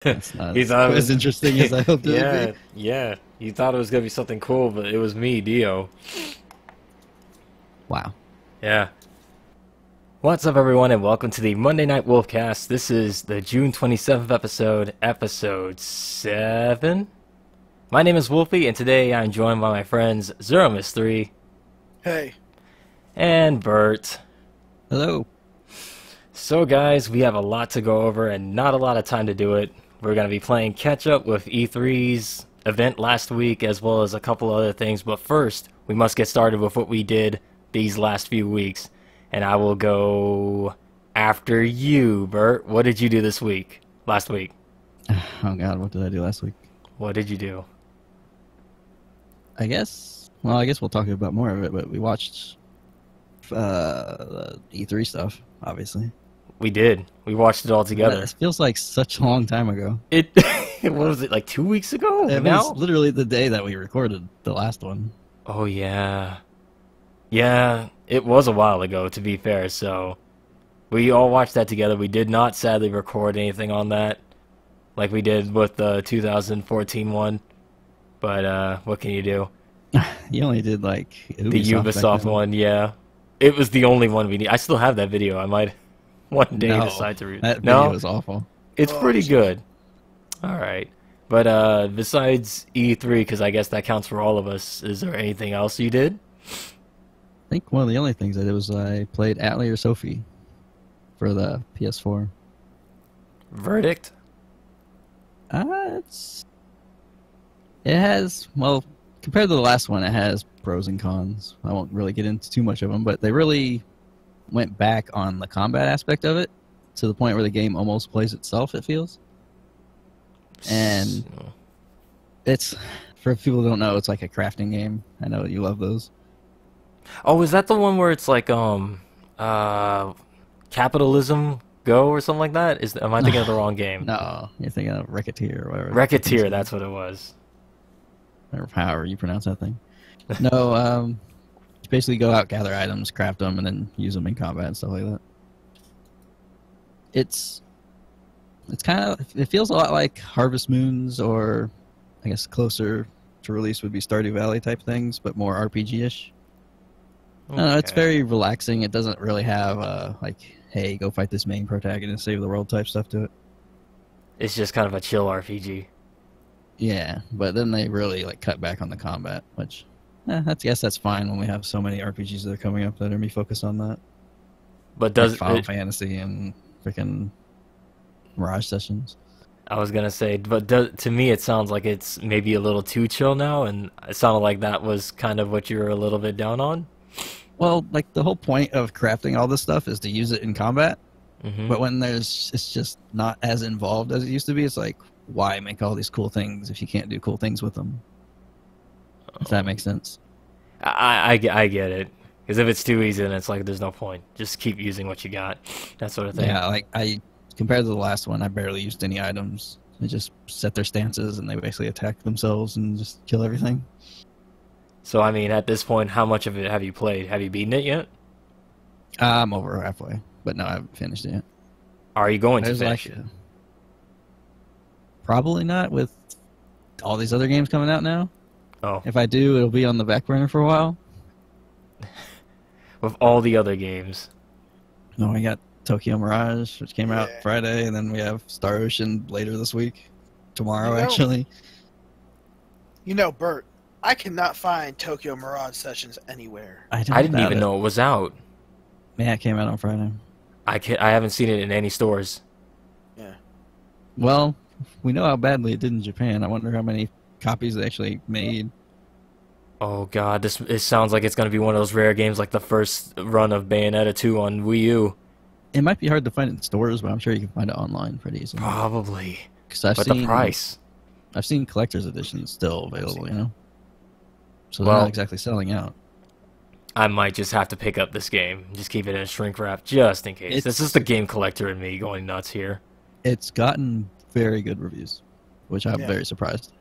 That's not You thought it as was, interesting as I hoped it would be. yeah, yeah. You thought it was gonna be something cool, but it was me, Dio. Wow. Yeah. What's up, everyone, and welcome to the Monday Night Wolfcast. This is the June 27th episode, episode 7. My name is Wolfie, and today I'm joined by my friends Zeromus3 Hey. and Bert. Hello. So, guys, we have a lot to go over and not a lot of time to do it. We're going to be playing catch-up with E3's event last week, as well as a couple other things. But first, we must get started with what we did these last few weeks. And I will go after you, Bert. What did you do this week? Last week? Oh god, what did I do last week? What did you do? I guess we'll talk about more of it, but we watched the E3 stuff, obviously. We did. We watched it all together. It feels like such a long time ago. It what was it, like 2 weeks ago? It now? was literally the day that we recorded the last one. Oh, yeah. Yeah, it was a while ago, to be fair, so we all watched that together. We did not, sadly, record anything on that, like we did with the 2014 one, but what can you do? You only did like The Ubisoft back Ubisoft then. one, yeah. It was the only one we need. I still have that video. I might one day No, decide to read. that video No, was awful. it's Oh, pretty sorry. good. All right. But besides E3, because I guess that counts for all of us, is there anything else you did? I think one of the only things I did was I played Atli or Sophie for the PS4. Verdict? It has, well, compared to the last one, it has pros and cons. I won't really get into too much of them, but they really went back on the combat aspect of it to the point where the game almost plays itself, it feels. And it's, for people who don't know, it's like a crafting game. I know you love those. Oh, is that the one where it's like capitalism go or something like that? Am I thinking of the wrong game? No, you're thinking of Racketeer or whatever. Racketeer, that's what it was. Or however you pronounce that thing. No, you basically go out, gather items, craft them, and then use them in combat and stuff like that. It's kind of, it feels a lot like Harvest Moons, or I guess closer to release would be Stardew Valley type things, but more RPG-ish. I don't know, it's Okay. very relaxing. It doesn't really have like, hey, go fight this main protagonist, save the world type stuff to it. It's just kind of a chill RPG. Yeah, but then they really like cut back on the combat, which I guess that's fine when we have so many RPGs that are coming up that are gonna be focused on that. But Like does Final it, Fantasy and freaking Mirage Sessions. I was gonna say, but to me it sounds like it's maybe a little too chill now, and it sounded like that was kind of what you were a little bit down on. Well, like the whole point of crafting all this stuff is to use it in combat, Hmm. but when it's just not as involved as it used to be. It's like, why make all these cool things if you can't do cool things with them? If that makes sense. I get it. Because if it's too easy, then it's like there's no point. Just keep using what you got, that sort of thing. Yeah, like compared to the last one, I barely used any items. They just set their stances and they basically attack themselves and just kill everything. So I mean, at this point, how much of it have you played? Have you beaten it yet? I'm over halfway, but no, I haven't finished it yet. Are you going to There's finish like it? probably not with all these other games coming out now. Oh, If I do, it'll be on the back burner for a while. with all the other games. No, we got Tokyo Mirage, which came out Yeah. Friday, and then we have Star Ocean later this week. Tomorrow, You know- actually. You know, Bert, I cannot find Tokyo Mirage Sessions anywhere. I didn't even know it was out. Yeah, it came out on Friday. I haven't seen it in any stores. Yeah. Well, we know how badly it did in Japan. I wonder how many copies they actually made. Oh god, it sounds like it's gonna be one of those rare games like the first run of Bayonetta 2 on Wii U. It might be hard to find it in stores, but I'm sure you can find it online pretty easily. Probably. Because I've But seen the price. I've seen collector's editions still available, you know. So they're Well- not exactly selling out. I might just have to pick up this game. Just keep it in a shrink wrap just in case. This is the game collector in me going nuts here. It's gotten very good reviews, which I'm Yeah. very surprised.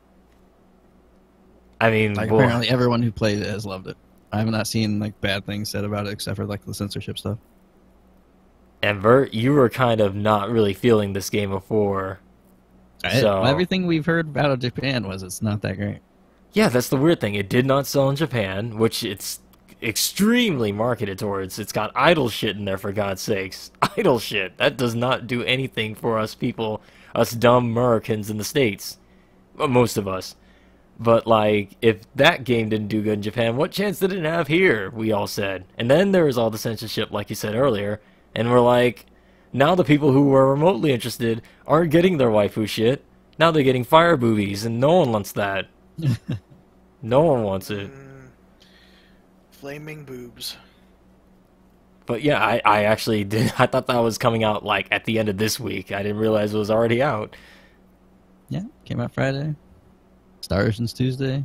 I mean, Like, well, apparently everyone who played it has loved it. I have not seen like bad things said about it except for like the censorship stuff. and Bert, you were kind of not really feeling this game before. So everything we've heard out of Japan was it's not that great. yeah, that's the weird thing. It did not sell in Japan, which it's extremely marketed towards. It's got idle shit in there, for God's sakes. Idle shit. That does not do anything for us people, us dumb Americans in the States. Most of us. But, like, if that game didn't do good in Japan, what chance did it have here? We all said. And then there was all the censorship, like you said earlier. And we're like, now the people who were remotely interested aren't getting their waifu shit. Now they're getting fire boobies, and no one wants that. No one wants it. Flaming boobs. But yeah, I actually did. I thought that was coming out, like, at the end of this week. I didn't realize it was already out. Yeah, came out Friday. Star Ocean's Tuesday.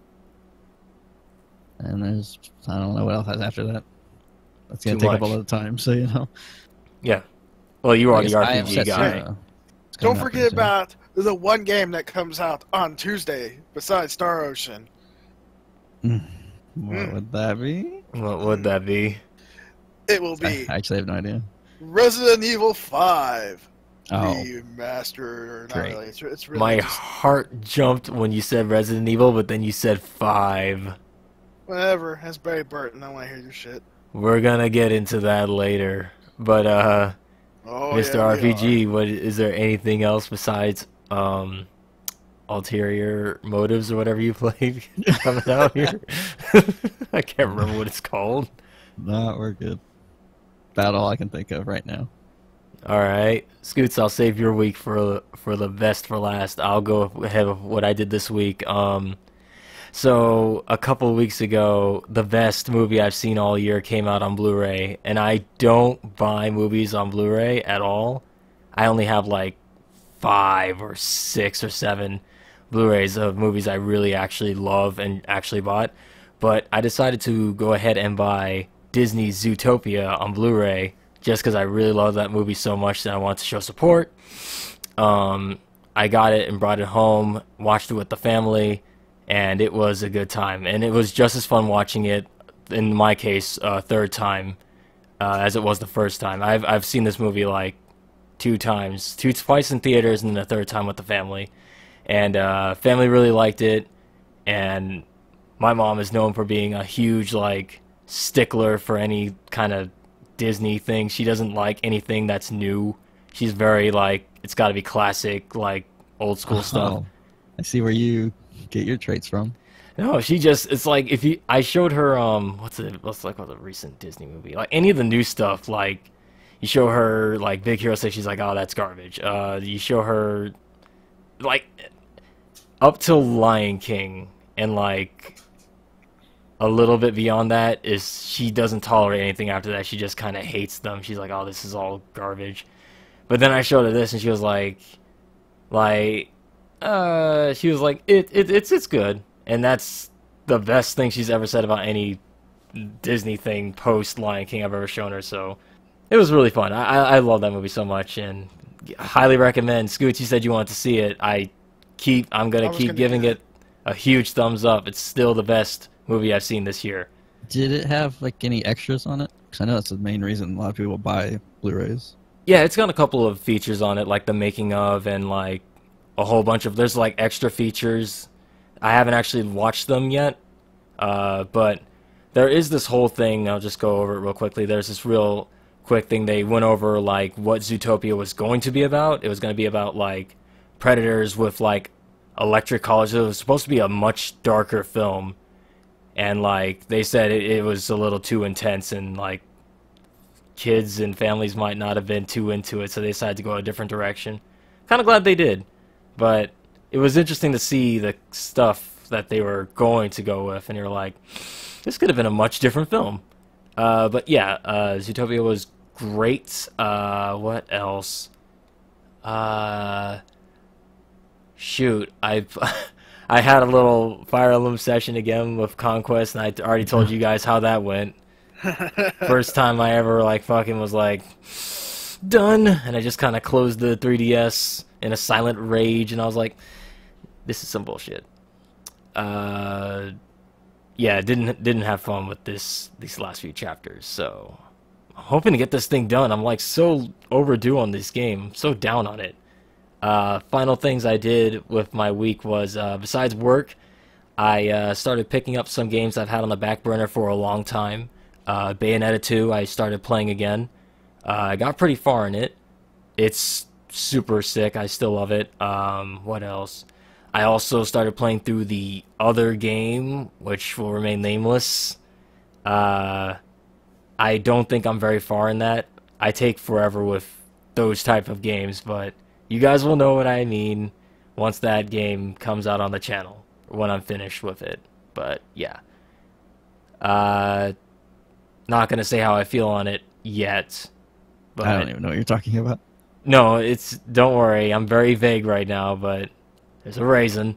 And I don't know what else has after that. That's going to take up a lot of time, so you know. Yeah. Well, you are the I am RPG set guy. to, Don't forget about the one game that comes out on Tuesday besides Star Ocean. What would that be? What would that be? It will be I actually have no idea. Resident Evil 5. Oh, Remastered. Not great. really. It's really My just, heart jumped when you said Resident Evil, but then you said 5. whatever. That's Barry Burton. I want to hear your shit. We're gonna get into that later. But Oh, Mr. yeah, we RPG, what is there anything else besides ulterior motives or whatever you played coming out here? I can't remember what it's called. no, we're good. About all I can think of right now. All right, Scoots, I'll save your week for the best for last. I'll go ahead with what I did this week. So a couple of weeks ago, the best movie I've seen all year came out on Blu-ray, and I don't buy movies on Blu-ray at all. I only have like 5 or 6 or 7 Blu-rays of movies I really actually love and actually bought. But I decided to go ahead and buy Disney's Zootopia on Blu-ray just because I really love that movie so much that I wanted to show support. I got it and brought it home, watched it with the family, and it was a good time. And it was just as fun watching it, in my case, third time, as it was the first time. I've seen this movie like 2 times, twice in theaters and then the third time with the family. And family really liked it, and my mom is known for being a huge like stickler for any kind of Disney thing. She doesn't like anything that's new. She's very like, it's got to be classic, like old school stuff. I see where you get your traits from. No, she just, it's like I showed her what's a recent Disney movie, like any of the new stuff, like you show her like Big Hero 6, she's like, oh, that's garbage. You show her like up till Lion King and like a little bit beyond that is she doesn't tolerate anything after that. She just kind of hates them. She's like, oh, this is all garbage. But then I showed her this and she was like it's good. And that's the best thing she's ever said about any Disney thing post Lion King I've ever shown her. So it was really fun. I love that movie so much and highly recommend. Scoots, you said you wanted to see it. I'm gonna keep giving it a huge thumbs up. It's still the best movie I've seen this year. Did it have like any extras on it? Because I know that's the main reason a lot of people buy Blu-rays. Yeah, it's got a couple of features on it, like the making of and like a whole bunch of, there's like extra features. I haven't actually watched them yet, but there is this whole thing. I'll just go over it real quickly. There's this real quick thing. They went over like what Zootopia was going to be about. It was going to be about like predators with like electric collars. It was supposed to be a much darker film. And like they said, it was a little too intense, and like kids and families might not have been too into it, so they decided to go a different direction. Kind of glad they did, but it was interesting to see the stuff that they were going to go with, and you're like, this could have been a much different film. But yeah, Zootopia was great. What else? Shoot, I had a little Fire Emblem session again with Conquest, and I already told you guys how that went. First time I ever like fucking was like done, and I just kind of closed the 3DS in a silent rage, and I was like, this is some bullshit. Yeah, didn't have fun with these last few chapters, so I'm hoping to get this thing done. I'm like so overdue on this game, so down on it. Final things I did with my week was, besides work, I started picking up some games I've had on the back burner for a long time. Bayonetta 2, I started playing again. I got pretty far in it. It's super sick. I still love it. What else? I also started playing through the other game, which will remain nameless. I don't think I'm very far in that. I take forever with those type of games, but you guys will know what I mean once that game comes out on the channel, when I'm finished with it. But yeah. Not gonna say how I feel on it yet. But I don't even know what you're talking about. no, don't worry, I'm very vague right now, but there's a reason.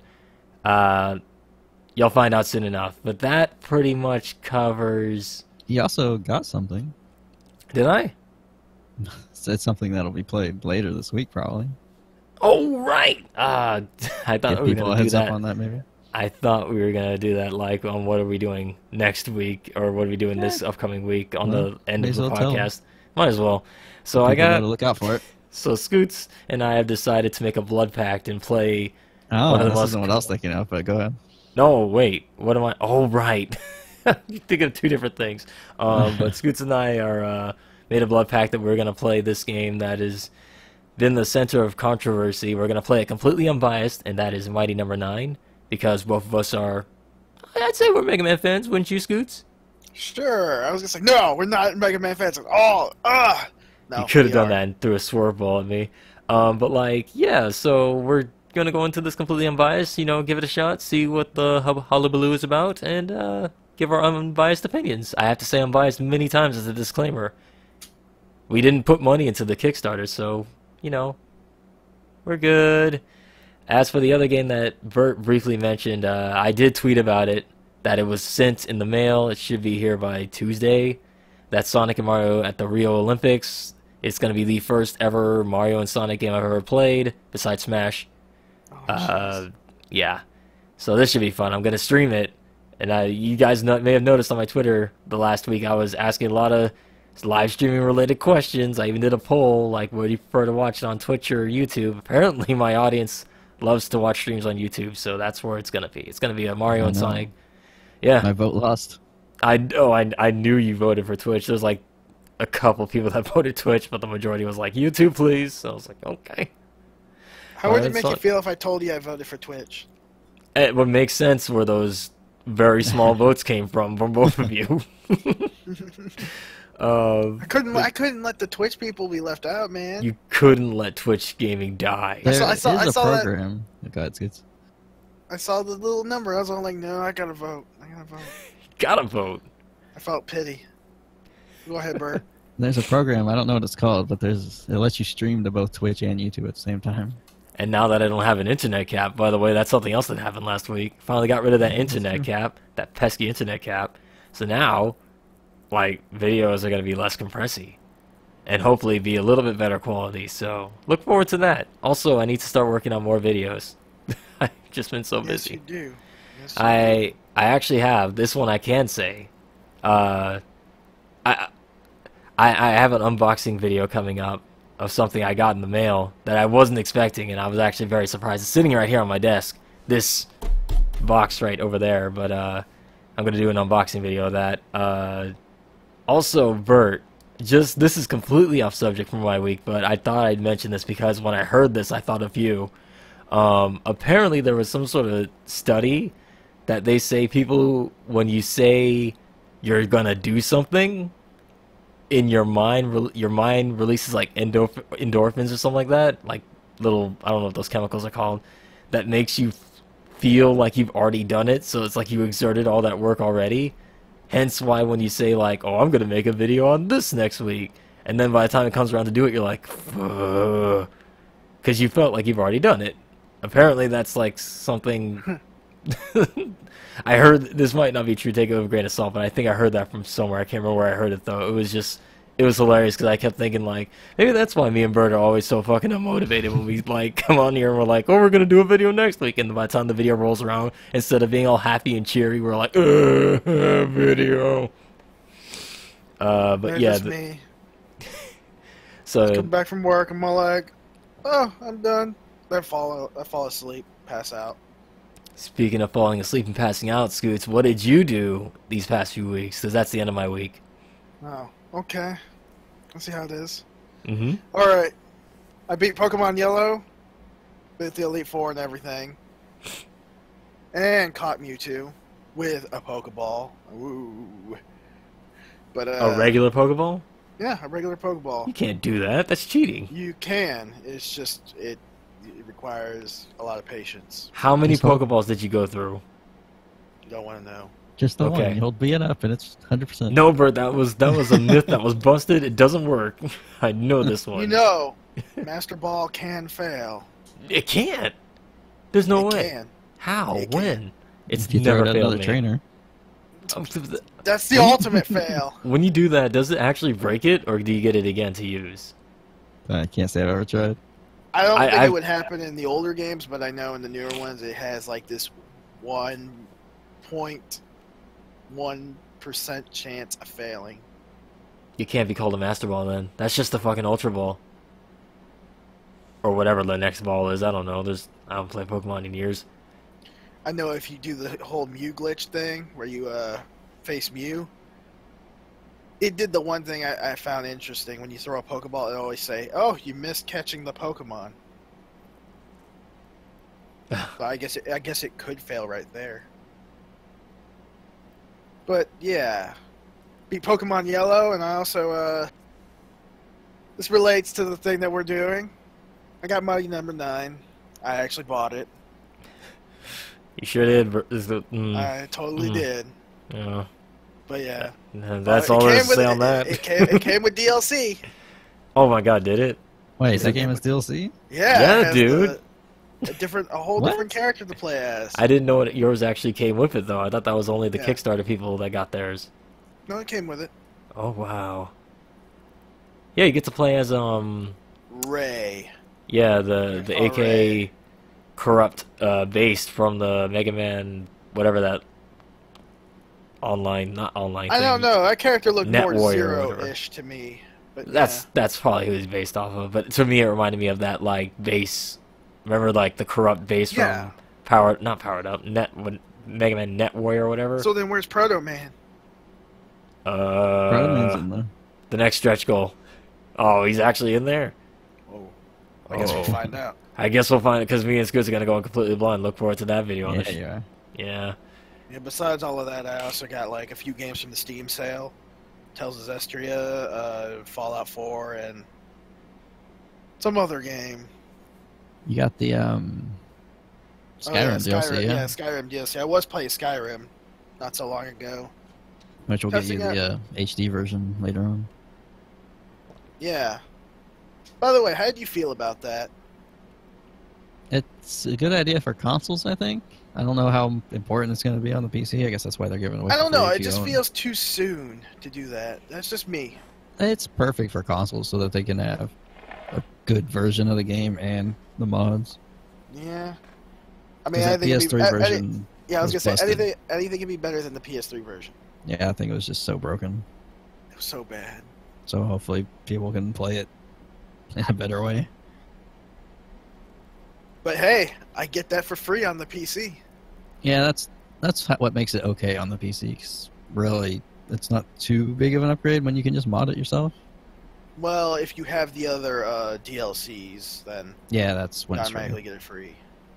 You'll find out soon enough. But that pretty much covers... You also got something. Did I? It's something that'll be played later this week, probably. Oh, right! I thought Give we were people a gonna do heads up that. on that, maybe. I thought we were gonna do that, like, on what are we doing next week, or what are we doing this upcoming week on the end may of as the well tell 'em. podcast. Might as well. So I People got... gotta look out for it. So Scoots and I have decided to make a blood pact and play... Oh, One of the this most- isn't what I was thinking of, but go ahead. No, wait. What am I? Oh, right. You're thinking of two different things. But Scoots and I are made a blood pact that we're going to play this game that has been the center of controversy. We're going to play it completely unbiased, and that is Mighty Number 9, because both of us are... I'd say we're Mega Man fans, wouldn't you, Scoots? Sure. I was just like, no, we're not Mega Man fans at all. No, You could have we done are. that and threw a swerve ball at me. But, like, yeah, so we're going to go into this completely unbiased, you know, give it a shot, see what the hullabaloo is about, and give our unbiased opinions. I have to say unbiased many times as a disclaimer. We didn't put money into the Kickstarter, so, you know, we're good. As for the other game that Bert briefly mentioned, I did tweet about it, that it was sent in the mail. It should be here by Tuesday. That's Sonic and Mario at the Rio Olympics. It's going to be the first ever Mario and Sonic game I've ever played, besides Smash. Yeah. So this should be fun. I'm going to stream it. And you guys may have noticed on my Twitter the last week I was asking a lot of live streaming related questions. I even did a poll, like, would you prefer to watch it on Twitch or YouTube? Apparently my audience loves to watch streams on YouTube, so that's where it's going to be. It's going to be a Mario and Sonic. Yeah. My vote lost. I knew you voted for Twitch. There's like a couple people that voted Twitch, but the majority was like, YouTube, please. So I was like, okay. How would it Alright, make so- you feel if I told you I voted for Twitch? It would make sense where those very small votes came from both of you. I couldn't let the Twitch people be left out, man. You couldn't let Twitch gaming die. There I saw is a that- program. Go ahead, Scoots. I saw the little number. I was all like, no, I gotta vote. Gotta vote. I felt pity. Go ahead, Bert. There's a program, I don't know what it's called, but it lets you stream to both Twitch and YouTube at the same time. And now that I don't have an internet cap, by the way, that's something else that happened last week. Finally got rid of that internet cap, that pesky internet cap. So now, like, videos are going to be less compressy. And hopefully be a little bit better quality. So look forward to that. Also, I need to start working on more videos. I've just been so Yes, busy. you do. Yes, you do. I actually have this one. I can say, I have an unboxing video coming up of something I got in the mail that I wasn't expecting, and I was actually very surprised. It's sitting right here on my desk, this box right over there. But I'm gonna do an unboxing video of that. Also, Bert, this is completely off subject from my week, but I thought I'd mention this because when I heard this, I thought of you. Apparently, there was some sort of study that they say people, when you say you're gonna do something, in your mind releases like endorphins or something like that, like little, I don't know what those chemicals are called, that makes you feel like you've already done it. So it's like you exerted all that work already. Hence why when you say like, oh, I'm gonna make a video on this next week, and then by the time it comes around to do it, you're like, because you felt like you've already done it. Apparently that's like something I heard. This might not be true, take it with a grain of salt, but I think I heard that from somewhere. I can't remember where I heard it though. It was hilarious because I kept thinking like, maybe that's why me and Bert are always so fucking unmotivated when we like come on here and we're like, oh, we're gonna do a video next week, and by the time the video rolls around, instead of being all happy and cheery, we're like, video. But They're yeah, just me. so Come back from work, I'm all like, oh, I'm done. I fall asleep, pass out. Speaking of falling asleep and passing out, Scoots, what did you do these past few weeks? Because that's the end of my week. Oh, okay. Let's see how it is. Mm-hmm. All right. I beat Pokemon Yellow with the Elite Four and everything. And caught Mewtwo with a Pokeball. Ooh. But, A regular Pokeball? Yeah, a regular Pokeball. You can't do that. That's cheating. You can. It's just, it requires a lot of patience. How many Just hold- Pokeballs did you go through? You don't want to know. Just the Okay. one. You hold B and up, and it's 100%. No, Bert, that was a myth that was busted. It doesn't work. I know this one. You know, Master Ball can fail. It can't. There's no It way. can. How? It can. When? It's if you throw never it at failed another me. trainer. That's the ultimate fail. When you do that, does it actually break it, or do you get it again to use? I can't say I've ever tried. I don't think I- it would happen in the older games, but I know in the newer ones it has like this 1.1% chance of failing. You can't be called a Master Ball then. That's just a fucking Ultra Ball. Or whatever the next ball is. I don't know. I haven't played Pokemon in years. I know if you do the whole Mew glitch thing where you face Mew, it did the one thing I found interesting. When you throw a Pokeball, it always say, "Oh, you missed catching the Pokemon." So I guess it could fail right there. But yeah, beat Pokemon Yellow, and I also this relates to the thing that we're doing. I got Mighty number 9. I actually bought it. You sure did. I totally did. Yeah. But yeah, That's it all there came is to with- say on that. It came with DLC. Oh my god, did it? Wait, Is that it- game is DLC? Yeah, Yeah, it has dude. a whole What? different character to play as. I didn't know yours actually came with it though. I thought that was only the Yeah. Kickstarter people that got theirs. No, it came with it. Oh wow. Yeah, you get to play as Ray. yeah, the Oh, AK Ray. corrupt based from the Mega Man whatever that not online I thing. don't know. That character looked Net more Warrior or whatever. Zero-ish to me. But That's probably who he's based off of, but to me it reminded me of that like base. Remember like the corrupt base Yeah. from not powered up Mega Man Net Warrior or whatever. So then, where's Proto Man? Protoman's in there. The next stretch goal. Oh, he's actually in there. Oh, I guess we'll Oh. find out. I guess we'll find it because me and Scoots are gonna go completely blind. Look forward to that video. On Yeah, the you are. yeah. Yeah. Besides all of that, I also got like a few games from the Steam sale. Tales of Zestria, Fallout 4, and some other game. You got the Skyrim DLC, yeah? Skyrim DLC. I was playing Skyrim not so long ago. Which will get you Testing the HD version later on. Yeah. By the way, how did you feel about that? It's a good idea for consoles, I think. I don't know how important it's going to be on the PC. I guess that's why they're giving it away. I don't for free know. if It you just own feels too soon to do that. That's just me. It's perfect for consoles so that they can have a good version of the game and the mods. Yeah. I mean, 'Cause I the think PS3 version. yeah, I was gonna was say busted. anything can be better than the PS3 version. Yeah, I think it was just so broken. It was so bad. So hopefully people can play it in a better way. But hey, I get that for free on the PC. Yeah, that's what makes it okay on the PC. 'Cause really, it's not too big of an upgrade when you can just mod it yourself. Well, if you have the other DLCs, then Yeah, that's when you it's free. automatically get it free.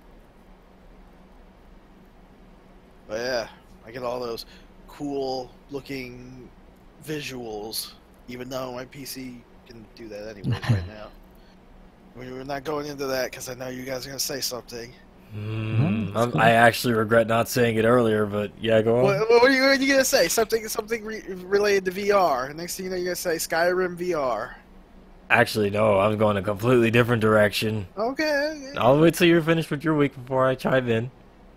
But yeah, I get all those cool looking visuals, even though my PC can do that anyways right now. We're not going into that because I know you guys are going to say something. That's cool. I actually regret not saying it earlier, but yeah, go on. What are you going to say? Something related to VR. Next thing you know, you're going to say Skyrim VR. Actually, no, I'm going a completely different direction. Okay. I'll wait till you're finished with your week before I chime in.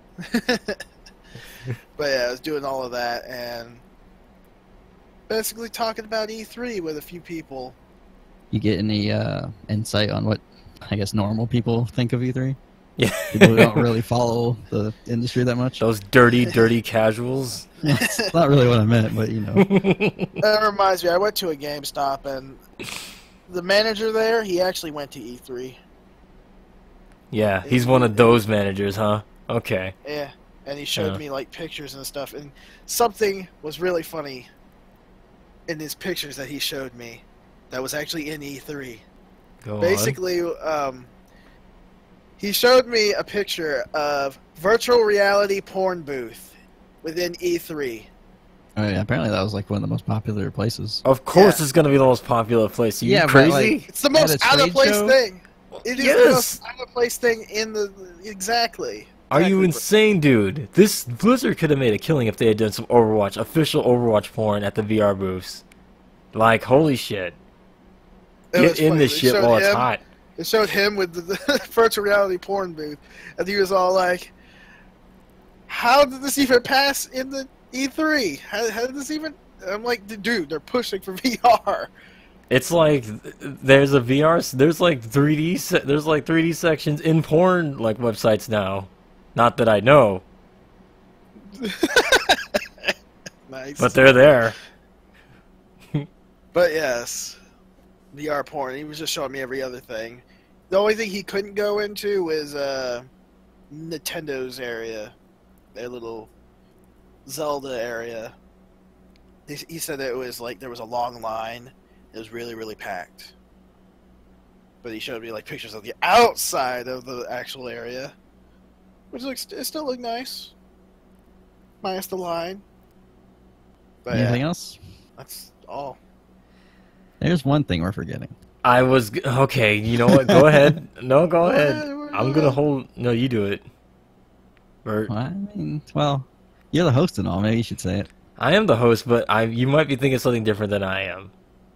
But yeah, I was doing all of that and basically talking about E3 with a few people. You get any insight on what I guess normal people think of E3? Yeah. People who don't really follow the industry that much. Those dirty casuals. It's not really what I meant, but you know. That reminds me, I went to a GameStop and the manager there, he actually went to E3. Yeah, he's one of those managers, huh? Okay. Yeah, and he showed me like pictures and stuff, and something was really funny in his pictures that he showed me that was actually in E3. Go Basically, he showed me a picture of virtual reality porn booth within E3. Oh, yeah, apparently that was like one of the most popular places. Of course Yeah. it's gonna be the most popular place. Are you Yeah, but, crazy? like, It's the most At a out of trade place show? thing. It is Yes! the most out of place thing in the exactly. Are you Exactly. insane, dude? This Blizzard could have made a killing if they had done some Overwatch, official Overwatch porn at the VR booths. Like, holy shit. It Get was in funny. this They shit showed while it's him- hot. It showed him with the virtual reality porn booth, and he was all like, "How did this even pass in the E3? How did this even?" I'm like, "Dude, they're pushing for VR." It's like there's a VR, there's like 3D sections in porn like websites now. Not that I know, Nice. but they're there. But yes, VR porn. He was just showing me every other thing. The only thing he couldn't go into was Nintendo's area, their little Zelda area. He said that it was like there was a long line. It was really, really packed. But he showed me like pictures of the outside of the actual area, which looks it still looked nice, minus the line. But Anything yeah, else? that's all. There's one thing we're forgetting. Okay, you know what? Go ahead. No, go ahead. What? I'm gonna hold. No, you do it. Bert. Well, I mean, well, you're the host and all. Maybe you should say it. I am the host, but you might be thinking something different than I am.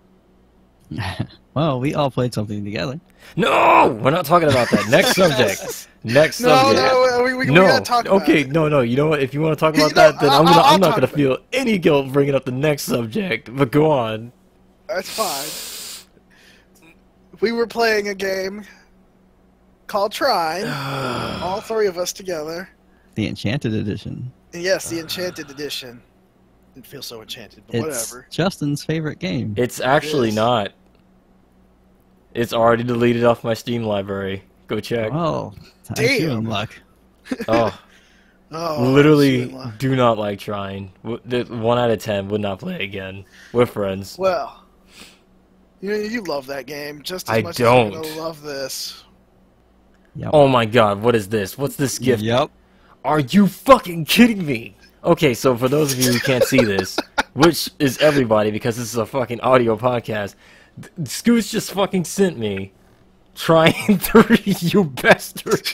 Well, we all played something together. No, we're not talking about that. Next subject. Next No, subject. no, we gotta talk about okay, it. no. You know what? If you want to talk about You know, that, then I'll I'm not talk gonna about feel any guilt bringing up the next subject. But go on. That's fine. We were playing a game called Trine, all three of us together. The Enchanted Edition. And yes, the Enchanted Edition. Didn't feel so enchanted, but It's whatever. Justin's favorite game. It's actually Yes. not. It's already deleted off my Steam library. Go check. Oh, time you Damn. in luck. Oh, Oh, literally shit. do not like trying. 1 out of 10 would not play again. We're friends. Well, you love that game just as I much don't. as you're gonna love this. Yep. Oh my god, what is this? What's this gift? Yep. Are you fucking kidding me? Okay, so for those of you who can't see this, which is everybody because this is a fucking audio podcast, Scoots just fucking sent me Trying 3, you bastard.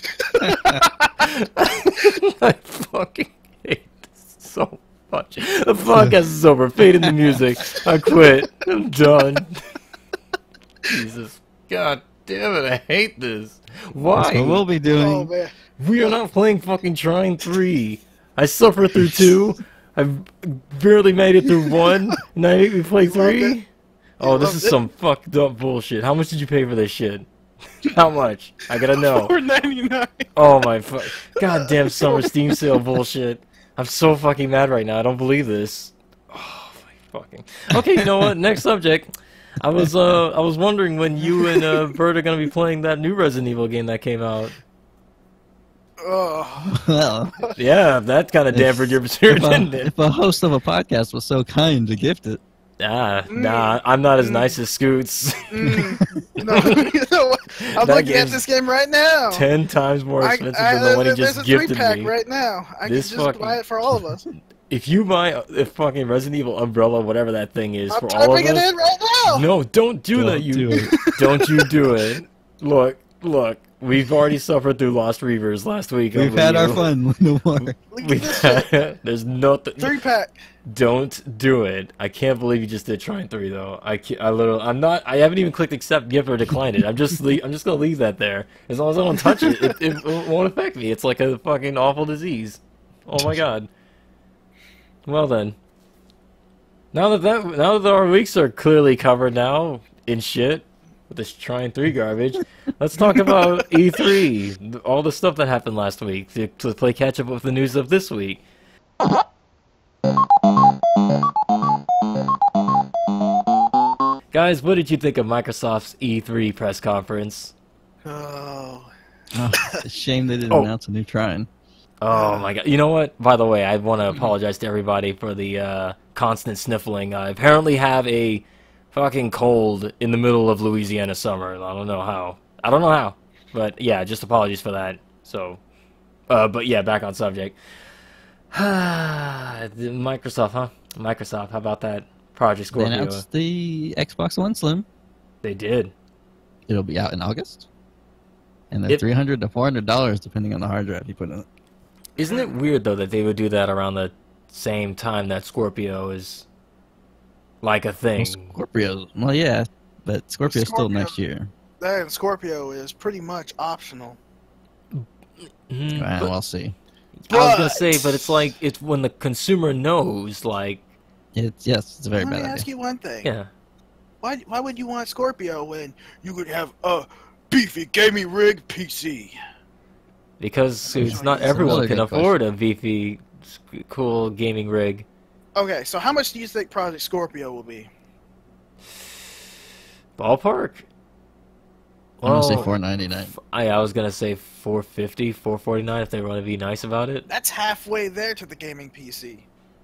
I fucking hate this so much. The podcast is over. Fade in the music. I quit. I'm done. Jesus. God damn it, I hate this. Why? That's what we'll be Oh doing. man, We are not playing fucking Trying 3. I suffered through 2. I've barely made it through 1. Now you make me play 3? Oh, this is some fucked up bullshit. How much did you pay for this shit? How much? I gotta know. $4.99. Oh my fuck. Goddamn summer Steam sale bullshit. I'm so fucking mad right now. I don't believe this. Oh my fucking. Okay, you know what? Next subject. I was wondering when you and Bert are gonna be playing that new Resident Evil game that came out. Oh, Well, Yeah, that kind of dampened your spirit, didn't it? if a host of a podcast was so kind to gift it, Nah, I'm not as nice as Scoots. no, you know what? I'm That looking at game's this game right now. 10 times more expensive than the one he there's just a gifted 3-pack me. right now. I This can just fucking- buy it for all of us. If you buy a fucking Resident Evil umbrella, whatever that thing is, I'm for all of typing it us, in right now. no, don't do that. Don't You do it. don't you do it. Look. We've already suffered through Lost Reavers last week. we've over had our you. fun. No more. Look at We've this shit. had, there's nothing. 3-pack. Don't do it. I can't believe you just did Trying 3 though. I haven't even clicked accept, gift, or decline it. I'm just gonna leave that there. As long as I don't touch it, it won't affect me. It's like a fucking awful disease. Oh my god. Well then. Now that our weeks are clearly covered now in shit with this Trying 3 garbage, let's talk about E3. All the stuff that happened last week to play catch up with the news of this week. Guys, what did you think of Microsoft's E3 press conference? Oh, Oh, it's a shame they didn't Oh. announce a new Trine. Oh my god. You know what? By the way, I want to apologize to everybody for the constant sniffling. I apparently have a fucking cold in the middle of Louisiana summer. I don't know how. But yeah, just apologies for that. So, but yeah, back on subject. Microsoft, huh? Microsoft, how about that Project They Scorpio? announced the Xbox One Slim. They did. It'll be out in August. And they're $300 to $400 depending on the hard drive you put in it. Isn't it weird though that they would do that around the same time that Scorpio is like a thing? Well, yeah, but Scorpio's still Scorpio. next year. And Scorpio is pretty much optional. Mhm, And but- we'll see. I was gonna But- say, but it's like it's when the consumer knows, like, It's a very Let bad me ask idea. you one thing. yeah. Why would you want Scorpio when you could have a beefy gaming rig PC? Because it's Oh, not yeah. everyone That's a can really good afford a beefy, cool gaming rig. Okay, so how much do you think Project Scorpio will be? Ballpark? I'm gonna say Well, $499. I was gonna say 450, 449 if they want to be nice about it. That's halfway there to the gaming PC.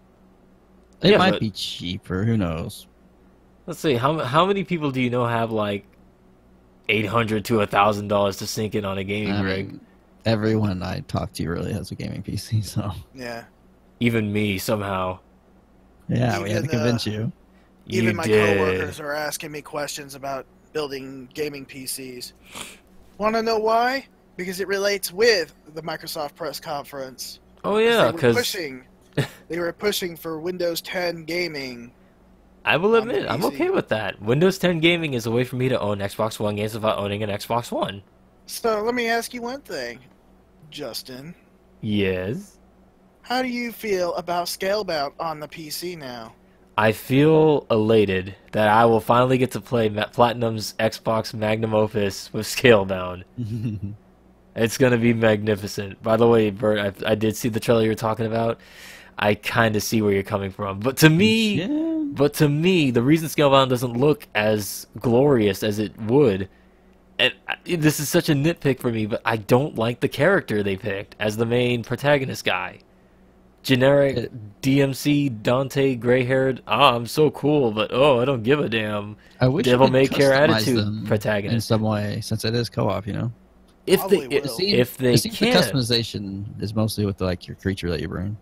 It Yeah, might but- be cheaper. Who knows? Let's see, how many people do you know have like $800 to $1,000 to sink in on a gaming I rig? mean, everyone I talk to really has a gaming PC, so Yeah. Even me somehow. yeah, we had to Even, convince you. Even You my did. coworkers are asking me questions about building gaming PCs. Want to know why? Because it relates with the Microsoft press conference. Oh yeah, because They were pushing for Windows 10 gaming. I will on the admit I'm PC. okay with that. Windows 10 gaming is a way for me to own Xbox One games without owning an Xbox One. So let me ask you one thing, Justin. Yes. How do you feel about Scalebound on the PC now? I feel elated that I will finally get to play Platinum's Xbox Magnum Opus with Scalebound. It's gonna be magnificent. By the way, Bert, I did see the trailer you're talking about. I kind of see where you're coming from, but to me, Yeah. the reason Scalebound doesn't look as glorious as it would, and this is such a nitpick for me, but I don't like the character they picked as the main protagonist guy. Generic DMC Dante gray-haired. I'm so cool, but I don't give a damn. I wish Devil you could May Care customize attitude them in protagonist. some way, since it is co-op, you know. If Probably they will. if they It seems the can, customization is mostly with like your creature that you bring.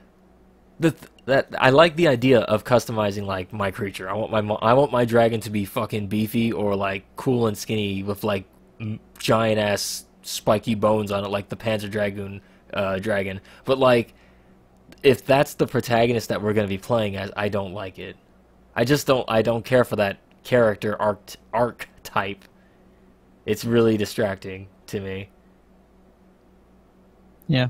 that I like the idea of customizing like my creature. I want my dragon to be fucking beefy or like cool and skinny with like giant ass spiky bones on it, like the Panzer dragon. But like, if that's the protagonist that we're gonna be playing as, I don't like it. I don't care for that character archetype. It's really distracting to me. Yeah.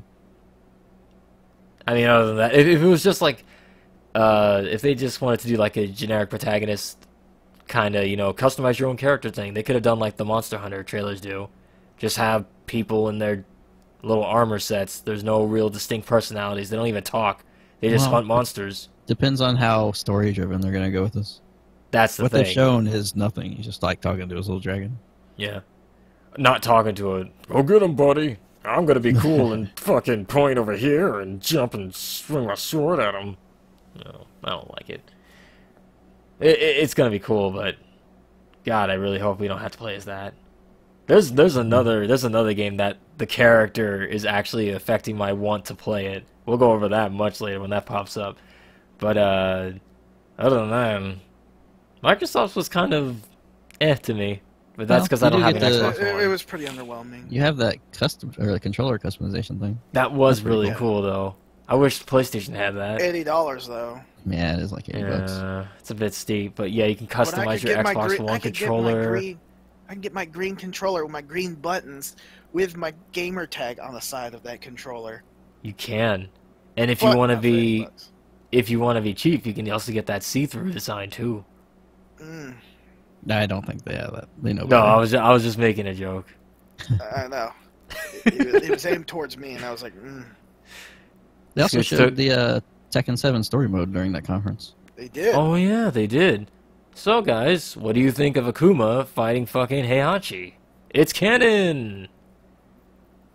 I mean, other than that, if it was just like, if they just wanted to do like a generic protagonist, kind of, customize your own character thing, they could have done like the Monster Hunter trailers do. Just have people in their little armor sets. There's no real distinct personalities. They don't even talk. They just Well, hunt monsters. Depends on how story-driven they're gonna go with this. That's the What thing. they've shown is nothing. He's just like talking to his little dragon. Yeah. Not talking to it. Go get him, buddy. I'm gonna be cool and fucking point over here and jump and swing my sword at him. No, I don't like it. It's gonna be cool, but God, I really hope we don't have to play as that. There's another game that the character is actually affecting my want to play it. We'll go over that much later when that pops up. But other than that, Microsoft's was kind of to me. But that's Well, because you I don't do have an get the- Xbox One. It was pretty underwhelming. You have that the controller customization thing. That was That's pretty really cool. cool though. I wish PlayStation had that. $80 though. Yeah, it is like $80. Yeah, it's a bit steep, but yeah, you can But I customize could your get my Xbox green- One I could get my controller. green- I can get my green controller with my green buttons with my gamer tag on the side of that controller. You can, and if But you want to not for be, $80. if you want to be cheap, you can also get that see-through design too. Mm, I don't think they have that. They know. No, better. I was just making a joke. I know. It was aimed towards me, and I was like, They also Just showed the Tekken 7 story mode during that conference. they did. Oh yeah, they did. So guys, what do you think of Akuma fighting fucking Heihachi? It's canon.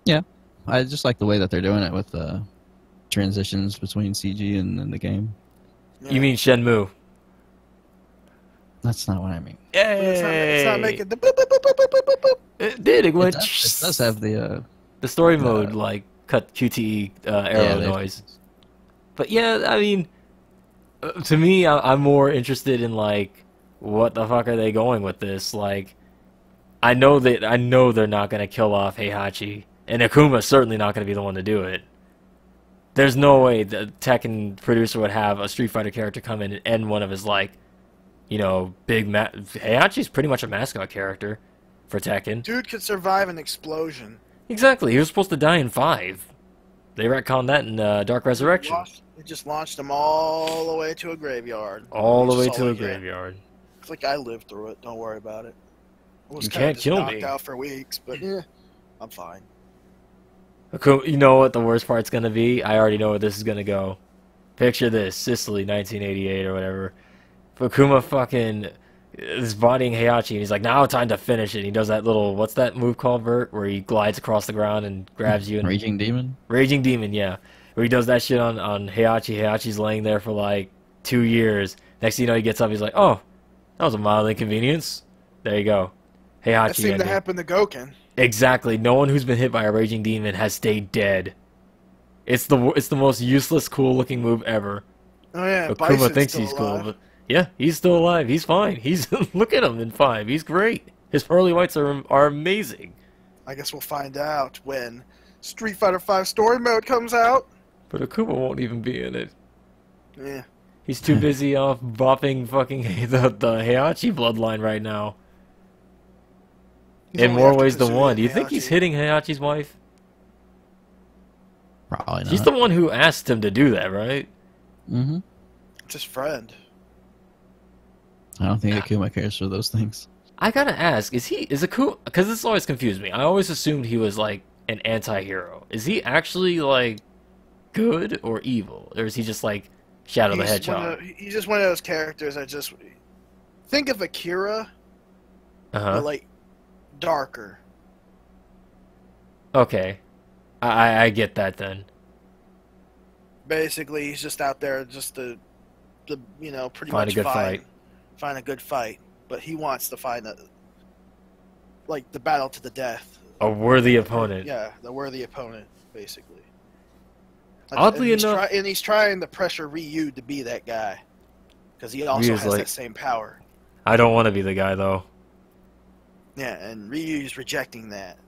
Yeah, I just like the way that they're doing it with transitions between CG and the game. Yeah. You mean Shenmue? That's not what I mean. It's not making the boop, boop, boop, boop, boop, boop, boop. It did. It went. It does have the story mode, like cut QTE arrow noise. But yeah, I mean, to me, I'm more interested in like, what the fuck are they going with this? Like, I know they're not gonna kill off Heihachi, and Akuma's certainly not gonna be the one to do it. There's no way the Tekken producer would have a Street Fighter character come in and end one of his like, Heihachi's pretty much a mascot character for Tekken. Dude could survive an explosion. Exactly. He was supposed to die in 5. They retconned that in Dark Resurrection. They just launched him all the way to a graveyard. All the way to a graveyard. It's like I lived through it. Don't worry about it. I was You kinda can't just kill knocked me. out for weeks, but yeah, I'm fine. You know what the worst part's gonna be? I already know where this is gonna go. Picture this, Sicily, 1988 or whatever. Akuma fucking is bodying Heihachi, and he's like, now time to finish it. And he does that little, what's that move called, Bert? Where he glides across the ground and grabs you. And Raging Demon? Raging Demon, yeah. Where he does that shit on Heihachi. Heihachi's laying there for like 2 years. Next thing you know, he gets up, he's like, oh, that was a mild inconvenience. There you go. Heihachi That seemed to ending. happen to Goken. Exactly. No one who's been hit by a Raging Demon has stayed dead. It's the most useless, cool-looking move ever. Oh yeah, Akuma Bison's thinks still he's alive. cool, but yeah, he's still alive. He's fine. He's look at him in 5. He's great. His pearly whites are amazing. I guess we'll find out when Street Fighter V Story Mode comes out. But Akuma won't even be in it. Yeah. He's too busy off bopping fucking the Heihachi bloodline right now. He's In only more after ways than Kazuya one. and Do you think he's Heihachi. hitting Heihachi's wife? Probably not. She's the one who asked him to do that, right? Mm-hmm. It's his friend. I don't think Akuma cares for those things. I gotta ask, is Akuma... Because this always confused me. I always assumed he was, like, an anti-hero. Is he actually, like, good or evil? Or is he just, like, Shadow the Hedgehog? He's just one of those characters that just... Think of Akira, Uh-huh. but, like, darker. Okay. I get that, then. Basically, he's just out there just to pretty Find much a good fight. Find a good fight. But he wants to find the battle to the death. A worthy opponent. Yeah, the worthy opponent, basically. Oddly and enough... he's trying to pressure Ryu to be that guy. Because he also Ryu's has like- that same power. I don't want to be the guy, though. Yeah, and Ryu's rejecting that.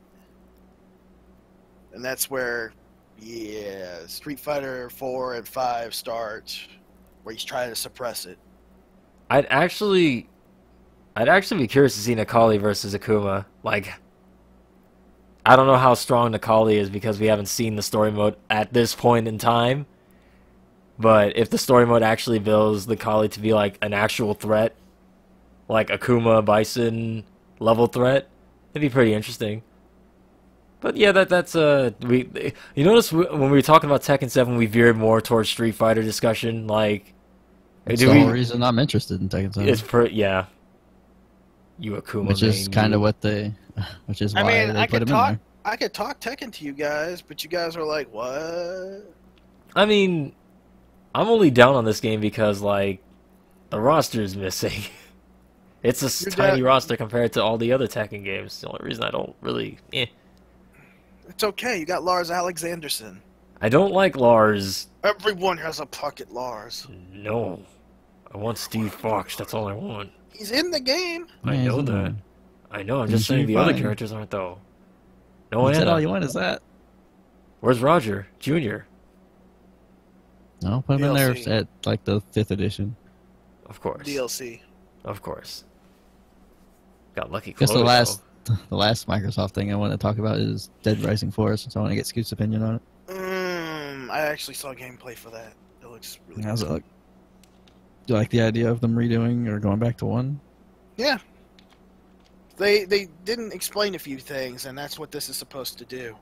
And that's where, Street Fighter 4 and 5 start, where he's trying to suppress it. I'd actually be curious to see Nakali versus Akuma. Like, I don't know how strong Nakali is because we haven't seen the story mode at this point in time. But if the story mode actually builds Nakali to be like an actual threat, like Akuma Bison level threat, it'd be pretty interesting. But yeah, that's you notice when we were talking about Tekken 7, we veered more towards Street Fighter discussion. Like, That's the whole reason I'm interested in Tekken 7. it's yeah. You Akuma, which is kind of what they, which is why they put him in there. I could talk Tekken to you guys, but you guys are like, what? I mean, I'm only down on this game because like the roster is missing. It's a tiny roster compared to all the other Tekken games. The only reason I don't really, It's okay. You got Lars Alexanderson. I don't like Lars. Everyone has a pocket Lars. No, I want Steve Fox. That's all I want. He's in the game. I Yeah, know he's in that. there. I know. I'm He just saying should be the other fine. characters aren't though. No, You said Anna. all you want is that. Where's Roger Jr.? No, put him in there DLC. at like the 5th edition. Of course. DLC. Of course. Got lucky. Guess Chloe, the last Microsoft thing I want to talk about is Dead Rising Force, so I want to get Scoot's opinion on it. I actually saw gameplay for that. It looks really How's it cool. look? Do you like the idea of them redoing or going back to 1? Yeah. They didn't explain a few things, and that's what this is supposed to do.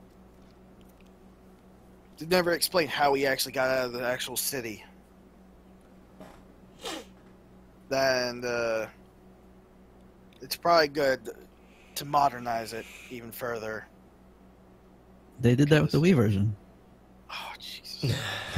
They never explained how he actually got out of the actual city. And it's probably good to modernize it even further. They did that with the Wii version. Oh, Jesus.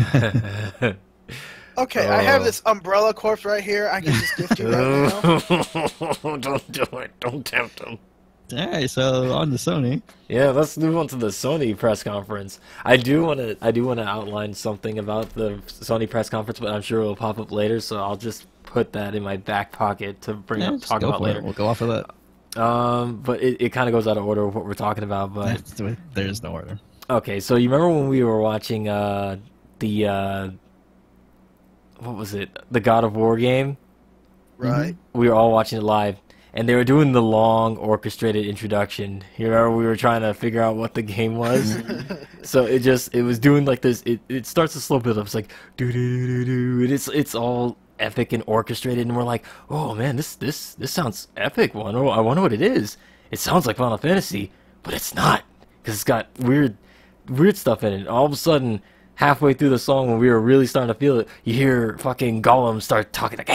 Okay, I have this Umbrella Corp right here. I can just gift you right now. Don't do it. Don't tempt them. Alright, so on to Sony. Yeah, let's move on to the Sony press conference. I do want to outline something about the Sony press conference, but I'm sure it will pop up later, so I'll just put that in my back pocket to talk about later. We'll go off of that. But it kind of goes out of order of what we're talking about, but There's no order. okay, so you remember when we were watching the what was it? The God of War game? Right. We were all watching it live, and they were doing the long orchestrated introduction. You remember we were trying to figure out what the game was? So it was doing like this. It starts to slow build up. It's like do do do do, and it's all epic and orchestrated, and we're like, oh man, this sounds epic. I wonder what it is. It sounds like Final Fantasy, but it's not, because it's got weird stuff in it. All of a sudden, halfway through the song, when we were really starting to feel it, you hear fucking Gollum start talking like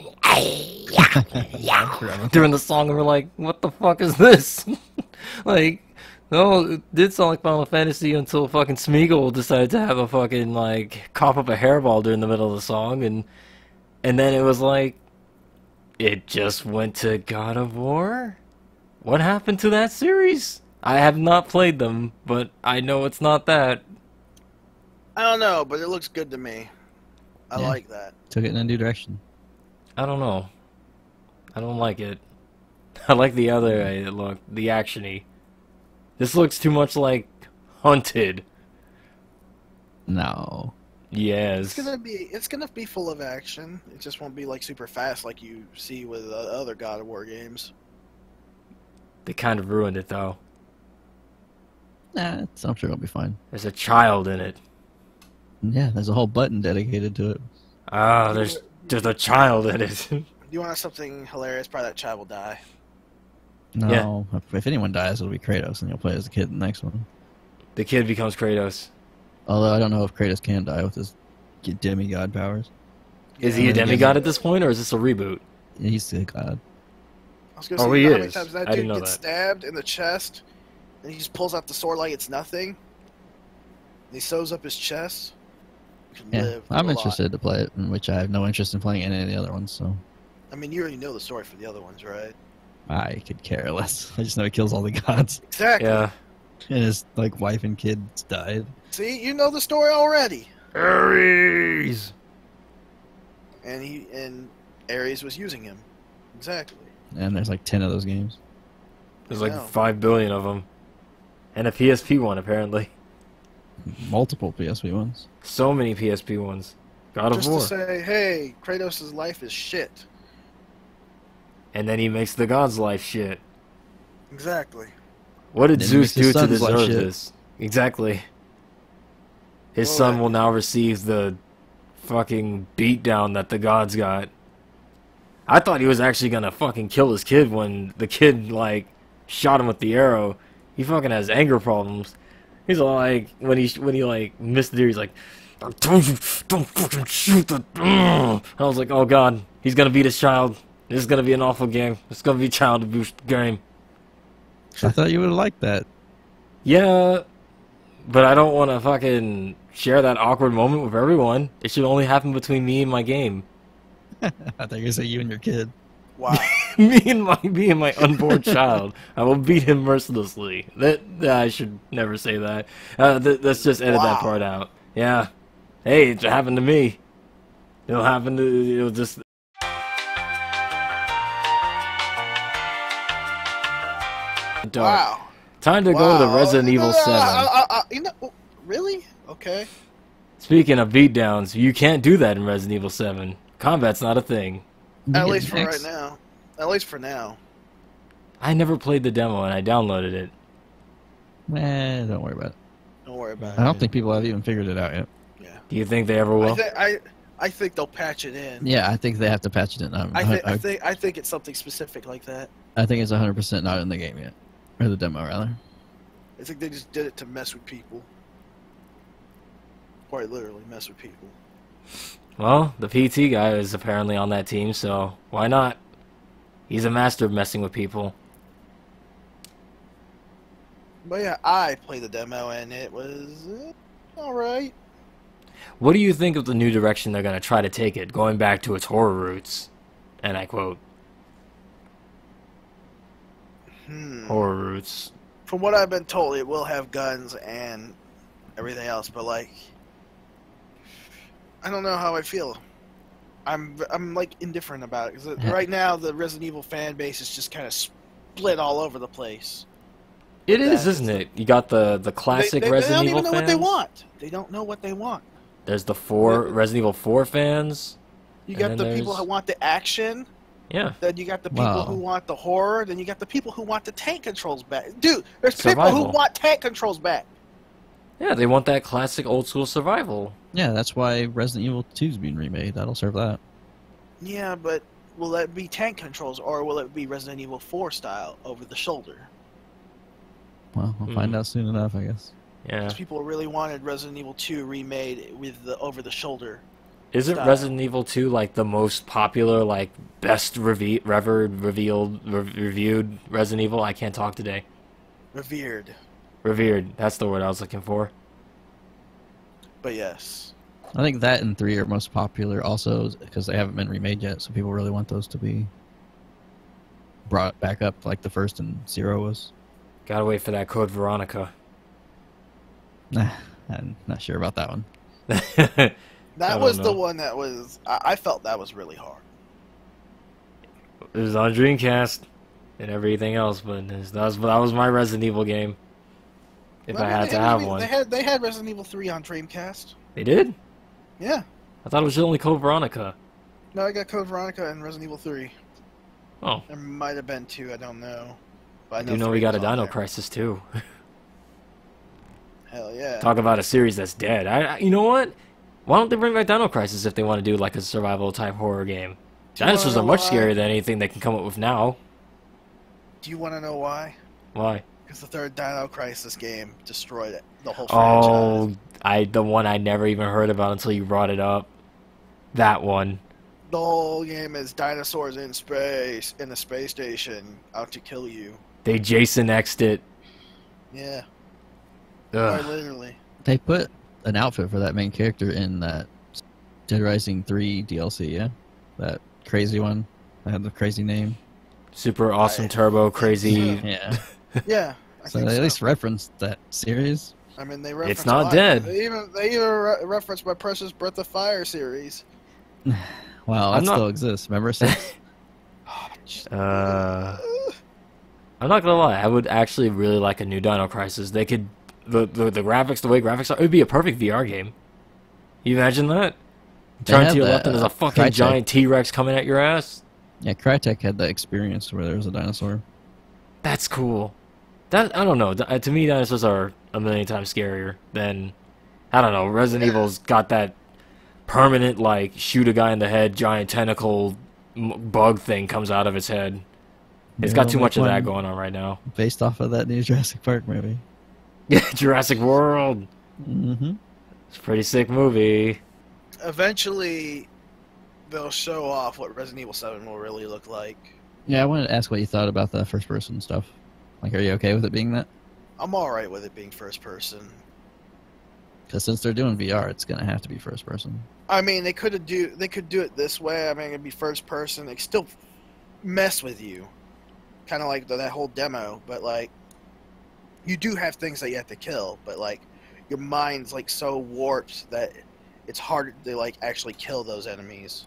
during the song, and we're like, what the fuck is this? Like, no, it did sound like Final Fantasy until fucking Smeagol decided to have a fucking like cough up a hairball during the middle of the song, and then it was like, it just went to God of War? What happened to that series? I have not played them, but I know it's not that. I don't know, but it looks good to me. I like that. Took it in a new direction. I don't know. I don't like it. I like the other look, the action-y. This looks too much like Hunted. No. Yes. It's gonna be full of action. It just won't be like super fast like you see with other God of War games. They kind of ruined it though. Nah, I'm sure it'll be fine. There's a child in it. Yeah, there's a whole button dedicated to it. Ah, there's a child in it. Do you want something hilarious? Probably that child will die. No, if anyone dies, it'll be Kratos, and you'll play as the kid in the next one. The kid becomes Kratos. Although I don't know if Kratos can die with his demigod powers. Is he a demigod at this point, or is this a reboot? He's a god. I was gonna say, Oh, he you know how many is. times that I didn't dude know gets that. stabbed in the chest, and he just pulls out the sword like it's nothing, and he sews up his chest. He can Yeah, live I'm a lot. interested to play it, in which I have no interest in playing any of the other ones, so I mean, you already know the story for the other ones, right? I could care less. I just know he kills all the gods, Exactly. Yeah. and his wife and kids died. See, you know the story already. Ares. And Ares was using him. Exactly. And there's 10 of those games. There's I like know. 5 billion of them, and a PSP one apparently. Multiple PSP ones. So many PSP ones. God of Just War. to say, hey, Kratos' life is shit. And then he makes the god's life shit. Exactly. What did Then he Zeus makes his do to son's life deserve shit. this? Exactly. His Well, son will now receive the fucking beatdown that the gods got. I thought he was actually gonna fucking kill his kid when the kid, shot him with the arrow. He fucking has anger problems. He's like, when he missed the deer, he's like, I told you, don't fucking shoot the... I was like, oh god, he's gonna beat his child. This is gonna be an awful game. It's gonna be a child abuse game. I thought you would have liked that. Yeah, but I don't want to fucking share that awkward moment with everyone. It should only happen between me and my game. I thought you were going to say you and your kid. Wow. me and my unborn child. I will beat him mercilessly. That I should never say that. Let's just edit that Wow. part out. Yeah. Hey, it happened to me. It'll just... Dark. Wow. Time to go to Wow. Resident Evil 7. Really? Okay. Speaking of beatdowns, you can't do that in Resident Evil 7. Combat's not a thing. At least for right now. At least for now. I never played the demo and I downloaded it. Don't worry about it. Don't worry about I it. don't think people have even figured it out yet. Yeah. Do you think they ever will? I think they'll patch it in. Yeah, I think they have to patch it in. I think it's something specific like that. I think it's 100% not in the game yet. Or the demo, rather. I think they just did it to mess with people. Quite literally mess with people. Well, the PT guy is apparently on that team, so why not? He's a master of messing with people. But yeah, I played the demo and it was all right. What do you think of the new direction they're going to try to take it, going back to its horror roots? And I quote, horror roots. From what I've been told, it will have guns and everything else, but like, I don't know how I feel. I'm like indifferent about it because right now the Resident Evil fan base is just kind of split all over the place. It is, isn't it? You got the classic Resident Evil fans. They don't even know what they want. They don't know what they want. There's the Resident Evil 4 fans. You got the people who want the action. Yeah. Then you got the people who want the horror. Then you got the people who want the tank controls back. Dude, there's people who want tank controls back. Yeah, they want that classic old school survival. Yeah, that's why Resident Evil 2 is being remade. That'll serve that. Yeah, but will that be tank controls or will it be Resident Evil 4 style over the shoulder? Well, we'll find out soon enough, I guess. Yeah. Because people really wanted Resident Evil 2 remade with the over the shoulder. Isn't Resident Evil 2 like the most popular, like best reviewed Resident Evil? I can't talk today. Revered. That's the word I was looking for. But yes. I think that and 3 are most popular also because they haven't been remade yet, so people really want those to be brought back up like the first and 0 was. Gotta wait for that Code Veronica. Nah, I'm not sure about that one. That was the one that was... I felt that was really hard. It was on Dreamcast and everything else, but that was my Resident Evil game. If I had to have one. They had Resident Evil 3 on Dreamcast. They did? Yeah. I thought it was only Code Veronica. No, I got Code Veronica and Resident Evil 3. Oh. There might have been 2, I don't know. But I know we got a Dino Crisis too. Hell yeah. Talk about a series that's dead. You know what? Why don't they bring back Dino Crisis if they want to do like a survival type horror game? Dinosaurs are much scarier than anything they can come up with now. Do you want to know why? Why? Because the third Dino Crisis game destroyed the whole franchise. Oh, the one I never even heard about until you brought it up. That one. The whole game is dinosaurs in space, in a space station, out to kill you. They Jason X'd it. Yeah. Ugh. Quite literally. They put an outfit for that main character in that Dead Rising 3 DLC, yeah? That crazy one. That had the crazy name. Super awesome turbo crazy. Yeah. Yeah. So they at least referenced that series. I mean, they referenced It's not dead. They even referenced my Precious Breath of Fire series. Wow, that still exists. Remember? I'm not gonna lie. I would actually really like a new Dino Crisis. They could the graphics, the way graphics are, it would be a perfect VR game. You imagine that? Turn to your left and there's a fucking giant T-Rex coming at your ass. Yeah, Crytek had that experience where there was a dinosaur. That's cool. I don't know. To me, dinosaurs are a million times scarier than, I don't know. Resident Evil's got that permanent, like, shoot a guy in the head, giant tentacle bug thing comes out of its head. It's got too much of that going on right now. Based off of that new Jurassic Park movie. Yeah, Jurassic World. Mm-hmm. It's a pretty sick movie. Eventually, they'll show off what Resident Evil 7 will really look like. Yeah, I wanted to ask what you thought about the first-person stuff. Like, are you okay with it being that? I'm alright with it being first-person. Because since they're doing VR, it's going to have to be first-person. I mean, they could do it this way. I mean, it'd be first-person. They could still mess with you. Kind of like that whole demo, but like you do have things that you have to kill, but like your mind's like so warped that it's hard to like actually kill those enemies.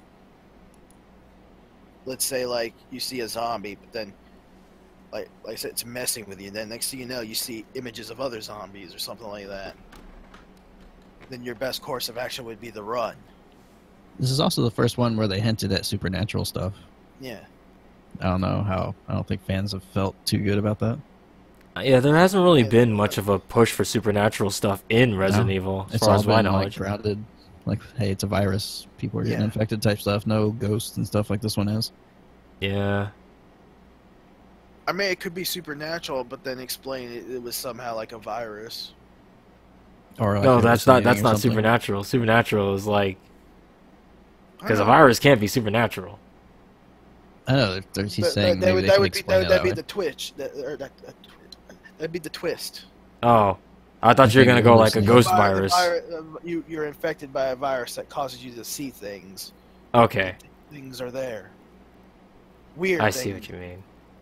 Let's say like you see a zombie, but then like I said, it's messing with you. Then next thing you know, you see images of other zombies or something like that. Then your best course of action would be the run. This is also the first one where they hinted at supernatural stuff. Yeah. I don't think fans have felt too good about that. Yeah, there hasn't really been much of a push for supernatural stuff in Resident Evil, as far as my knowledge. Like, grounded, like, hey, it's a virus, people are getting infected type stuff, no ghosts and stuff like this one is. Yeah. I mean, it could be supernatural, but then explain it was somehow like a virus. Or like no, that's not supernatural. Supernatural is like, because a virus can't be supernatural. I know he's saying maybe they can explain it that that'd be way. the Twitch. That'd That'd be the twist. Oh, I thought you were gonna go like a ghost virus. You're infected by a virus that causes you to see things. Okay. Things are there. Weird. I see what you mean.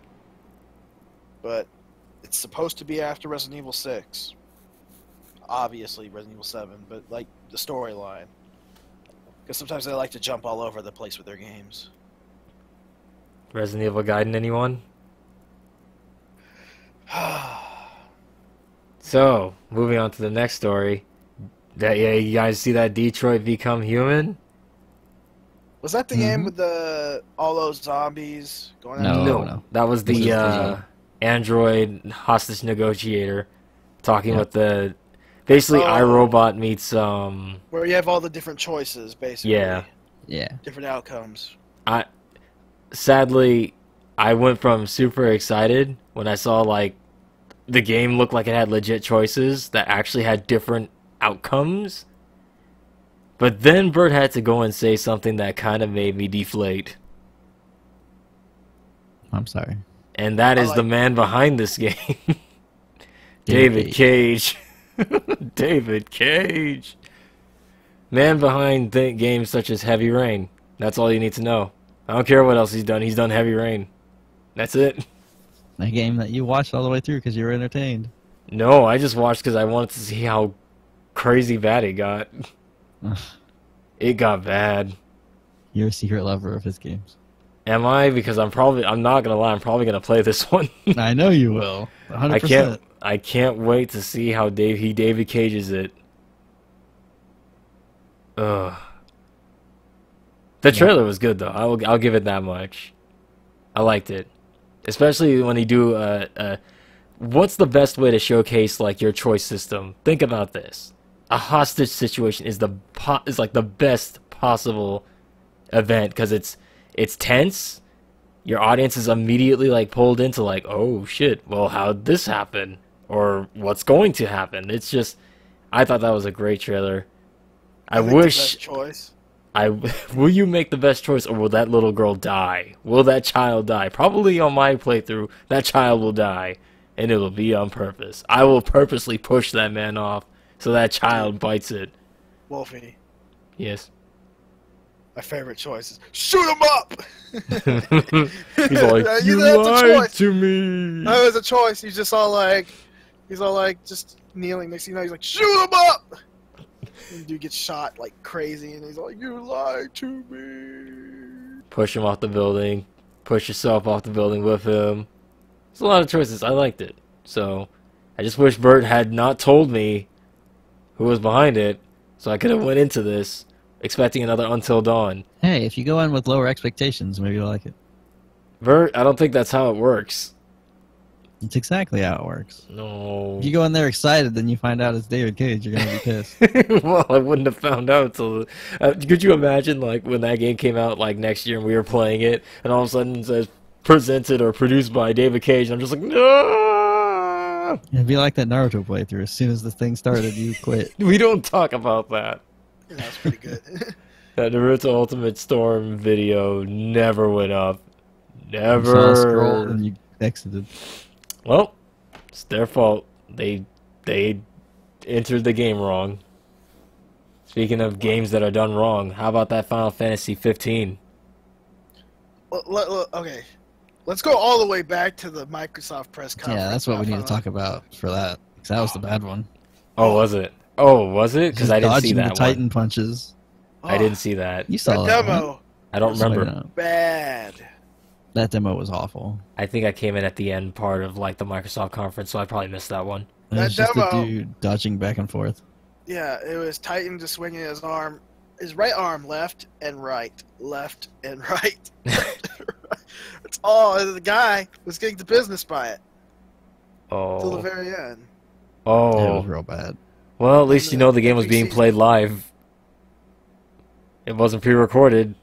But it's supposed to be after Resident Evil 6. Obviously Resident Evil 7, but like the storyline. Because sometimes they like to jump all over the place with their games. Resident Evil guiding anyone? So, moving on to the next story. You guys see that Detroit Become Human? Was that the game with all those zombies going out? No. That was the Android hostage negotiator talking with the... Basically, iRobot meets... Where you have all the different choices, basically. Yeah. Different outcomes. Sadly, I went from super excited when I saw, like, the game looked like it had legit choices that actually had different outcomes. But then Bert had to go and say something that kind of made me deflate. I'm sorry. And that is the man behind this game. David Cage. David Cage. Man behind games such as Heavy Rain. That's all you need to know. I don't care what else he's done. He's done Heavy Rain. That's it. A game that you watched all the way through because you were entertained. No, I just watched because I wanted to see how crazy bad it got. It got bad. You're a secret lover of his games. Am I? Because I'm not gonna lie, I'm probably gonna play this one. I know you will. 100%. I can't wait to see how David Cages it. Ugh. The trailer was good though. I'll give it that much. I liked it. Especially when you do what's the best way to showcase like your choice system? Think about this. A hostage situation is like the best possible event because it's tense. Your audience is immediately like pulled into like, oh shit, well how'd this happen? Or what's going to happen? It's just, I thought that was a great trailer. I wish. The best choice. Will you make the best choice, or will that little girl die? Will that child die? Probably on my playthrough, that child will die, and it'll be on purpose. I will purposely push that man off so that child bites it. Wolfie. Yes. My favorite choice is shoot him up. He's like, you lied to me. That was a choice. He's all like just kneeling. Next thing you know, he's like, shoot him up. And dude gets shot like crazy, and he's like, you lied to me. Push him off the building. Push yourself off the building with him. There's a lot of choices. I liked it. So, I just wish Bert had not told me who was behind it, so I could have went into this expecting another Until Dawn. Hey, if you go in with lower expectations, maybe you'll like it. Bert, I don't think that's how it works. It's exactly how it works. No. If you go in there excited, then you find out it's David Cage, you're going to be pissed. Well, I wouldn't have found out till... could you imagine, like, when that game came out, like, next year and we were playing it, and all of a sudden it says, presented or produced by David Cage, and I'm just like, no! It'd be like that Naruto playthrough. As soon as the thing started, you quit. We don't talk about that. Yeah, that's pretty good. That Naruto Ultimate Storm video never went up. Never. You saw a scroll and you exited. Well, it's their fault. They entered the game wrong. Speaking of games that are done wrong, how about that Final Fantasy 15? Okay, let's go all the way back to the Microsoft press conference. Yeah, that's what we need to talk about for that. Because that was the bad one. Oh, was it? Oh, was it? Because I didn't see that the Titan punches. I didn't see that. You saw that that demo. I don't remember. Bad. That demo was awful. I think I came in at the end part of like the Microsoft conference, so I probably missed that one. It was just a dude dodging back and forth. Yeah, it was Titan just swinging his arm, his right arm left and right, left and right. It's all. The guy was getting the business by it. Oh. Till the very end. Oh. It was real bad. Well, at least you know the game was being played live. It wasn't pre-recorded.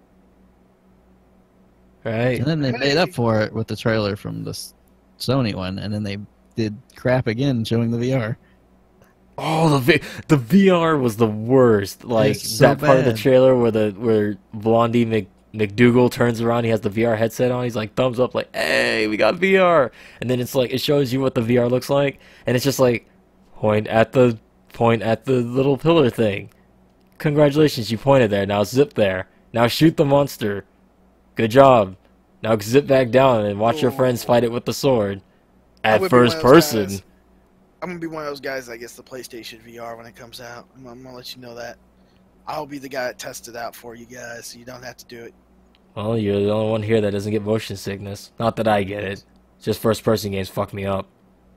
Right? And then they made up for it with the trailer from the Sony one, and then they did crap again showing the VR. Oh, the VR was the worst. Like so that part of the bad. trailer where Blondie McDougal turns around, he has the VR headset on, he's like thumbs up like, hey, we got VR. And then it's like it shows you what the VR looks like, and it's just like point at the little pillar thing. Congratulations, you pointed there. Now zip there. Now shoot the monster. Good job. Now zip back down and watch your friends fight it with the sword. At first person. I'm gonna be one of those guys that gets the PlayStation VR when it comes out. I'm gonna let you know that. I'll be the guy that tests it out for you guys, so you don't have to do it. Well, you're the only one here that doesn't get motion sickness. Not that I get it. Just first-person games fuck me up.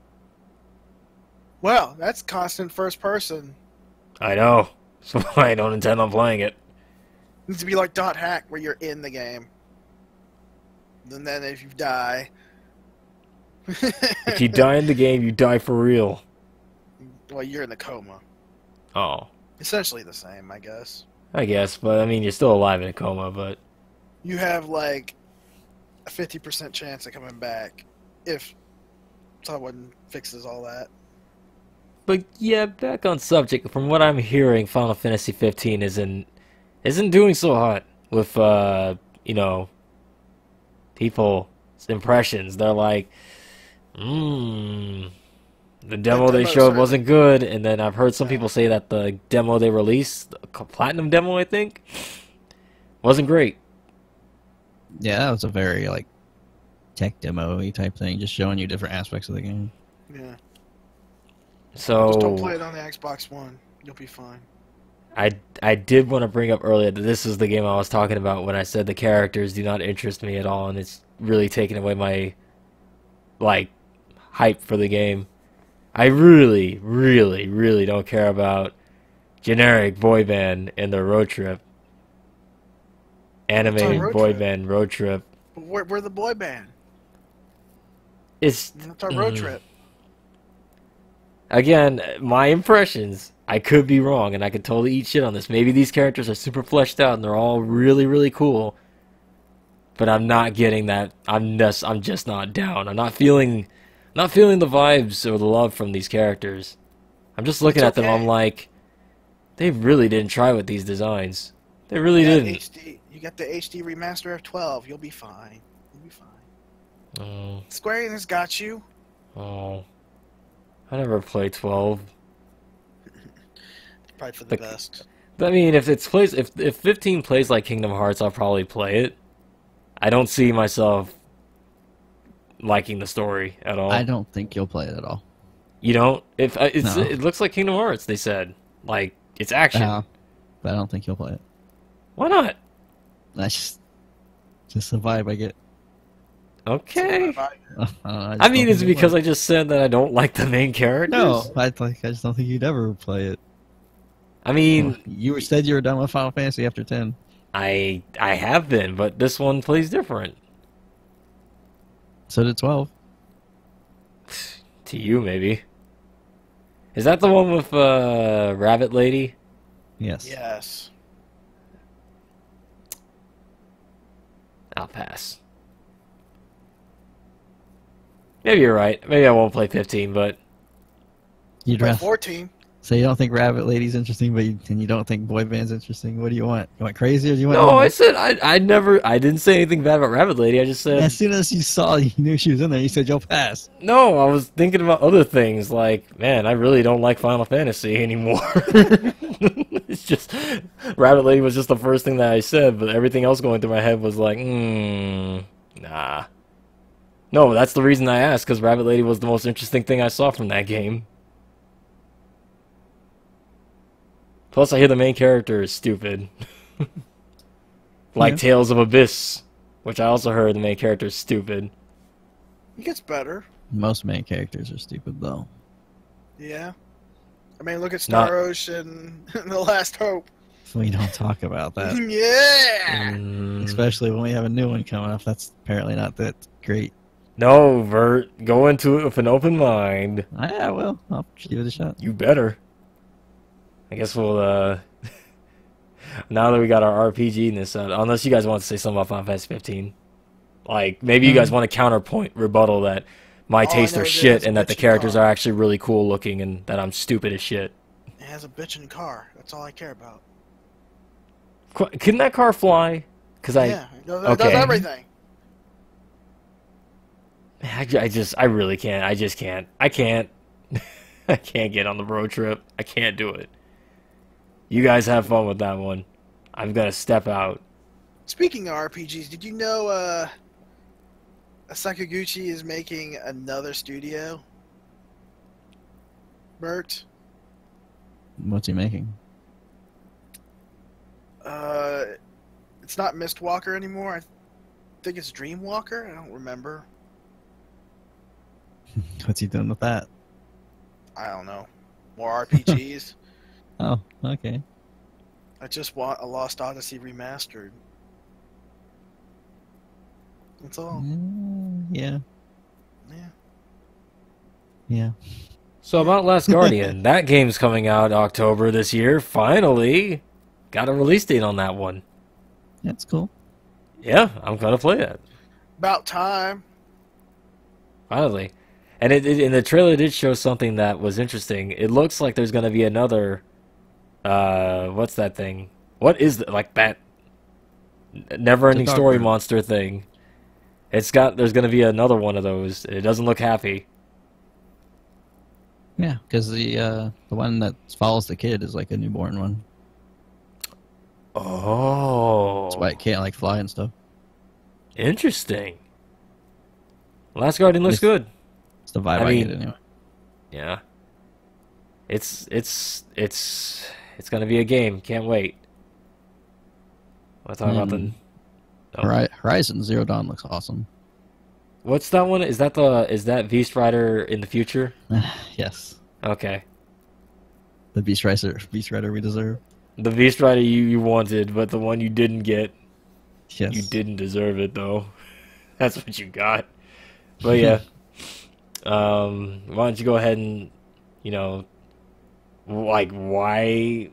Well, that's constant first person. I know. So I don't intend on playing it. It needs to be like Dot Hack, where you're in the game. And then if you die... If you die in the game, you die for real. Well, you're in the coma. Oh. Essentially the same, I guess. I guess, but I mean, you're still alive in a coma, but... You have, like, a 50% chance of coming back if someone fixes all that. But yeah, back on subject, from what I'm hearing, Final Fantasy 15 isn't doing so hot with, you know, people's impressions. They're like, the demo they showed wasn't good, and then I've heard some people say that the demo they released, the Platinum demo, I think, wasn't great. Yeah, that was a very, like, tech demo-y type thing, just showing you different aspects of the game. Yeah. So Just don't play it on the Xbox One. You'll be fine. I did want to bring up earlier that this is the game I was talking about when I said the characters do not interest me at all, and it's really taking away my, like, hype for the game. I really, really, really don't care about generic boy band and their road trip. Anime boy band road trip. But we're the boy band. It's That's our road trip. Again, my impressions, I could be wrong, and I could totally eat shit on this. Maybe these characters are super fleshed out, and they're all really, really cool. But I'm not getting that. I'm just not down. I'm not feeling the vibes or the love from these characters. I'm just looking at them. I'm like, they really didn't try with these designs. They really didn't. You got the HD remaster of 12. You'll be fine. You'll be fine. Oh. Square Enix got you. Oh. I never played 12. Probably for the best. I mean, if 15 plays like Kingdom Hearts, I'll probably play it. I don't see myself liking the story at all. I don't think you'll play it at all. You don't? No. It looks like Kingdom Hearts, they said. Like, it's action. But I don't think you'll play it. Why not? That's just the vibe I get. Okay. I mean, it's because I just said that I don't like the main characters. No, I just don't think you'd ever play it. I mean, you said you were done with Final Fantasy after 10. I have been, but this one plays different. So did 12. To you, maybe. Is that the one with Rabbit Lady? Yes. Yes. I'll pass. Maybe you're right. Maybe I won't play 15, but... You'd Play rather 14. So you don't think Rabbit Lady's interesting, but you don't think boy band's interesting? What do you want? You want crazy or do you want... No, I said I didn't say anything bad about Rabbit Lady. I just said... As soon as you knew she was in there, you said you'll pass. No, I was thinking about other things, like, man, I really don't like Final Fantasy anymore. It's just... Rabbit Lady was just the first thing that I said, but everything else going through my head was like, nah. No, that's the reason I asked, because Rabbit Lady was the most interesting thing I saw from that game. Plus, I hear the main character is stupid. Like Tales of Abyss, which I also heard the main character is stupid. It gets better. Most main characters are stupid, though. Yeah. I mean, look at Star Ocean and The Last Hope. We don't talk about that. Yeah! Especially when we have a new one coming up. That's apparently not that great. No, Vert. Go into it with an open mind. I will. I'll give it a shot. You better. I guess we'll, now that we got our RPG in this, unless you guys want to say something about Final Fantasy 15. Like, maybe you guys want to counterpoint, rebuttal that my tastes are shit and that the characters are actually really cool looking and that I'm stupid as shit. It has a bitchin' car. That's all I care about. Couldn't that car fly? Because I Yeah, it does everything. I really can't. I just can't. I can't. I can't get on the road trip. I can't do it. You guys have fun with that one. I'm gonna step out. Speaking of RPGs, did you know Sakaguchi is making another studio? Bert? What's he making? It's not Mistwalker anymore. I think it's Dreamwalker. I don't remember. What's he doing with that? I don't know. More RPGs. Oh, okay. I just want a Lost Odyssey remastered. That's all. Yeah. Yeah. Yeah. So about Last Guardian, that game's coming out October this year. Finally, got a release date on that one. That's cool. Yeah, I'm gonna play that. About time. Finally. And in the trailer did show something that was interesting. It looks like there's gonna be another what's that thing? What is that, like that never-ending story monster thing? There's gonna be another one of those. It doesn't look happy. Yeah, because the one that follows the kid is like a newborn one. Oh. That's why it can't like fly and stuff. Interesting. Last Guardian looks good. It's the vibe I get anyway. Yeah. It's gonna be a game. Can't wait. We'll talk about the Horizon Zero Dawn looks awesome. What's that one? Is that Beast Rider in the future? Yes. Okay. The Beast Rider we deserve. The Beast Rider you wanted, but the one you didn't get. Yes. You didn't deserve it though. That's what you got. But yeah. Why don't you go ahead and, like, why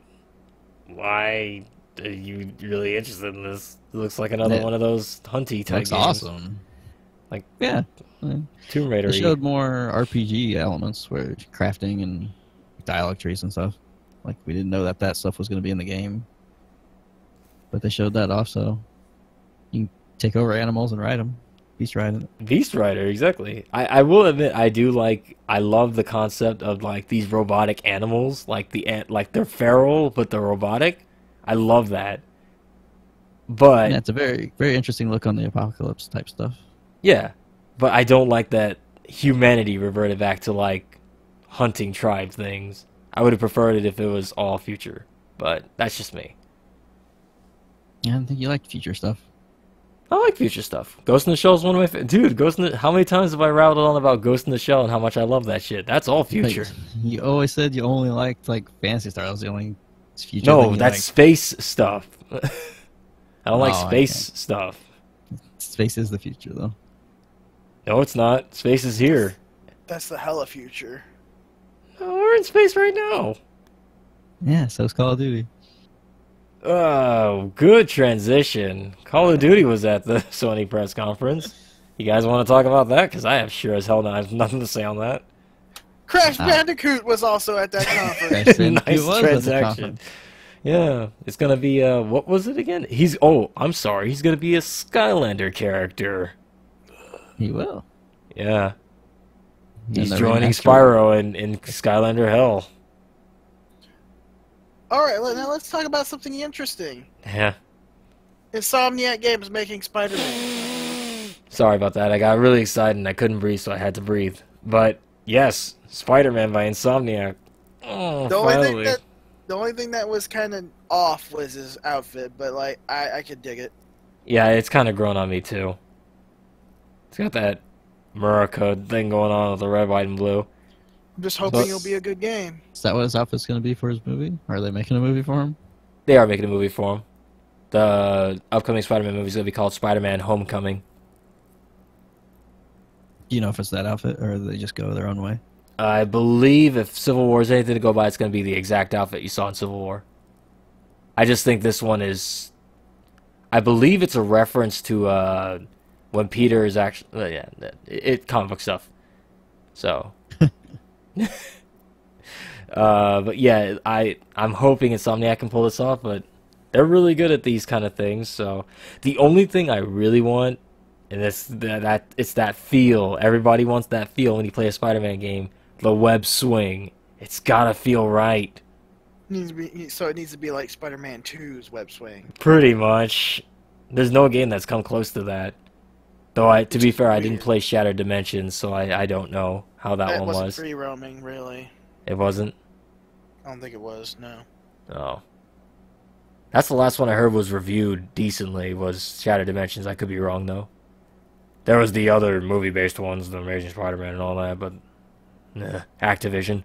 are you really interested in this? It looks like another one of those hunty type games. Looks awesome. Like, yeah. Tomb Raider. They showed more RPG elements where crafting and dialogue trees and stuff. Like, we didn't know that stuff was going to be in the game. But they showed that off, so you can take over animals and ride them. Beast Rider, exactly. I will admit, I love the concept of, like, these robotic animals. Like, they're feral, but they're robotic. I love that. But yeah, it's a very, very interesting look on the apocalypse type stuff. Yeah, but I don't like that humanity reverted back to, like, hunting tribe things. I would have preferred it if it was all future, but that's just me. Yeah, I think you like future stuff. I like future stuff. Ghost in the Shell is one of my dude. How many times have I rattled on about Ghost in the Shell and how much I love that shit? That's all future. Like, you always said you only liked like Phantasy Star. That was the only future. No, that's space stuff. I don't like space stuff. Space is the future, though. No, it's not. Space is here. That's the hella future. No, we're in space right now. Yeah, so it's Call of Duty. Oh, good transition. Call of Duty was at the Sony press conference. You guys want to talk about that? Because I have sure as hell I have nothing to say on that. Crash Bandicoot was also at that conference. Nice transaction. Yeah, it's going to be, what was it again? I'm sorry, he's going to be a Skylander character. He will. Yeah. He's joining Spyro in Skylander Hell. Alright, now let's talk about something interesting. Yeah. Insomniac Games making Spider-Man. Sorry about that. I got really excited and I couldn't breathe, so I had to breathe. But, yes, Spider-Man by Insomniac. Oh, finally. The only thing that was kind of off was his outfit, but, like, I could dig it. Yeah, it's kind of grown on me, too. It's got that Murica thing going on with the red, white, and blue. I'm just hoping it'll be a good game. Is that what his outfit's going to be for his movie? Are they making a movie for him? They are making a movie for him. The upcoming Spider-Man movie is going to be called Spider-Man Homecoming. Do you know if it's that outfit, or do they just go their own way? I believe if Civil War is anything to go by, it's going to be the exact outfit you saw in Civil War. I just think this one is... I believe it's a reference to when Peter is actually... comic book stuff. So... but yeah, I'm hoping Insomniac can pull this off, but They're really good at these kind of things. So the only thing I really want, and it's that feel. Everybody wants that feel when you play a Spider-Man game. The web swing. It's gotta feel right. So it needs to be like Spider-Man 2's web swing. Pretty much. There's no game that's come close to that. Though, to be fair, I didn't play Shattered Dimensions, so I don't know how that one was. That wasn't free roaming, really. It wasn't? I don't think it was, no. Oh. That's the last one I heard was reviewed decently, was Shattered Dimensions. I could be wrong, though. There was the other movie-based ones, The Amazing Spider-Man and all that, but... Nah, Activision.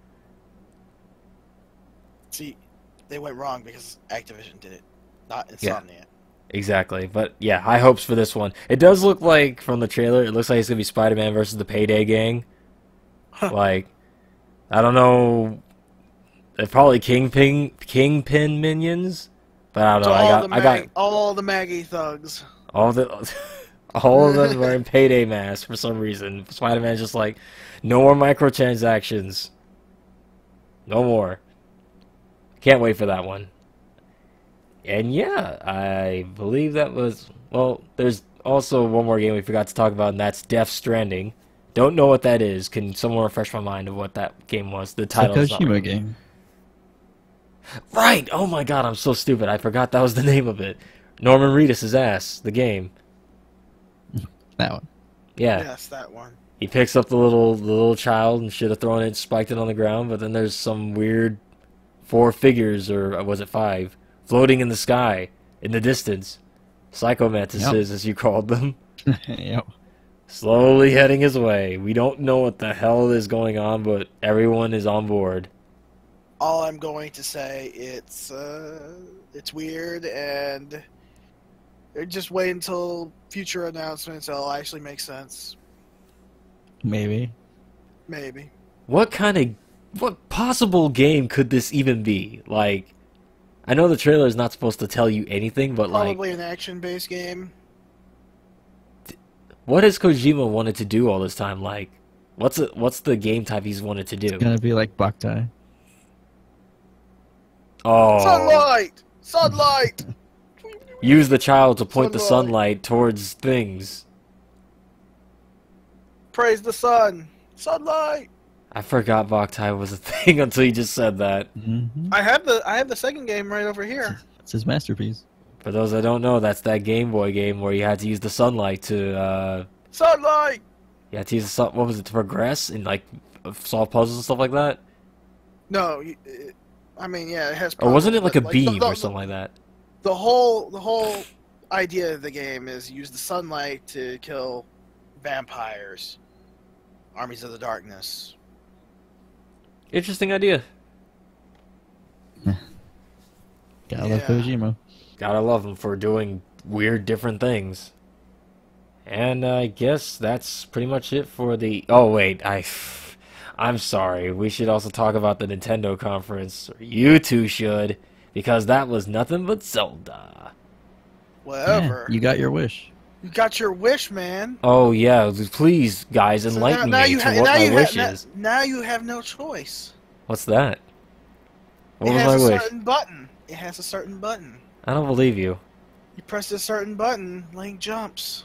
See, they went wrong because Activision did it, not Insomniac. Yeah, exactly. But, yeah, high hopes for this one. It does look like, from the trailer, it looks like it's going to be Spider-Man versus the Payday Gang. Like, I don't know... They're probably Kingpin minions, but I don't know. I got all the Maggie thugs. All of them wearing Payday masks for some reason. Spider-Man's just like, no more microtransactions. No more. Can't wait for that one. And yeah, I believe that was... Well, there's also one more game we forgot to talk about, and that's Death Stranding. Don't know what that is. Can someone refresh my mind of what that game was? The title is a Kojima game. Right! Oh my god, I'm so stupid. I forgot that was the name of it. Norman Reedus' ass, the game. That one. Yeah. Yes, that one. He picks up the little child and should have thrown it, spiked it on the ground, but then there's some weird 4 figures, or was it 5, floating in the sky, in the distance. Psychomantises, as you called them. Yep. Slowly heading his way. We don't know what the hell is going on, but everyone is on board. All I'm going to say, it's weird, and just wait until future announcements. It'll actually make sense. Maybe. Maybe. What possible game could this even be? Like, I know the trailer is not supposed to tell you anything, but probably an action-based game. What has Kojima wanted to do all this time? Like, what's the game type he's wanted to do? It's gonna be like Boktai. Oh. Sunlight! Sunlight! Use the child to point the sunlight towards things. Praise the sun! Sunlight! I forgot Boktai was a thing until you just said that. Mm-hmm. I have the second game right over here. It's his masterpiece. For those that don't know, that's that Game Boy game where you had to use the sunlight to Sunlight! You had to use the sun. What was it, to progress and like solve puzzles and stuff like that? No, I mean, yeah, it has. Or wasn't it like a but, beam or something like that? The whole idea of the game is use the sunlight to kill vampires, armies of the darkness. Interesting idea. Gotta love Kojima. Gotta love him for doing weird, different things. And I guess that's pretty much it for the... Oh, wait, I'm sorry. We should also talk about the Nintendo conference. Or you two should, because that was nothing but Zelda. Whatever. Yeah, you got your wish. You got your wish, man. Oh, yeah. Please, guys, enlighten me to what my wish is. Now you have no choice. What's that? What was my wish? It has a certain button. It has a certain button. I don't believe you. You press a certain button, Link jumps.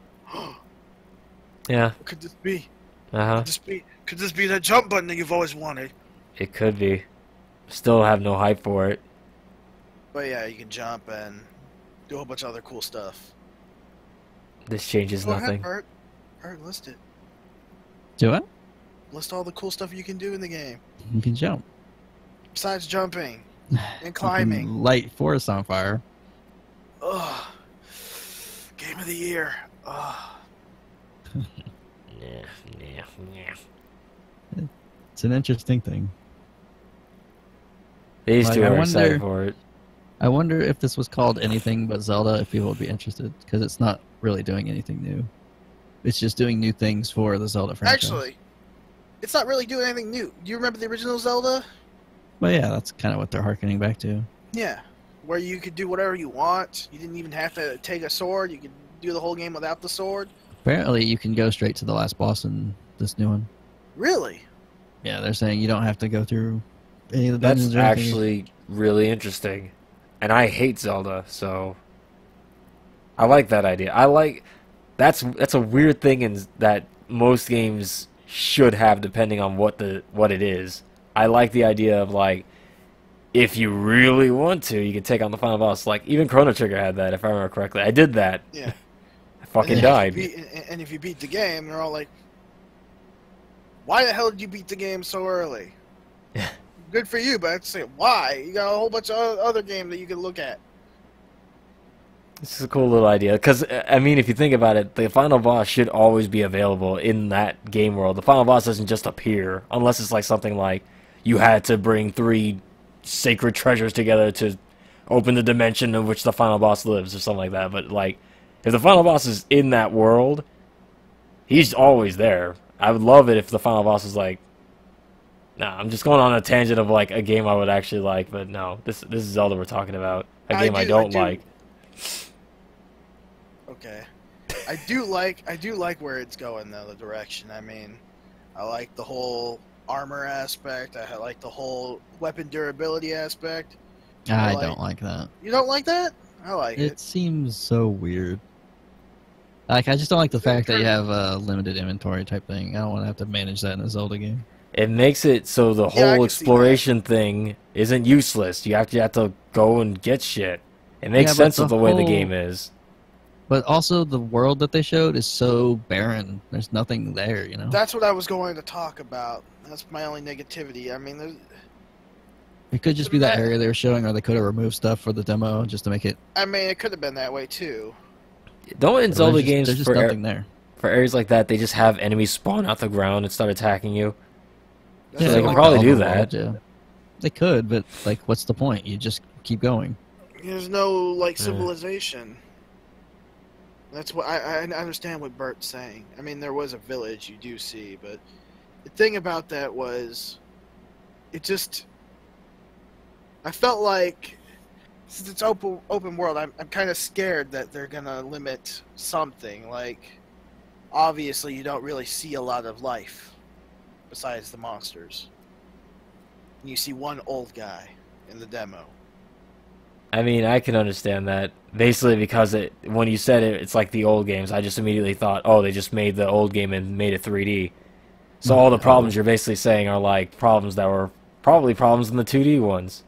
Yeah. What could this be? Uh-huh. Could this be that jump button that you've always wanted? It could be. Still have no hype for it. But yeah, you can jump and do a whole bunch of other cool stuff. This changes Go nothing. ahead, Bert, list it. Do it? List all the cool stuff you can do in the game. You can jump. Besides jumping and climbing. You can light forests on fire. Ugh. Game of the year. Ugh. It's an interesting thing. These two I are excited for it. I wonder if this was called anything but Zelda, if people would be interested, because it's not really doing anything new. It's just doing new things for the Zelda franchise. Actually, it's not really doing anything new. Do you remember the original Zelda? Well, yeah, that's kind of what they're harkening back to. Yeah, where you could do whatever you want. You didn't even have to take a sword. You could do the whole game without the sword. Apparently, you can go straight to the last boss in this new one. Really? Yeah, they're saying you don't have to go through any of the That's dungeons or anything. actually really interesting. and I hate Zelda, so I like that idea. That's a weird thing in that most games should have, depending on what it is. I like the idea of, like, if you really want to, you can take on the final boss. Like, even Chrono Trigger had that, if I remember correctly. I did that. Yeah. I fucking and died. If you beat the game, they're all like, why the hell did you beat the game so early? Good for you, but I have to say, why? You got a whole bunch of other games that you can look at. This is a cool little idea, because, I mean, if you think about it, the final boss should always be available in that game world. The final boss doesn't just appear, unless it's like something like you had to bring 3 sacred treasures together to open the dimension in which the final boss lives, or something like that. But, like, if the final boss is in that world, he's always there. I would love it if the final boss is like, nah, I'm just going on a tangent of, like, a game I would actually like, but no, this is Zelda we're talking about. A game I don't like. Okay. I do like where it's going, though, the direction. I mean, I like the whole armor aspect. I like the whole weapon durability aspect. I don't like that. You don't like that? I like it. It seems so weird. Like, I just don't like the fact that you have a limited inventory type thing. I don't want to have to manage that in a Zelda game. It makes it so the whole exploration thing isn't useless. You actually have to go and get shit. It makes sense of the way the game is. But also, the world that they showed is so barren. There's nothing there, you know? That's what I was going to talk about. That's my only negativity. I mean, there's... It could just be that area they were showing, or they could have removed stuff for the demo just to make it... I mean, it could have been that way, too. Don't in Zelda games, there's just nothing there. For areas like that, they just have enemies spawn out the ground and start attacking you. Yeah, so they can probably do that. Yeah. They could, but, like, what's the point? You just keep going. There's no, like, civilization. That's what I understand what Bert's saying. I mean, there was a village you do see, but the thing about that was, it just... I felt like, since it's open world, I'm kind of scared that they're gonna limit something. Like, obviously, you don't really see a lot of life besides the monsters. And you see one old guy in the demo. I mean, I can understand that. Basically, because when you said it's like the old games, I just immediately thought, oh, they just made the old game and made it 3D. So all the problems you're basically saying are like problems that were probably problems in the 2D ones.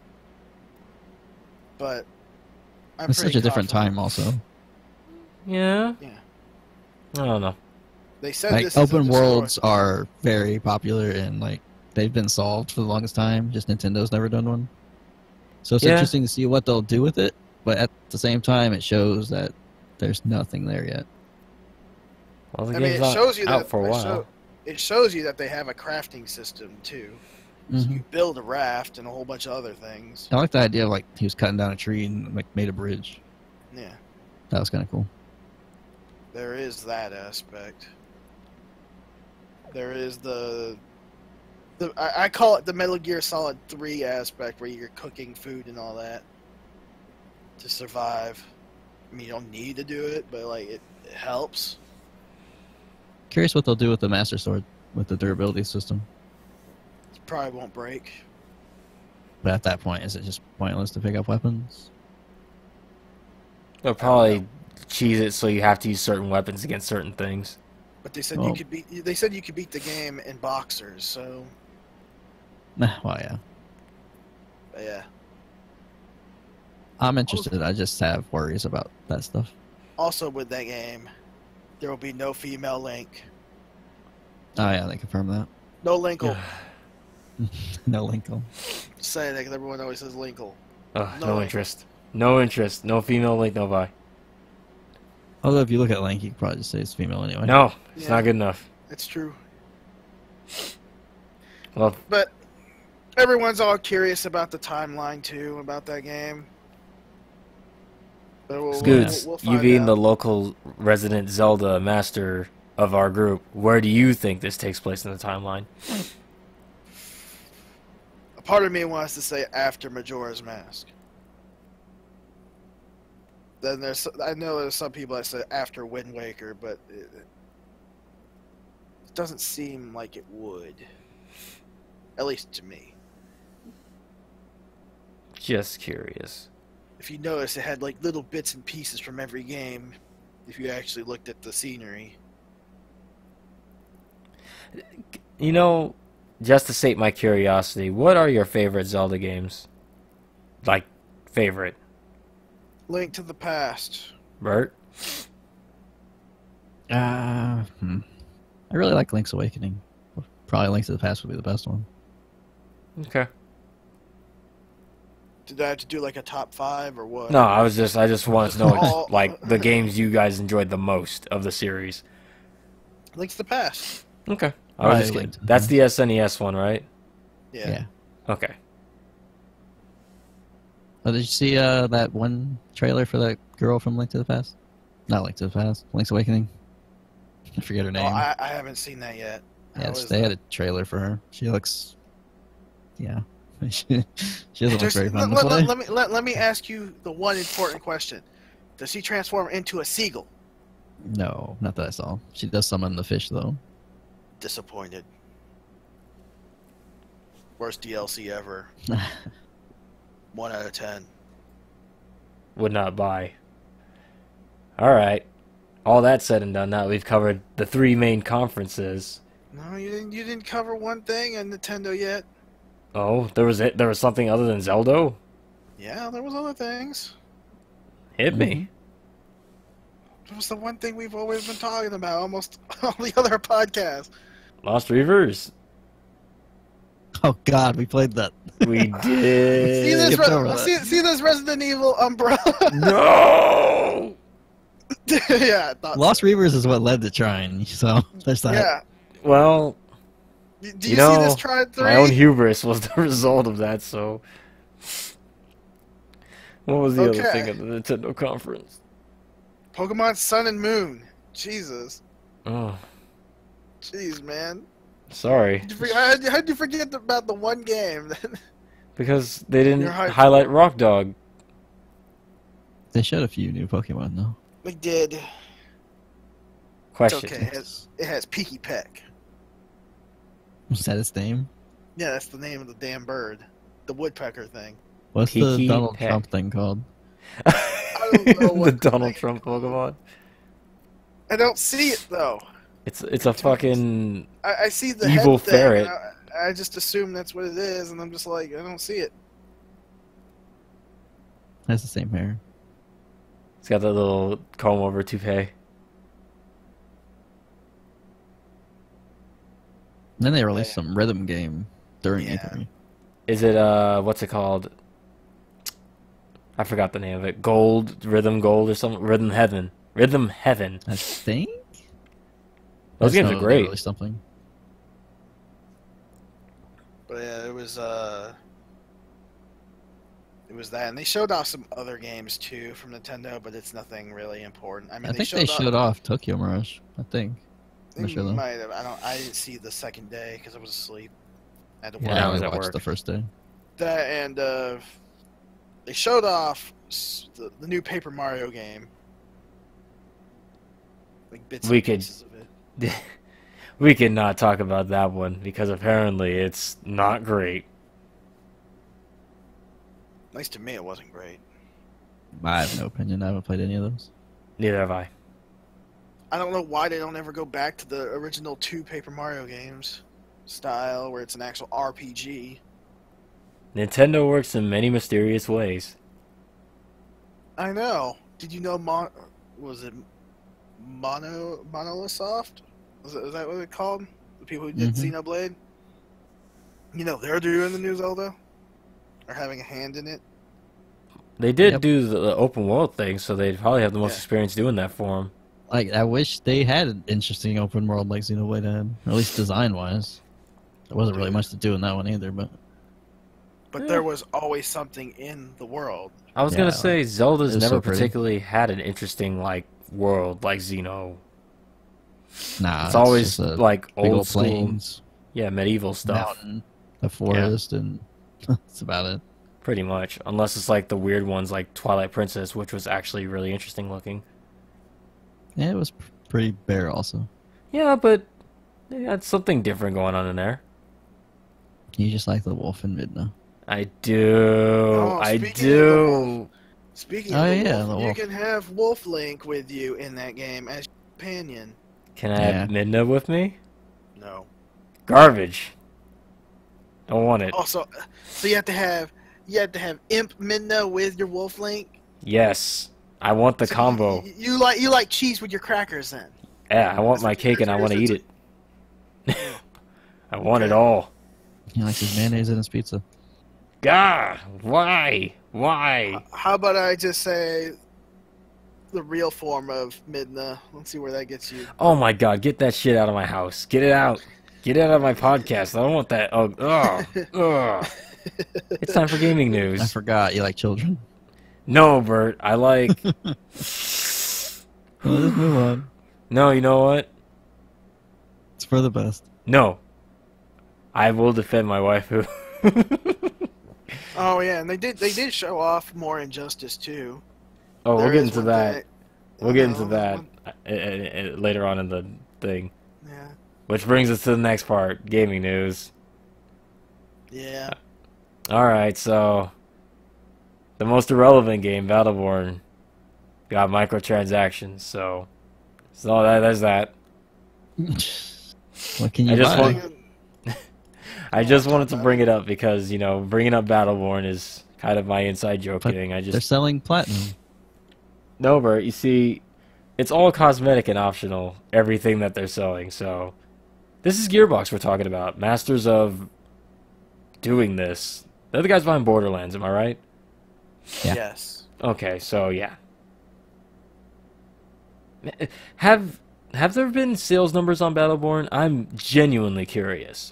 But it's such a different time, also. Yeah. Yeah. I don't know. They said like, this open worlds are very popular, and like they've been solved for the longest time. Just Nintendo's never done one. So it's interesting to see what they'll do with it, but at the same time, it shows that there's nothing there yet. Well, the game's out for a while. It shows you that they have a crafting system too. So you build a raft and a whole bunch of other things. I like the idea of, like, he was cutting down a tree and, like, made a bridge. Yeah. That was kind of cool. There is that aspect. There is I call it the Metal Gear Solid 3 aspect, where you're cooking food and all that to survive. I mean, you don't need to do it, but, like, it helps. Curious what they'll do with the Master Sword, with the durability system. It probably won't break. But at that point, is it just pointless to pick up weapons? They'll probably cheese it so you have to use certain weapons against certain things. But they said you could beat. They said you could beat the game in boxers. So. Well, yeah. But yeah. I'm interested. I just have worries about that stuff. Also, with that game, there will be no female Link. Oh yeah, they confirmed that. No Linkle. No Linkle. Just saying that because everyone always says Linkle. No interest. No interest. No female Link, no buy. Although if you look at Link, you can probably just say it's female anyway. No, it's not good enough. It's true. Well, but everyone's all curious about the timeline too, about that game. So Scoots, we'll you find being out. the local resident Zelda master of our group, where do you think this takes place in the timeline? A part of me wants to say after Majora's Mask. Then I know there's some people that say after Wind Waker, but it doesn't seem like it would. At least to me. Just curious. if you notice, it had like little bits and pieces from every game. If you actually looked at the scenery. You know, just to sate my curiosity, what are your favorite Zelda games? Like, favorite? Link to the Past. Bert? I really like Link's Awakening. Probably Link to the Past would be the best one. Okay. Did I have to do like a top 5 or what? No, I just wanted to know like the games you guys enjoyed the most of the series. Link to the Past. Okay. I was just kidding. That's the SNES one, right? Yeah. Okay. Oh, did you see that one trailer for that girl from Link to the Past? Not Link to the Past. Link's Awakening. I forget her name. Oh, I haven't seen that yet. Yes, they had a trailer for her. She looks... Yeah. she doesn't look very fun to play. Let me ask you the one important question. Does she transform into a seagull? No, not that I saw. She does summon the fish, though. Disappointed. Worst DLC ever. 1 out of 10. Would not buy. Alright. All that said and done, now we've covered the 3 main conferences. No, you didn't cover one thing on Nintendo yet. Oh, there was something other than Zelda? Yeah, there was other things. Hit me. It was the one thing we've always been talking about, almost all the other podcasts. Lost Reavers. Oh God, we played that. We did. See this Resident Evil umbrella? No! Yeah, I thought Lost Reavers is what led to Trine, so there's that. Yeah. Well, do you see this Trine 3? My own hubris was the result of that, so... What was the other thing at the Nintendo conference? Pokemon Sun and Moon. Jesus. Oh. Jeez, man. Sorry. How'd you forget about the one game? Because they didn't highlight Rock Dog. They showed a few new Pokemon, though. We did. Question. It's okay. It has Peaky Peck. Was that its name? Yeah, that's the name of the damn bird. The woodpecker thing. What's Peaky the Donald Peck. Trump thing called? I don't know what The Donald Trump Pokemon. I don't see it, though. It's a fucking I see the evil head thing, ferret. and I just assume that's what it is, and I'm just like, I don't see it. Has the same hair. It's got that little comb over toupee. Then they released some rhythm game during E3. Is it what's it called? I forgot the name of it. Rhythm Gold or something. Rhythm Heaven. I think. Those games are great. Really something. But yeah, it was that, and they showed off some other games too from Nintendo, but it's nothing really important. I mean, I think they showed off Tokyo Mirage. I think. They might have. I didn't see the second day because I was asleep. I had to work. Yeah, I was watched at work the first day. That and they showed off the new Paper Mario game. Like bits and pieces of it. We could not talk about that one because apparently it's not great. At least to me, it wasn't great. I have no opinion. I haven't played any of those. Neither have I. I don't know why they don't ever go back to the original 2 Paper Mario games style, where it's an actual RPG. Nintendo works in many mysterious ways. I know. Did you know was it Monolithosoft? Is that what it's called? The people who did Xenoblade? You know, they're doing the new Zelda? Or having a hand in it? They did do the open world thing, so they'd probably have the most experience doing that for them. Like, I wish they had an interesting open world like Xenoblade had, or at least design-wise. There wasn't really much to do in that one either, but... But there was always something in the world. I was gonna say, Zelda's never so pretty. particularly had an interesting, like, world like Xeno. Nah, it's always, just like, big old school, plains, yeah, medieval stuff. mountain, a forest, and that's about it. Pretty much. Unless it's, like, the weird ones like Twilight Princess, which was actually really interesting looking. Yeah, it was pretty bare also. Yeah, but they had something different going on in there. You just like the wolf in Midna. I do. Oh, I do. Speaking Oh, of the yeah, wolf, the you wolf. can have Wolf Link with you in that game as your companion. Can I have Midna with me? No. Garbage. Don't want it. Also, so you have to have Imp Midna with your Wolf Link. Yes. I want the So combo. You like cheese with your crackers then. Yeah, I want my cake and I want to eat it. I want it all. He likes his mayonnaise in his pizza. God, why? Why? How about I just say the real form of Midna? Let's see where that gets you. Oh my God, get that shit out of my house. Get it out. Get it out of my podcast. I don't want that. Oh, ugh. It's time for gaming I news. forgot you like children. No, Bert, I like... Well, let's move on. No, you know what? It's for the best. No. I will defend my waifu. Oh yeah, and they did show off more Injustice too. Oh, we'll There get is into one that. thing- We'll get into Oh, that later on in the thing. Yeah. Which brings us to the next part, gaming news. Yeah. Alright, so... The most irrelevant game, Battleborn, got microtransactions, so... So there's that. What can you I just buy? want- I just wanted to bring it up because, you know, bringing up Battleborn is kind of my inside joke But thing. They're selling platinum. No, Bert, you see, it's all cosmetic and optional, everything that they're selling, so... This is Gearbox we're talking about, masters of doing this. They're the guys behind Borderlands, am I right? Yeah. Yes. Okay, so yeah. Have there been sales numbers on Battleborn? I'm genuinely curious.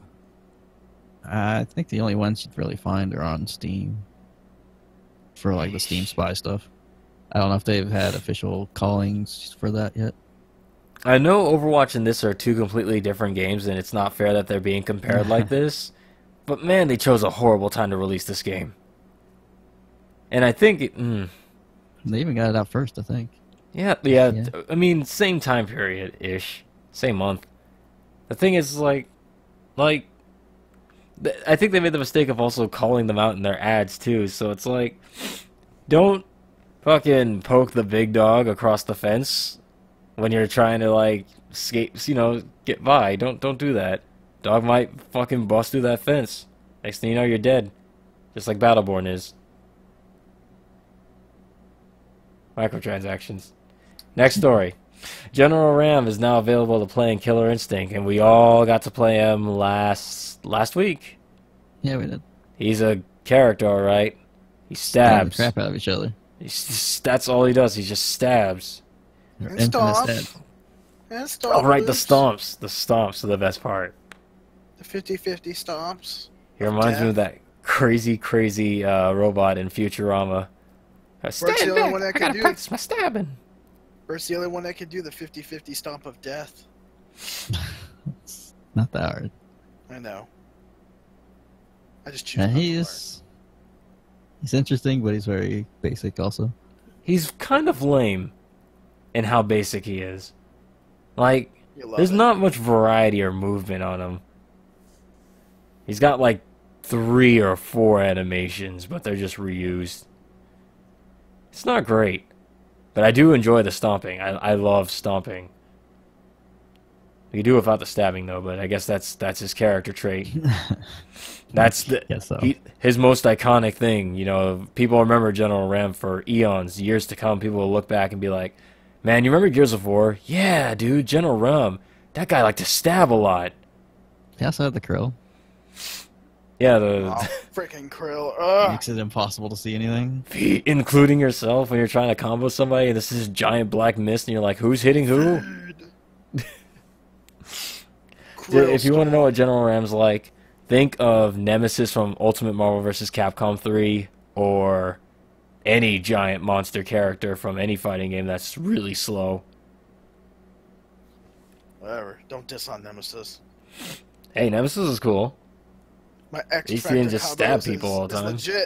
I think the only ones you'd really find are on Steam. For like the Steam Spy stuff. I don't know if they've had official callings for that yet. I know Overwatch and this are two completely different games, and it's not fair that they're being compared like this. But man, they chose a horrible time to release this game. And I think... They even got it out first, I think. Yeah, I mean, same time period-ish. Same month. The thing is, I think they made the mistake of also calling them out in their ads, too. So it's like, don't fucking poke the big dog across the fence when you're trying to, like, escape, you know, get by. Don't do that. Dog might fucking bust through that fence. Next thing you know, you're dead. Just like Battleborn is. Microtransactions. Next story. General Raam is now available to play in Killer Instinct, and we all got to play him last week. Yeah, we did. He's a character, alright. He Stab the stabs. crap out of each other. That's all he does. He just stabs. They're And infamous stomp. stabs. And stomp. Oh, right, the moves. stomps. The stomps are the best part. The 50-50 stomps. He reminds me of that crazy robot in Futurama. Stand the only back! one that I can gotta do- practice my stabbing. Bert's the only one that can do the 50-50 stomp of death. It's not that hard. I know. I just choose. Yeah, not to he's interesting, but he's very basic also. He's kind of lame in how basic he is. Like, learn. You love there's it. not much variety or movement on him. He's got like 3 or 4 animations, but they're just reused. It's not great, but I do enjoy the stomping. I love stomping. You can do without the stabbing though, but I guess that's his character trait. That's Guess so. his most iconic thing. You know, people remember General Raam for eons, years to come. People will look back and be like, "Man, you remember Gears of War? Yeah, dude, General Raam. That guy liked to stab a lot." He also had the krill. Yeah, Oh, freaking krill. Ugh. Makes it impossible to see anything. including yourself when you're trying to combo somebody, and this is giant black mist, and you're like, "Who's hitting who?" Krill If you want to stomp. know what General Raam's like, think of Nemesis from Ultimate Marvel vs. Capcom 3, or any giant monster character from any fighting game that's really slow. Whatever. Don't diss on Nemesis. Hey, Nemesis is cool. My X At least he Factor didn't just stab combos people all the is time. legit.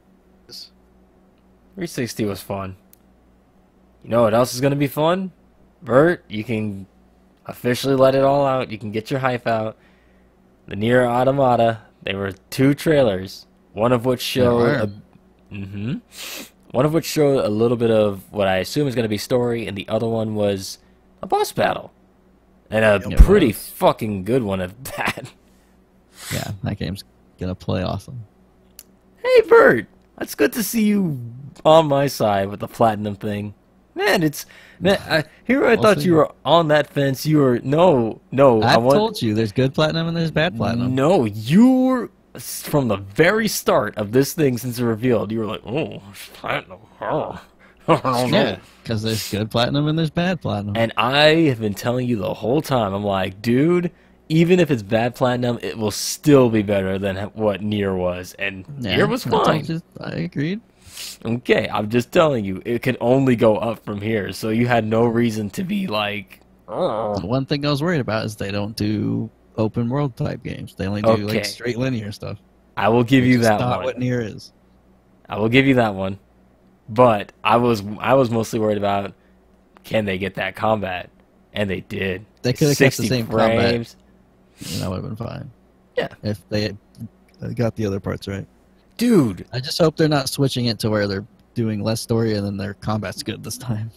360 was fun. You know what else is going to be fun? Bert, you can officially let it all out. You can get your hype out. The NIER AUTOMATA. There were 2 trailers, one of which showed... One of which showed a little bit of what I assume is going to be story, and the other one was a boss battle. And a pretty fucking good one at that. Yeah, that game's gonna play awesome. Hey, Bert! It's good to see you on my side with the platinum thing. Man, I thought you were on that fence. You were... No. I've told you, there's good platinum and there's bad platinum. No, you were... From the very start of this thing since it revealed, you were like, oh, platinum. Oh. Yeah, because there's good platinum and there's bad platinum. And I have been telling you the whole time, I'm like, dude, even if it's bad platinum, it will still be better than what NIER was. And NIER was fine. I agreed. Okay, I'm just telling you, it can only go up from here. So you had no reason to be like, oh. The one thing I was worried about is they don't do open world type games. They only do like straight linear stuff. I will give you that one. Not what NIER is. I will give you that one. But I was mostly worried about, can they get that combat? And they did. They could have kept the 60 same frames. combat. And that would have been fine. Yeah. If they got the other parts right. Dude. I just hope they're not switching it to where they're doing less story and then their combat's good this time.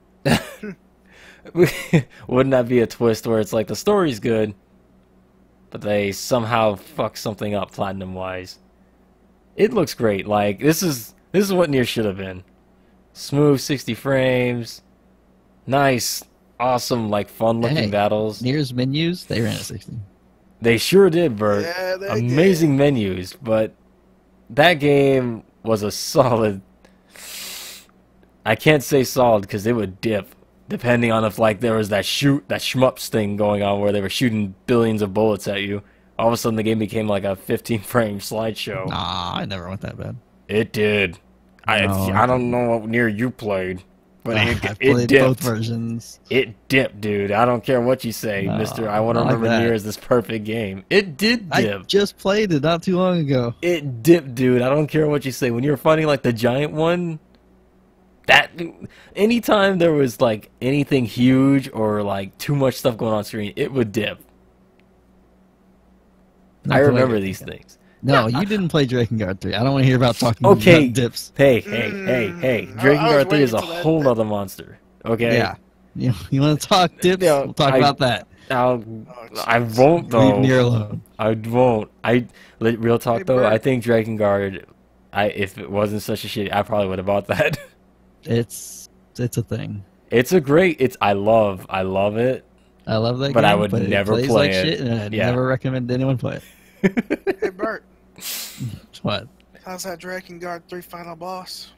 Wouldn't that be a twist where it's like the story's good, but they somehow fuck something up platinum-wise? It looks great. Like, this is what NIER should have been. Smooth 60 frames. Nice, awesome, like fun-looking battles. NIER's menus, they ran at 60. They sure did, Bert. Yeah, they Amazing did. menus, but that game was a solid... I can't say solid because it would dip, depending on if like there was that shmups thing going on where they were shooting billions of bullets at you. All of a sudden the game became like a 15-frame slideshow. Nah, I never went that bad. It did. I don't know what NIER you played, but I it played dipped. both versions. It dipped, dude. I don't care what you say, Mister. I want to remember NIER as this perfect game. It did dip. I just played it not too long ago. It dipped, dude. I don't care what you say. When you were fighting like the giant one, that anytime there was like anything huge or like too much stuff going on screen, it would dip. I remember these things. No, you didn't play Drakengard 3. I don't want to hear about talking about dips. Hey. Drakengard 3 is a whole other monster. Okay? Yeah. You want to talk dips? We'll talk about that. I won't, though. Leave NIER alone. I won't. Real talk, though, I think Drakengard, if it wasn't such a shit, I probably would have bought that. It's a thing. It's a great... I love it. I love that but game, I would never it plays play like it. Shit, and I'd never recommend anyone play it. Hey, Bert. What? How's that Drakengard 3 final boss?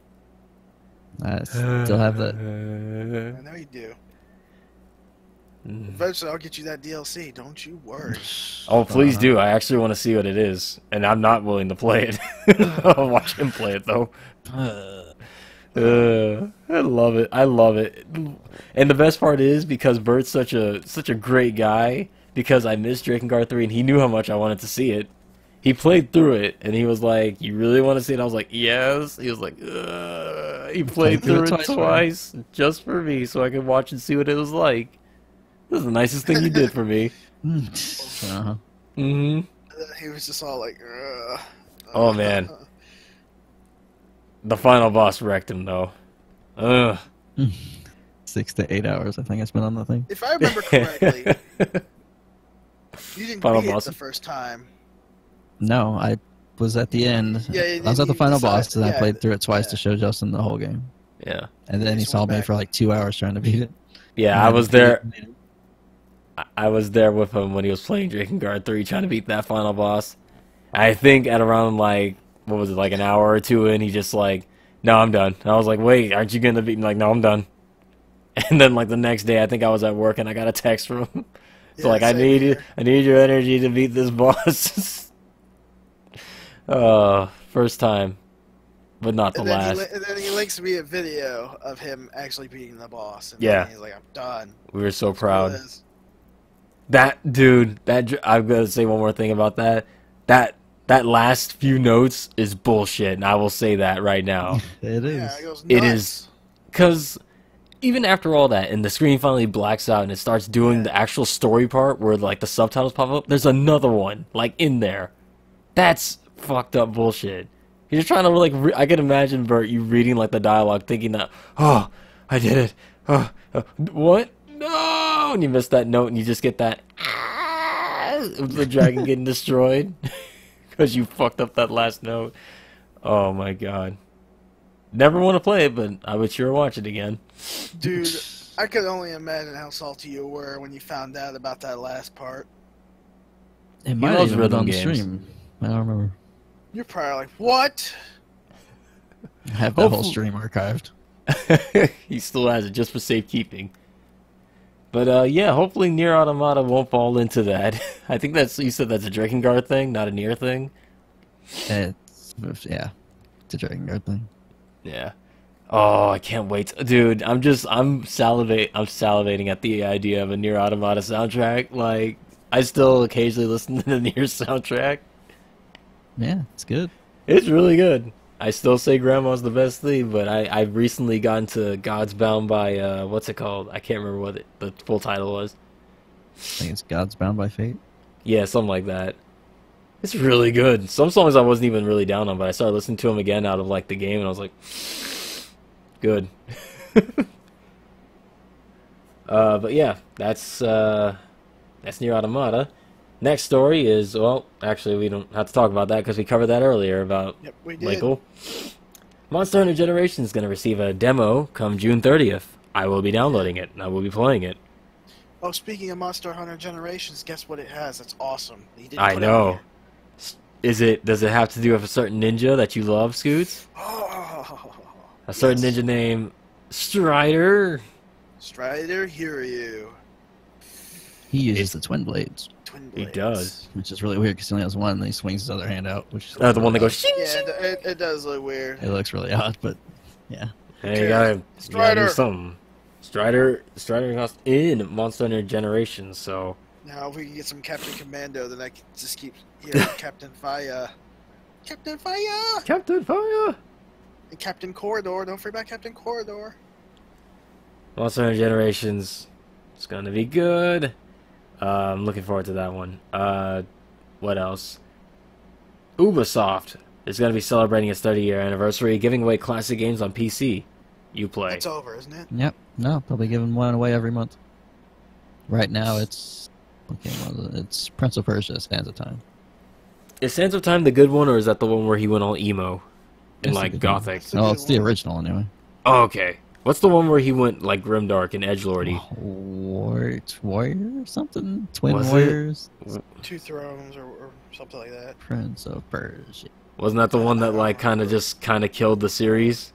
I still have that. I know you do. Eventually, I'll get you that DLC. Don't you worry. Oh, please do. I actually want to see what it is, and I'm not willing to play it. I'll watch him play it, though. I love it. I love it. And the best part is, because Bert's such a great guy, because I missed Drakengard 3 and he knew how much I wanted to see it, he played through it and he was like, "You really want to see it?" I was like, "Yes." He was like, he played through it twice just for me so I could watch and see what it was like. This is the nicest thing you did for me. Uh-huh. Mm-hmm. He was just all like, oh, man. The final boss wrecked him, though. 6 to 8 hours, I think I spent on the thing. If I remember correctly, you didn't Final beat boss. it the first time. No, I was at the end. Yeah, I was at the final boss, and I yeah, played through it twice yeah. to show Justin the whole game. Yeah. And then he Just saw went me back. for like 2 hours trying to beat it. Yeah, I was there. I was there with him when he was playing Drakengard 3, trying to beat that final boss. I think at around, like, what was it, like an hour or two in, he just like, "No, I'm done." And I was like, "Wait, aren't you gonna beat me?" Like, "No, I'm done." And then, like, the next day, I think I was at work, and I got a text from him. It's Yeah, like, I same here. need your energy to beat this boss. First time, but not the And then, last. and then he links me a video of him actually beating the boss. And Yeah. then he's like, "I'm done." We were so That's what proud. it is. That dude, I'm gonna say one more thing about that. That last few notes is bullshit, and I will say that right now. It is. Yeah, it goes It nuts. is, because even after all that, and the screen finally blacks out, and it starts doing the actual story part where like the subtitles pop up. There's another one like in there. That's fucked up bullshit. You're trying to like. I can imagine Bert, you reading like the dialogue, thinking that, oh, I did it. Oh, what? No! And you miss that note, and you just get that. The dragon getting destroyed because you fucked up that last note. Oh my god. Never want to play it, but I would sure watch it again. Dude, I could only imagine how salty you were when you found out about that last part. It might have been on the stream. I don't remember. You're probably like, what? I have that whole stream archived. He still has it just for safekeeping. But yeah, hopefully NIER Automata won't fall into that. I think you said that's a Drakengard thing, not a NIER thing. Yeah, it's a Drakengard thing. Yeah. Oh, I can't wait, dude. I'm salivating at the idea of a NIER Automata soundtrack. Like, I still occasionally listen to the NIER soundtrack. Yeah, it's good. It's really good. I still say Grandma's the best theme, but I've recently gotten to God's Bound by, what's it called? I can't remember what the full title was. I think it's God's Bound by Fate. Yeah, something like that. It's really good. Some songs I wasn't even really down on, but I started listening to them again out of, like, the game, and I was like, good. But yeah, that's NIER Automata. Next story is, well, actually we don't have to talk about that because we covered that earlier about Michael. Monster Hunter Generations is going to receive a demo come June 30th. I will be downloading it, and I will be playing it. Oh, speaking of Monster Hunter Generations, guess what it has? It's awesome. I know. Does it have to do with a certain ninja that you love, Scoots? Oh, a certain ninja named Strider. Strider Hiryu. He uses the twin blades. He does. Which is really weird because he only has one and he swings his other hand out. Which is the one that goes shing, shing. Yeah, it does look weird. It looks really odd, but yeah. Hey, you gotta do something. Strider in Monster Hunter Generations, so... Now, if we can get some Captain Commando, then I can just keep hearing Captain Fire. Captain Fire! Captain Fire! And Captain Corridor. Don't forget about Captain Corridor. Monster Hunter Generations. It's gonna be good. I'm looking forward to that one. What else? Ubisoft is going to be celebrating its 30-year anniversary, giving away classic games on PC. You play. It's over, isn't it? Yep. No, they'll be giving one away every month. Right now, it's Prince of Persia: Sands of Time. Is Sands of Time the good one, or is that the one where he went all emo and like gothic? No, it's the original anyway. Oh, okay. What's the one where he went like grimdark and edgelordy? Warrior or something? Twin Was Warriors? Two Thrones or something like that. Prince of Persia. Wasn't that the one that like kind of killed the series?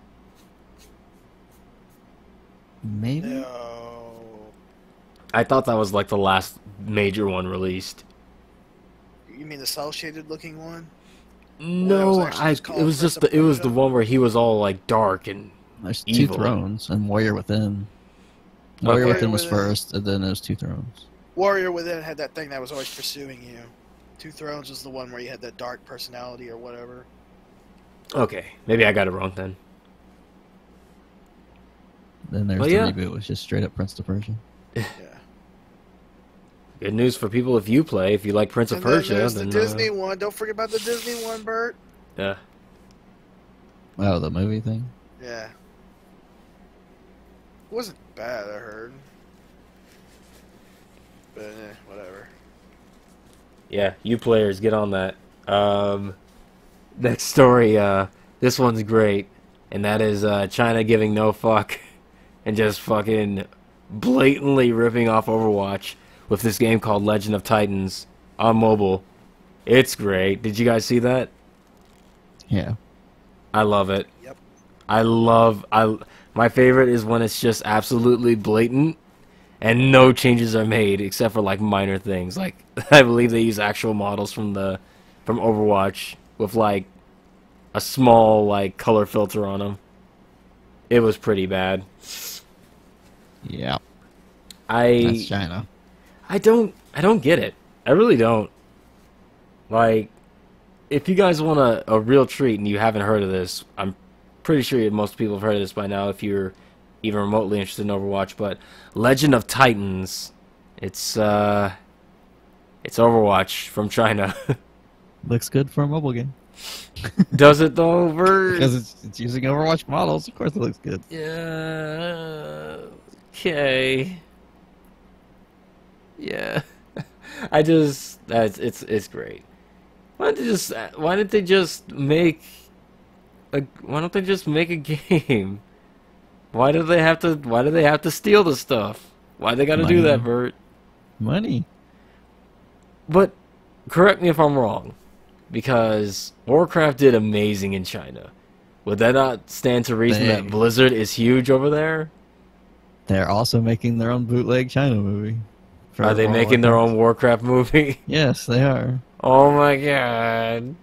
Maybe? No. I thought that was like the last major one released. You mean the cell-shaded looking one? No, it was the one where he was all like dark and there's evil. Two Thrones and Warrior Within. Warrior Within was first, and then there's Two Thrones. Warrior Within had that thing that was always pursuing you. Two Thrones was the one where you had that dark personality or whatever. Okay, maybe I got it wrong then. Then there's the reboot, which is straight up Prince of Persia. Yeah. Good news for people if you like Prince of Persia. Then there's the Disney one. Don't forget about the Disney one, Bert. Yeah. Oh, the movie thing? Yeah. It wasn't bad, I heard. But whatever. Yeah, you players, get on that. Next story, this one's great. And that is China giving no fuck and just fucking blatantly ripping off Overwatch with this game called Legend of Titans on mobile. It's great. Did you guys see that? Yeah. I love it. Yep. My favorite is when it's just absolutely blatant and no changes are made except for like minor things. Like I believe they use actual models from Overwatch with like a small like color filter on them. It was pretty bad. Yeah. That's China. I don't get it. I really don't. Like, if you guys want a real treat and you haven't heard of this, I'm pretty sure most people have heard of this by now if you're even remotely interested in Overwatch, but Legend of Titans, it's Overwatch from China. Looks good for a mobile game. Does it though, Bert? Because it's using Overwatch models. Of course, it looks good. Yeah. Okay. Yeah. It's great. Why don't they just make a game? Why do they have to steal the stuff? Why they gotta do that, Bert? Money. But correct me if I'm wrong, because Warcraft did amazing in China. Would that not stand to reason that Blizzard is huge over there? They're also making their own bootleg China movie. Are they making their own Warcraft movie? Yes, they are. Oh my god.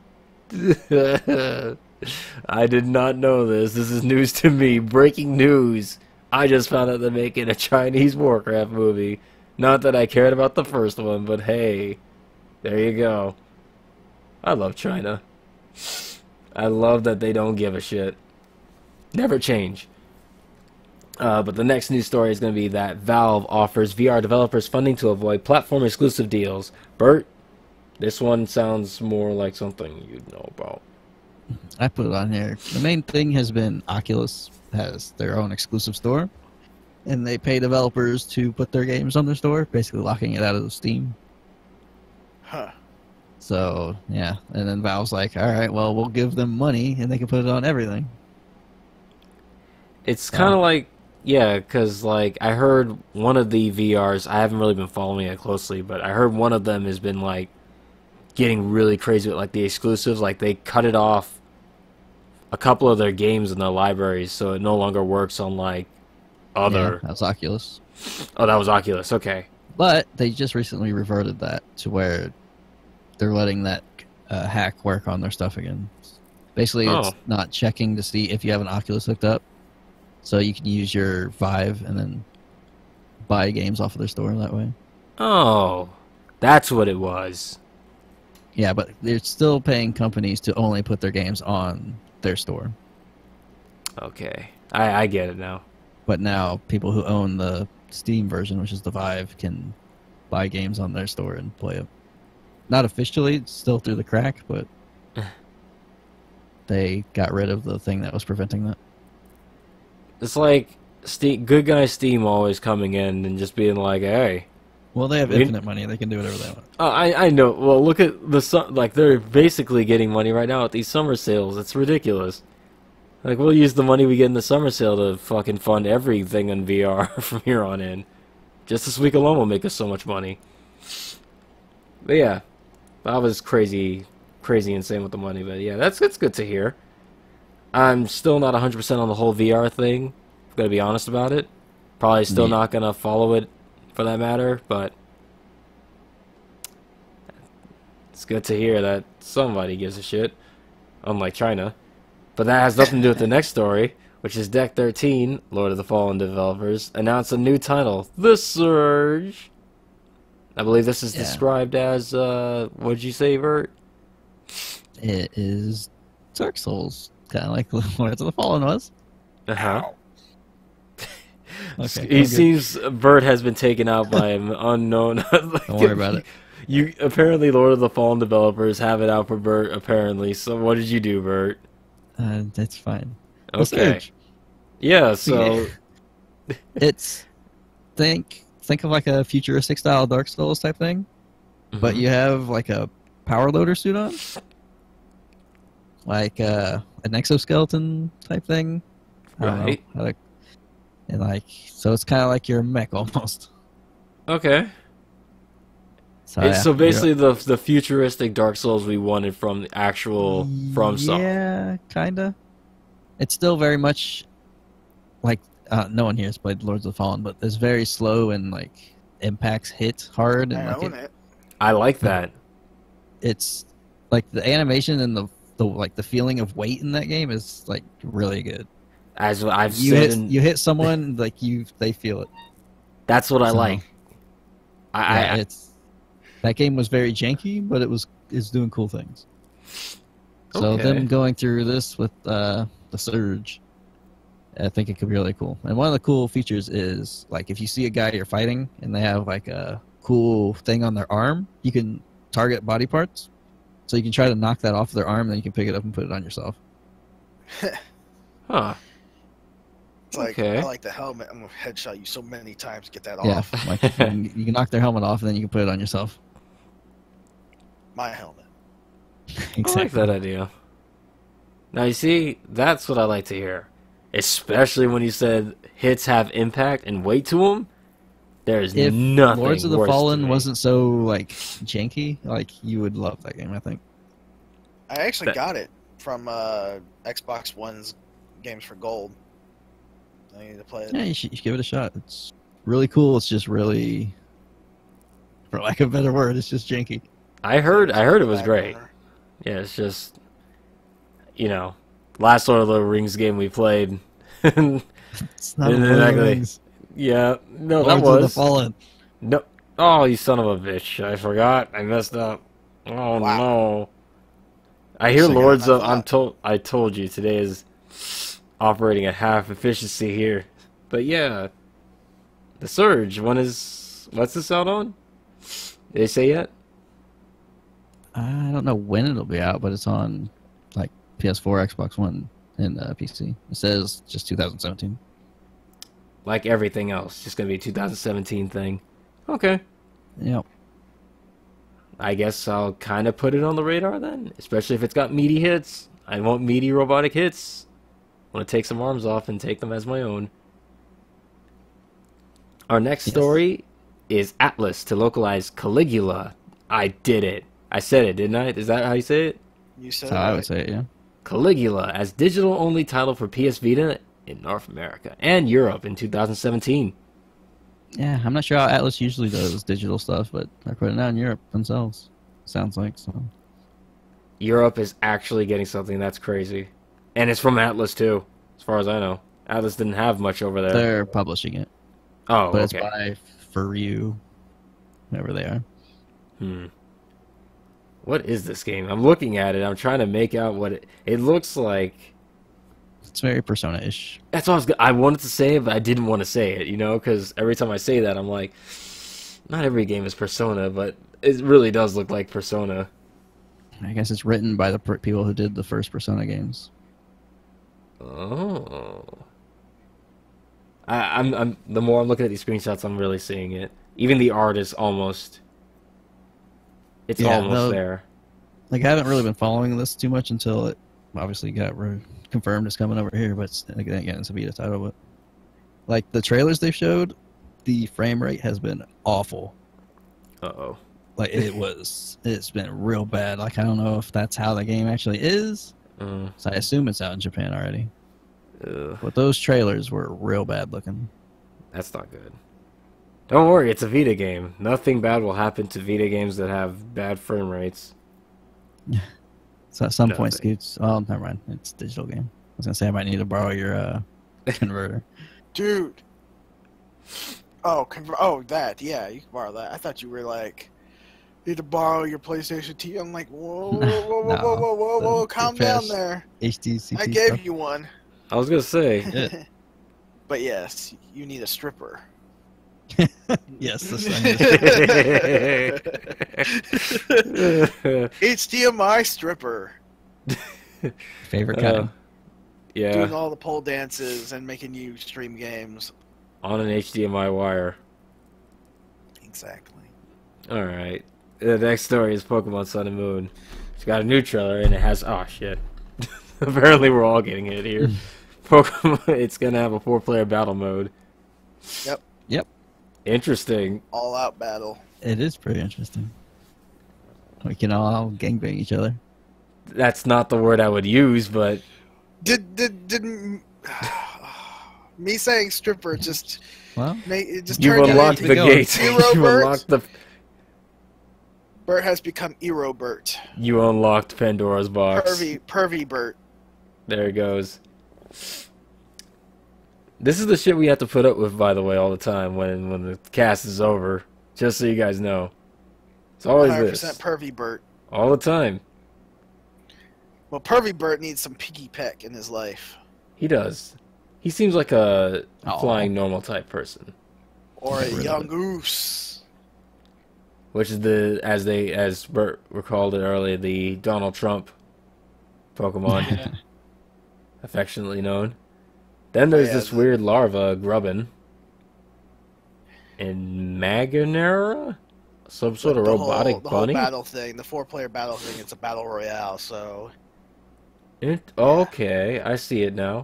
I did not know this. This is news to me. Breaking news. I just found out they're making a Chinese Warcraft movie. Not that I cared about the first one, but hey. There you go. I love China. I love that they don't give a shit. Never change. But the next news story is going to be that Valve offers VR developers funding to avoid platform-exclusive deals. Bert, this one sounds more like something you'd know about. I put it on here. The main thing has been Oculus has their own exclusive store, and they pay developers to put their games on their store, basically locking it out of Steam. Huh. So, yeah. And then Valve's like, all right, well, we'll give them money, and they can put it on everything. It's kind of like, yeah, because, like, I heard one of the VRs, I haven't really been following it closely, but I heard one of them has been, like, getting really crazy with, like, the exclusives. Like, they cut it off a couple of their games in their libraries, so it no longer works on, like, other... Yeah, that was Oculus. Oh, that was Oculus, okay. But they just recently reverted that to where they're letting that hack work on their stuff again. Basically, it's not checking to see if you have an Oculus hooked up. So you can use your Vive and then buy games off of their store that way. Oh, that's what it was. Yeah, but they're still paying companies to only put their games on their store. Okay, I get it now. But now people who own the Steam version, which is the Vive, can buy games on their store and play them. Not officially, it's still through the crack, but they got rid of the thing that was preventing that. It's like good guy Steam always coming in and just being like, hey. Well, they have infinite money. They can do whatever they want. I know. Well, look at like, they're basically getting money right now at these summer sales. It's ridiculous. Like, we'll use the money we get in the summer sale to fucking fund everything in VR from here on in. Just this week alone will make us so much money. But yeah, I was crazy insane with the money. But yeah, that's good to hear. I'm still not 100% on the whole VR thing. I'm gonna be honest about it. Probably still not gonna follow it for that matter, but it's good to hear that somebody gives a shit, unlike China. But that has nothing to do with the next story, which is Deck 13, Lord of the Fallen developers, announced a new title, The Surge. I believe this is described as, what did you say, Bert? It is Dark Souls, kind of like Lord of the Fallen was. Uh-huh. Okay, he seems Bert has been taken out by an unknown. Don't worry about it. You apparently Lord of the Fallen developers have it out for Bert. Apparently, so what did you do, Bert? That's fine. Okay. Yeah. So it's think of like a futuristic style Dark Souls type thing, but you have like a power loader suit on, like an exoskeleton type thing. I don't know how to. And like, so it's kind of like your mech almost. Okay. So basically, the futuristic Dark Souls we wanted from the actual FromSoft. Yeah, kinda. It's still very much like no one here has played Lords of the Fallen, but it's very slow and like impacts hit hard. And I own it. I like that. It's like the animation and the like the feeling of weight in that game is like really good. As I've said, you hit someone like they feel it. That's what I like. That game was very janky, but it's doing cool things. So them going through this with the Surge, I think it could be really cool. And one of the cool features is like if you see a guy you're fighting and they have like a cool thing on their arm, you can target body parts. So you can try to knock that off their arm, then you can pick it up and put it on yourself. Huh. It's like, Okay. I like the helmet. I'm going to headshot you so many times to get that Yeah, off. like you can knock their helmet off, and then you can put it on yourself. My helmet. I like that idea. Now, you see, that's what I like to hear. Especially when you said hits have impact and weight to them. There's If nothing Lords of the worse to Fallen me. wasn't so like janky, like you would love that game, I think. I actually got it from Xbox One's Games for Gold. I need to play it. Yeah, you should give it a shot. It's really cool. It's just really, for lack of a better word, it's just janky. I heard it was great. Yeah, it's just, you know, last Lord of the Rings game we played. It's not And Lord of the exactly. Rings. Yeah, no, Lords that of the was. Fallen. No. Oh, you son of a bitch. I forgot. I messed up. Oh, Wow. no. I hear So you're Lords not of... I told you, today is operating at half efficiency here. But yeah. The Surge, what's this out on? Did they say yet? I don't know when it'll be out, but it's on like PS4, Xbox One, and PC. It says just 2017. Like everything else. Just gonna be a 2017 thing. Okay. Yep. I guess I'll kind of put it on the radar then, especially if it's got meaty hits. I want meaty robotic hits. I want to take some arms off and take them as my own. Our next Yes. story is Atlas to localize Caligula. I did it. I said it, didn't I? Is that how you say it? You said That's how I it. would say it, yeah. Caligula as digital-only title for PS Vita in North America and Europe in 2017. Yeah, I'm not sure how Atlas usually does digital stuff, but they're putting it out in Europe themselves. Sounds like so. Europe is actually getting something that's crazy. And it's from Atlas too, as far as I know. Atlas didn't have much over there. They're publishing it, Oh, but okay. it's by For You, whoever they are. What is this game? I'm looking at it. I'm trying to make out what it looks like. It's very Persona-ish. That's what I wanted to say, but I didn't want to say it, you know, because every time I say that, I'm like, not every game is Persona, but it really does look like Persona. I guess it's written by the people who did the first Persona games. Oh. I'm the more I'm looking at these screenshots, I'm really seeing it. Even the art is almost. It's almost there. Like, I haven't really been following this too much until it obviously got confirmed it's coming over here, but again, it's a Vita title. But like the trailers they showed, the frame rate has been awful. Uh-oh. Like it's been real bad. Like, I don't know if that's how the game actually is. So I assume it's out in Japan already. But those trailers were real bad looking. That's not good. Don't worry, it's a Vita game. Nothing bad will happen to Vita games that have bad frame rates. So at some point, Nothing. Scoots. Oh, never mind. It's a digital game. I was gonna say I might need to borrow your converter. Dude. Oh, that. Yeah, you can borrow that. I thought you were like, you need to borrow your PlayStation TV. I'm like, whoa, whoa, calm down there. HDCP I gave stuff. you one. I was gonna say, Yeah. But yes, you need a stripper. Yes, that's HDMI stripper. favorite kind. yeah, Doing all the pole dances and making you stream games. on an HDMI wire. Exactly. All right. The next story is Pokemon Sun and Moon. It's got a new trailer and it has. Oh shit! Apparently, we're all getting it here. Pokemon. It's gonna have a 4-player battle mode. Yep. Interesting. All out battle. It is pretty interesting. We can all gangbang each other. That's not the word I would use, but Didn't me saying stripper just Well, it just you turned you unlocked into the gates. Hero You Bert? unlocked the. Bert has become Ero Bert. You unlocked Pandora's box. Pervy Bert. There it goes. This is the shit we have to put up with, by the way, all the time when the cast is over. Just so you guys know. It's always 100% this. pervy Bert. All the time. Well, pervy Bert needs some piggy peck in his life. He does. He seems like a Aw. flying normal type person. Or a Get rid of young it. goose. which is as Bert recalled it earlier, the Donald Trump Pokemon, affectionately known. Then there's this weird larva, Grubbin. And Maganera? Some sort of robotic bunny? The whole battle thing, the 4-player battle thing, it's a battle royale, so... Okay, I see it now.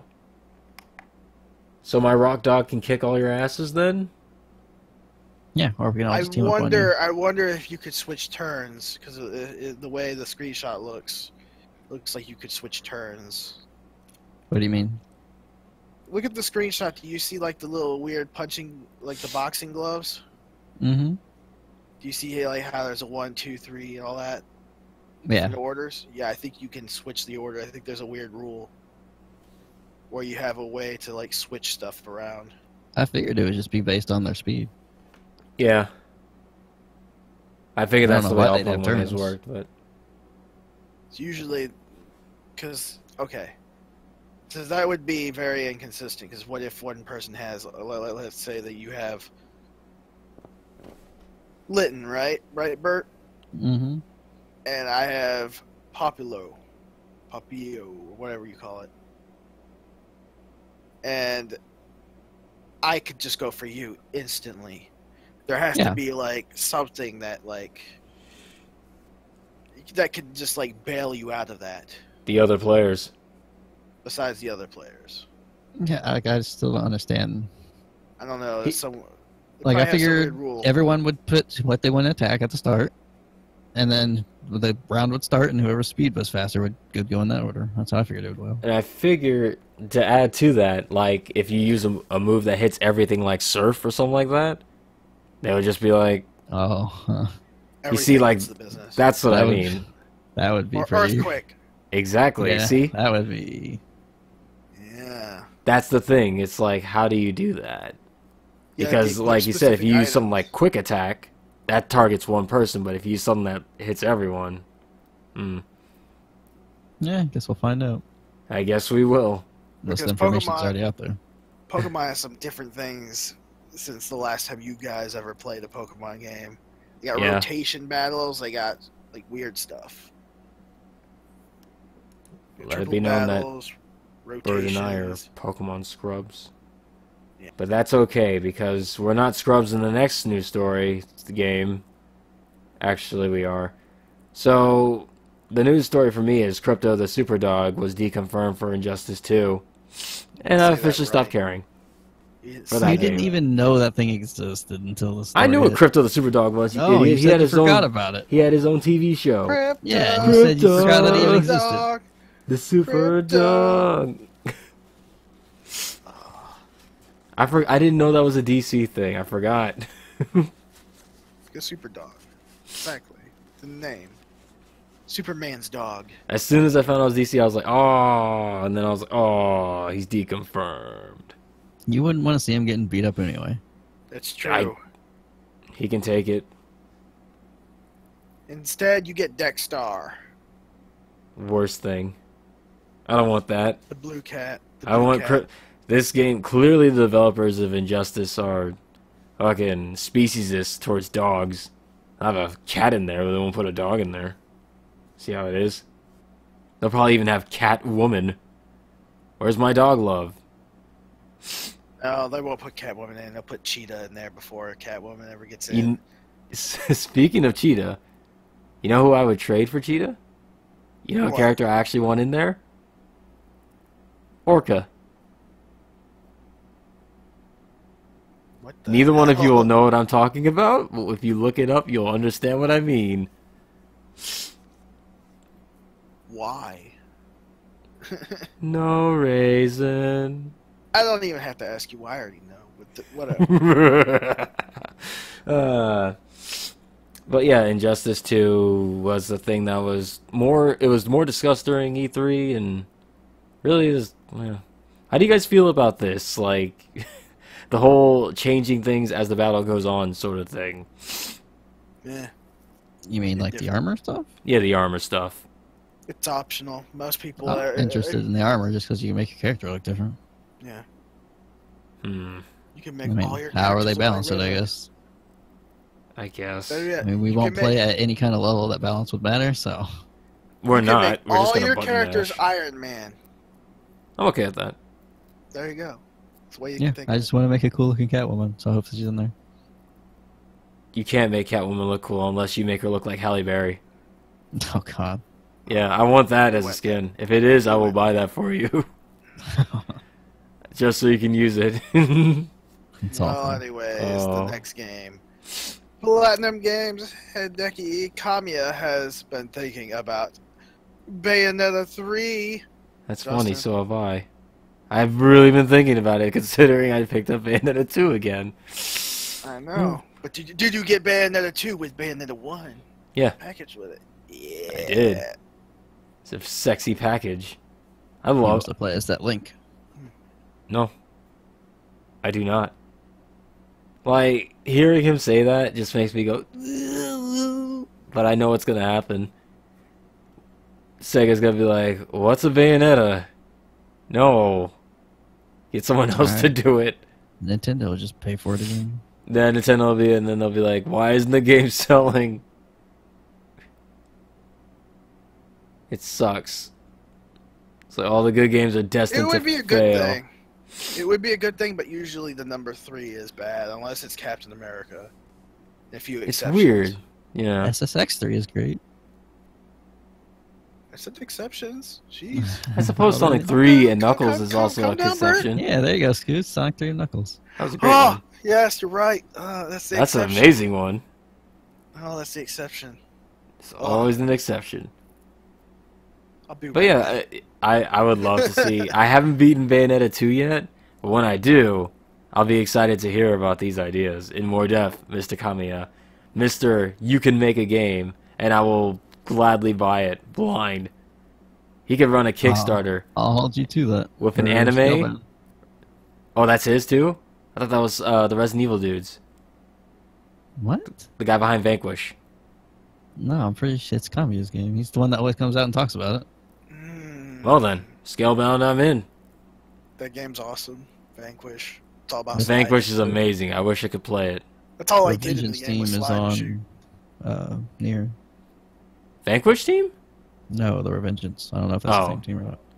So my rock dog can kick all your asses then? Yeah, or we can all just team up on you. I wonder if you could switch turns, because the way the screenshot looks like you could switch turns. What do you mean? Look at the screenshot. Do you see like the little weird punching, like the boxing gloves? Mm-hmm. Do you see like how there's a 1, 2, 3 and all that? Yeah. The orders? Yeah, I think you can switch the order. I think there's a weird rule where you have a way to like switch stuff around. I figured it would just be based on their speed. Yeah. I figured that's the way all they'd have Pokemon turns. games worked, but... It's usually... Because, okay. So that would be very inconsistent, because what if one person has... Let's say that you have... Litten, right? Right, Bert? Mm-hmm. And I have Popilio, or whatever you call it. And I could just go for you instantly. There has to be, like, something that, like... that could just, like, bail you out of that. The other players. Besides the other players. Yeah, I still don't understand. I don't know. I figured everyone would put what they want to attack at the start, and then the round would start, and whoever's speed was faster would go in that order. That's how I figured it would go. And I figure, to add to that, like, if you use a move that hits everything like Surf or something like that, they would just be like... Oh. Huh. You see, like, that's what I mean. That would be or pretty... Earthquake. Exactly, Yeah, see? that would be... Yeah. That's the thing. It's like, how do you do that? Yeah, Because, like you said, if you use something like Quick Attack, that targets one person, but if you use something that hits everyone... Yeah, I guess we'll find out. I guess we will. Most Because information's already out there. Pokemon has some different things since the last time you guys ever played a Pokemon game. They got rotation battles, they got, like, weird stuff. Let it be known that Bird and I are rotations. Pokemon scrubs. Yeah. But that's okay, because we're not scrubs in the next news story, the game. Actually, we are. So, the news story for me is Crypto the Super Dog was deconfirmed for Injustice 2. And I've officially stopped caring. For that You game. didn't even know that thing existed until the story I knew what hit. Crypto the Super Dog was. You Oh, idiot. you said you forgot about it. He had his own TV show. Crypto, Yeah, you said you forgot that it even existed. Dog. The Super Crypto. Dog. I didn't know that was a DC thing. I forgot. A super dog. Exactly. The name. Superman's dog. As soon as I found out it was DC, I was like, oh, and then I was like, oh, he's deconfirmed. You wouldn't want to see him getting beat up anyway. That's true. He can take it. Instead, you get Dexstar. Worst thing. I don't want that. The blue cat. I want this game. Clearly, the developers of Injustice are fucking speciesist towards dogs. I have a cat in there, but they won't put a dog in there. See how it is? They'll probably even have Catwoman. Where's my dog love? Oh, they won't put Catwoman in. They'll put Cheetah in there before Catwoman ever gets in. Speaking of Cheetah, you know who I would trade for Cheetah? You know a character I actually want in there? Orca. What the Neither one of you will hell? know what I'm talking about. Well, if you look it up, you'll understand what I mean. Why? No raisin. I don't even have to ask you why. I already know. But whatever. But yeah, Injustice 2 was the thing that was more... It was more discussed during E3, and really is... Yeah. How do you guys feel about this? Like, the whole changing things as the battle goes on sort of thing. Yeah. You mean like the armor stuff? Yeah, the armor stuff. It's optional. Most people I'm are interested in the armor just because you can make your character look different. Yeah. Hmm. You can make I mean, all your how are they characters look balanced it, like I Raven. guess? I guess. Better yet, I mean, we you won't can play make- at any kind of level that balance would matter. So We're you can not. make We're just all gonna your button characters mash. Iron Man. I'm okay with that. There you go. That's the way you yeah, can think. I of just want to make a cool looking Catwoman. So I hope she's in there. You can't make Catwoman look cool unless you make her look like Halle Berry. Oh God. Yeah, I want that as a What? skin. If it is, I will buy that for you. Just so you can use it. It's Well, awful. anyways, Oh. the next game. Platinum Games Hideki Kamiya has been thinking about Bayonetta 3. That's Justin. funny, so have I. I've really been thinking about it, considering I picked up Bayonetta 2 again. I know. But did you get Bayonetta 2 with Bayonetta 1? Yeah. Package with it. Yeah. I did. It's a sexy package. I He love wants to play as that Link. No. I do not. Like, hearing him say that just makes me go, but I know what's gonna happen. Sega's gonna be like, what's a Bayonetta? No. Get someone else to Alright. do it. Nintendo will just pay for it again. Then Nintendo will be, and then they'll be like, why isn't the game selling? It sucks. So all the good games are It destined to would be a good fail. thing. It would be a good thing, but usually the number 3 is bad, unless it's Captain America. If you It's exceptions. weird. Yeah. SSX3 is great. I said exceptions. Jeez. I suppose Oh, Sonic really? 3 and Knuckles is Calm also a down, Bert. conception. Yeah, there you go, Scoot. Sonic 3 and Knuckles. That was a great Oh, one. yes, you're right. That's the That's an exception. amazing one. Oh, that's the exception. It's always an exception. I'll be But right yeah, back. I would love to see. I haven't beaten Bayonetta 2 yet, but when I do, I'll be excited to hear about these ideas in more depth, Mr. Kamiya. Mr. You can make a game, and I will gladly buy it blind. He could run a Kickstarter I'll hold you to that. with an For anime. Scalebound. Oh, that's his too? I thought that was the Resident Evil dudes. What? The guy behind Vanquish. No, I'm pretty sure it's Kamiya's game. He's the one that always comes out and talks about it. Well then, Scalebound, I'm in. That game's awesome. Vanquish. It's all about Vanquish sliding. is amazing. I wish I could play it. That's all I The did in the Vengeance game team was is slide and shoot. on NIER. Vanquish team? No, the Revengeance. I don't know if that's Oh. the same team or not.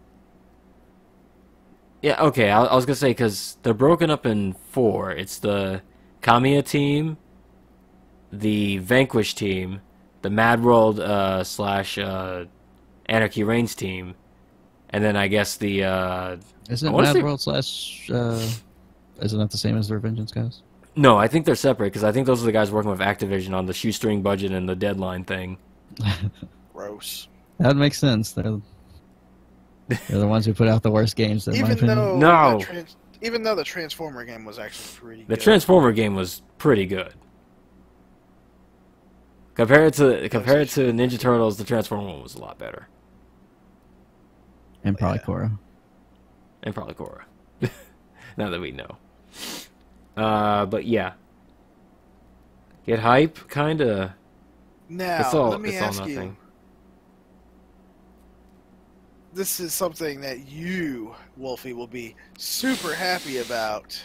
Yeah, okay. I was gonna say because they're broken up in 4. It's the Kamiya team, the Vanquish team, the Mad World slash Anarchy Reigns team, and then I guess the Isn't I wanna Mad say- World slash... isn't that the same as the Revengeance guys? no, I think they're separate because I think those are the guys working with Activision on the shoestring budget and the deadline thing. Gross. That makes sense. They're the ones who put out the worst games, in my Even opinion. though No. even though the Transformer game was actually pretty The good. Transformer game was pretty good. Compared to Ninja Turtles, the Transformer one was a lot better. And probably Yeah. Korra. And probably Korra. Now that we know. But yeah. Get hype? Kinda. Now, It's all, let me it's all ask you. nothing. This is something that you, Wolfie, will be super happy about.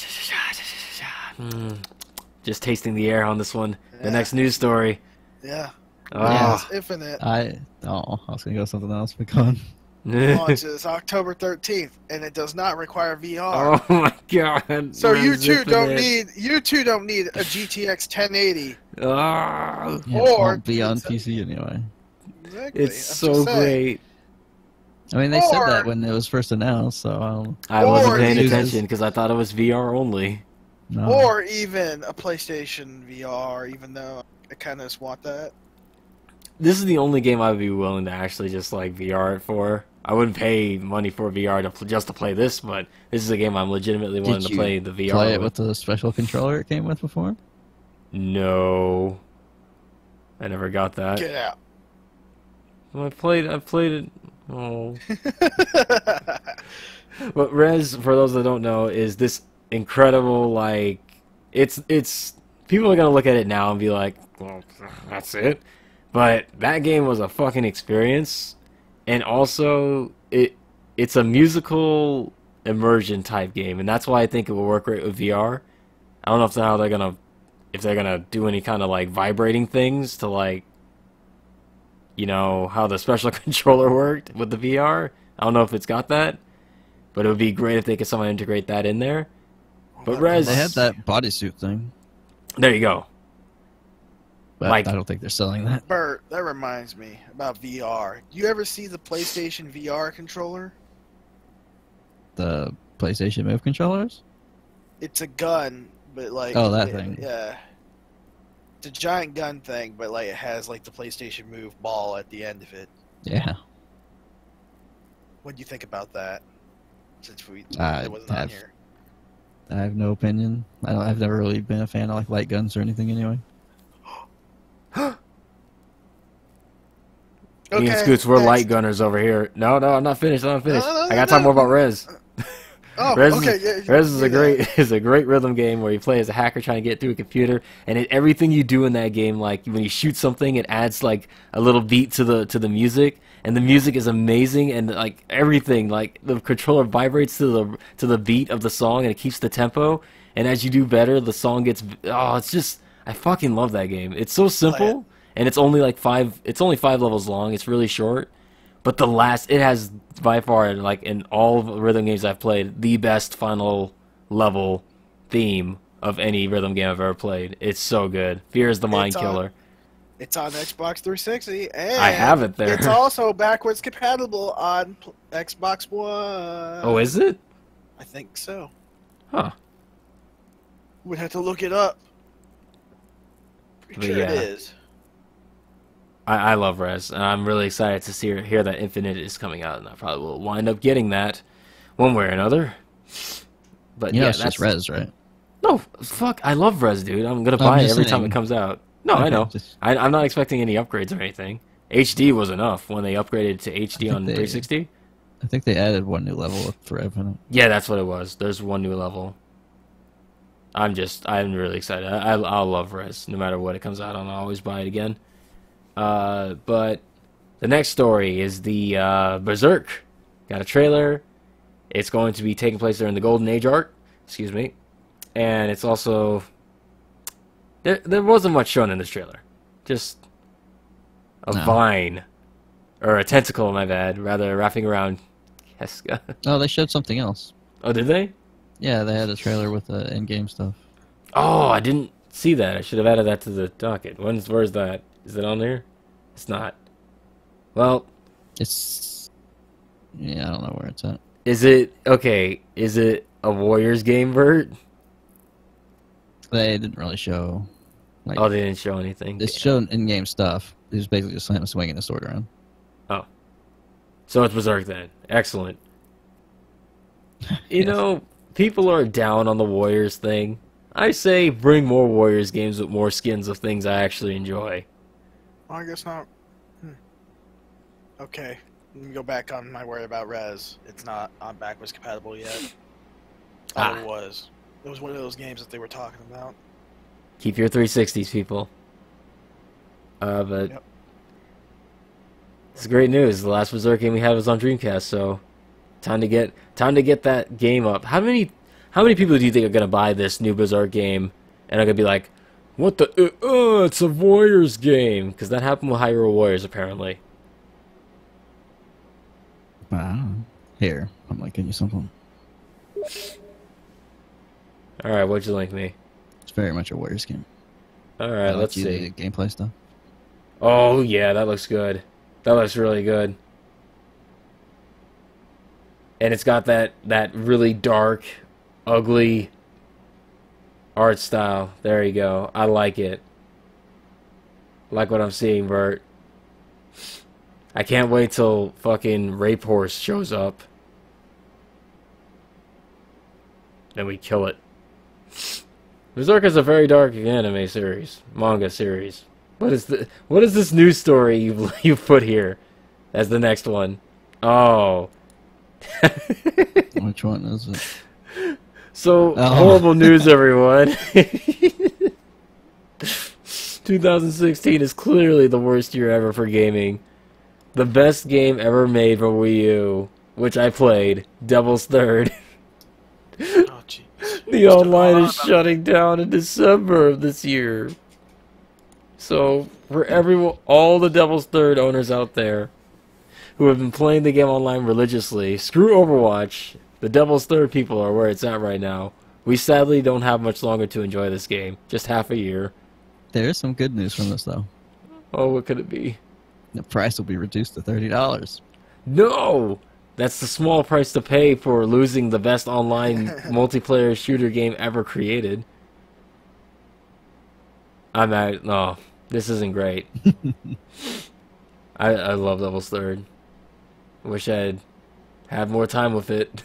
Just tasting the air on this one. Yeah. The next news story. Yeah. Ah. It's Infinite I was gonna go with something else, but go on. launches October 13th, and it does not require VR. Oh my god. So I'm you two zipping don't it. need a GTX 1080. Ah, Yeah, Or- it won't be on PC anyway. Exactly. it's I'm so just saying. great. I mean, they said Or- that when it was first announced, so I don't I wasn't Or paying uses- attention because I thought it was VR only. know. Or even a PlayStation VR, even though I kind of just want that. This is the only game I would be willing to actually just like VR it for. I wouldn't pay money for VR just to play this, but this is a game I'm legitimately willing Did to you play the VR. play it with the special controller it came with before? No, I never got that. Get out. I played it. Oh, but Rez, for those that don't know, is this incredible like it's people are gonna look at it now and be like, well, that's it. But that game was a fucking experience. And also, it's a musical immersion type game, and that's why I think it will work great with VR. I don't know if how they're gonna if they're gonna do any kind of like vibrating things to like, you know, how the special controller worked with the VR. I don't know if it's got that, but it would be great if they could somehow integrate that in there. But Rez, They had that bodysuit thing, there you go. but Like- I don't think they're selling that. Bert, that reminds me about VR. Do you ever see the PlayStation VR controller? The PlayStation Move controllers? It's a gun, but like Oh, that thing. Yeah, it's a giant gun thing, but like it has like the PlayStation Move ball at the end of it. Yeah. What do you think about that? Since I it wasn't on have- here. I have no opinion. I've never really been a fan of like light guns or anything anyway. Me and Scoots, we're light gunners over here. No, I'm not finished. No, I gotta talk more about Rez. Oh, Rez, okay. Rez is a great rhythm game where you play as a hacker trying to get through a computer, and everything you do in that game, like when you shoot something, it adds like a little beat to the music, and the music is amazing, and like everything, like the controller vibrates to the beat of the song, and it keeps the tempo, and as you do better, the song gets. Oh, it's just I fucking love that game. It's so simple, and it's only like five levels long. It's really short. But it has by far, like in all of the rhythm games I've played, the best final level theme of any rhythm game I've ever played. It's so good. Fear is the mind killer. It's on Xbox 360, and I have it there. It's also backwards compatible on Xbox One. Oh, is it? I think so. Huh. We'd have to look it up. Pretty But sure yeah. it is. I love Rez, and I'm really excited to hear that Infinite is coming out, and I probably will wind up getting that one way or another. But You know, yeah, it's that's just Rez, right? No, fuck, I love Rez, dude. I'm gonna I'm buy it just every time saying. it comes out. No, I Okay, know. just- I'm not expecting any upgrades or anything. HD was enough when they upgraded to HD think on they- 360. I think they added one new level for Infinite. Yeah, that's what it was. There's one new level. I'm really excited. I'll love Rez. No matter what it comes out on, I'll always buy it again. But the next story is the Berserk. Got a trailer. It's going to be taking place during the Golden Age arc. Excuse me. And it's also... There wasn't much shown in this trailer. Just a vine. Or a tentacle, my bad. Rather, wrapping around Keska. Oh, they showed something else. Oh, did they? Yeah, they had a trailer with the in-game stuff. Oh, I didn't see that. I should have added that to the docket. Where's that? Is it on there? It's not. Well, It's... Yeah, I don't know where it's at. is it... Okay, is it a Warriors game, Bert? They didn't really show... Like, Oh, they didn't show anything. they showed in-game stuff. It was basically just him swinging the sword around. So it's Berserk then. Excellent. You know, people are down on the Warriors thing. I say bring more Warriors games with more skins of things I actually enjoy. Well, I guess not. Okay. Let me go back on my word about Rez. It's not on backwards compatible yet. Ah. It was. It was one of those games that they were talking about. Keep your 360s, people. But Yep. it's great news. The last Berserk game we had was on Dreamcast, so time to get that game up. How many people do you think are gonna buy this new Berserk game and are gonna be like, "What the? It's a Warriors game," because that happened with Hyrule Warriors apparently. I don't know. Here, I'm linking you something. All right, what'd you link me? It's very much a Warriors game. All right, I'll let's link you see. the gameplay stuff. Oh yeah, that looks good. That looks really good. And it's got that really dark, ugly art style. There you go. I like it. Like what I'm seeing, Bert. I can't wait till fucking Rape Horse shows up. Then we kill it. Berserk is a very dark anime series, manga series. What is this news story you put here as the next one? Oh. Which one is it? So, Oh. horrible news, everyone. 2016 is clearly the worst year ever for gaming. The best game ever made for Wii U, which I played, Devil's Third. Oh, jeez. The online is shutting down in December of this year. So, for everyone, all the Devil's Third owners out there who have been playing the game online religiously, screw Overwatch. The Devil's Third people are where it's at right now. We sadly don't have much longer to enjoy this game. Just half a year. There is some good news from this, though. Oh, what could it be? The price will be reduced to $30. No! That's the small price to pay for losing the best online multiplayer shooter game ever created. I'm at... No, this isn't great. I love Devil's Third. Wish I'd had more time with it.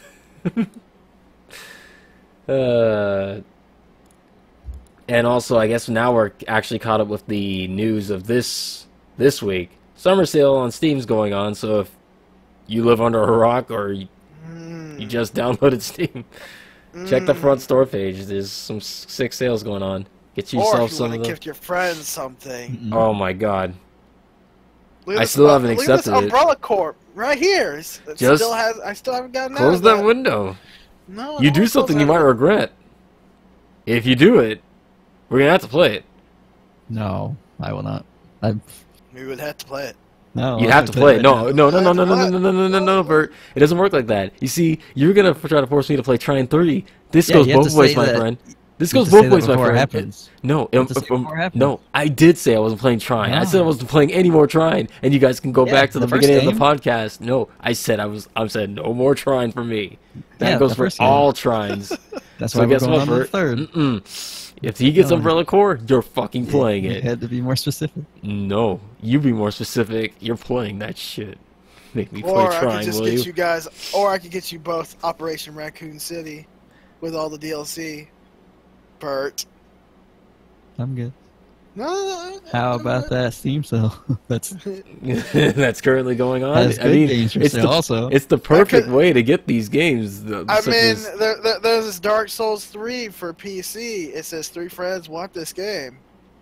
And also, I guess now we're actually caught up with the news of this week. Summer sale on Steam's going on, so if you live under a rock or you just downloaded Steam, check the front store page. There's some sick sales going on. Get yourself or if you some want of to them. gift your friends something. Oh my god. I still haven't accepted this it. Umbrella Corp right here. I still haven't gotten Close out of that window. No, You do something you might regret. If you do it, we're gonna have to play it. No, I will not. We would have to play it. No, You I'm have to gonna play it. right No, now. no, Bert. It doesn't work like that. You see, you're gonna try to force me to play Trine 3. This Yeah, goes you have both to ways, say my that- friend. This You have goes to say both that ways, my before it friend. happens. No, You have to say before it happens. no, I did say I wasn't playing Trine. I said I wasn't playing any more Trine, and you guys can go Yeah, back to the the first beginning of the game. podcast. No, I said I said no more Trine for me. That Yeah, goes the for first game. all Trines. That's So why we're guess going what, on to the Bert? third. If he gets No. Umbrella Corps, you're fucking playing You it. had to be more specific. No, you be more specific. You're playing that shit. Make me play Or I could Trine, just will get you? you guys, or I could get you both Operation Raccoon City with all the DLC. Bert. I'm good. No. How about that Steam sale? That's That's currently going on. has good games for sale also. It's the perfect way to get these games. I mean, there's this Dark Souls 3 for PC. It says 3 friends want this game.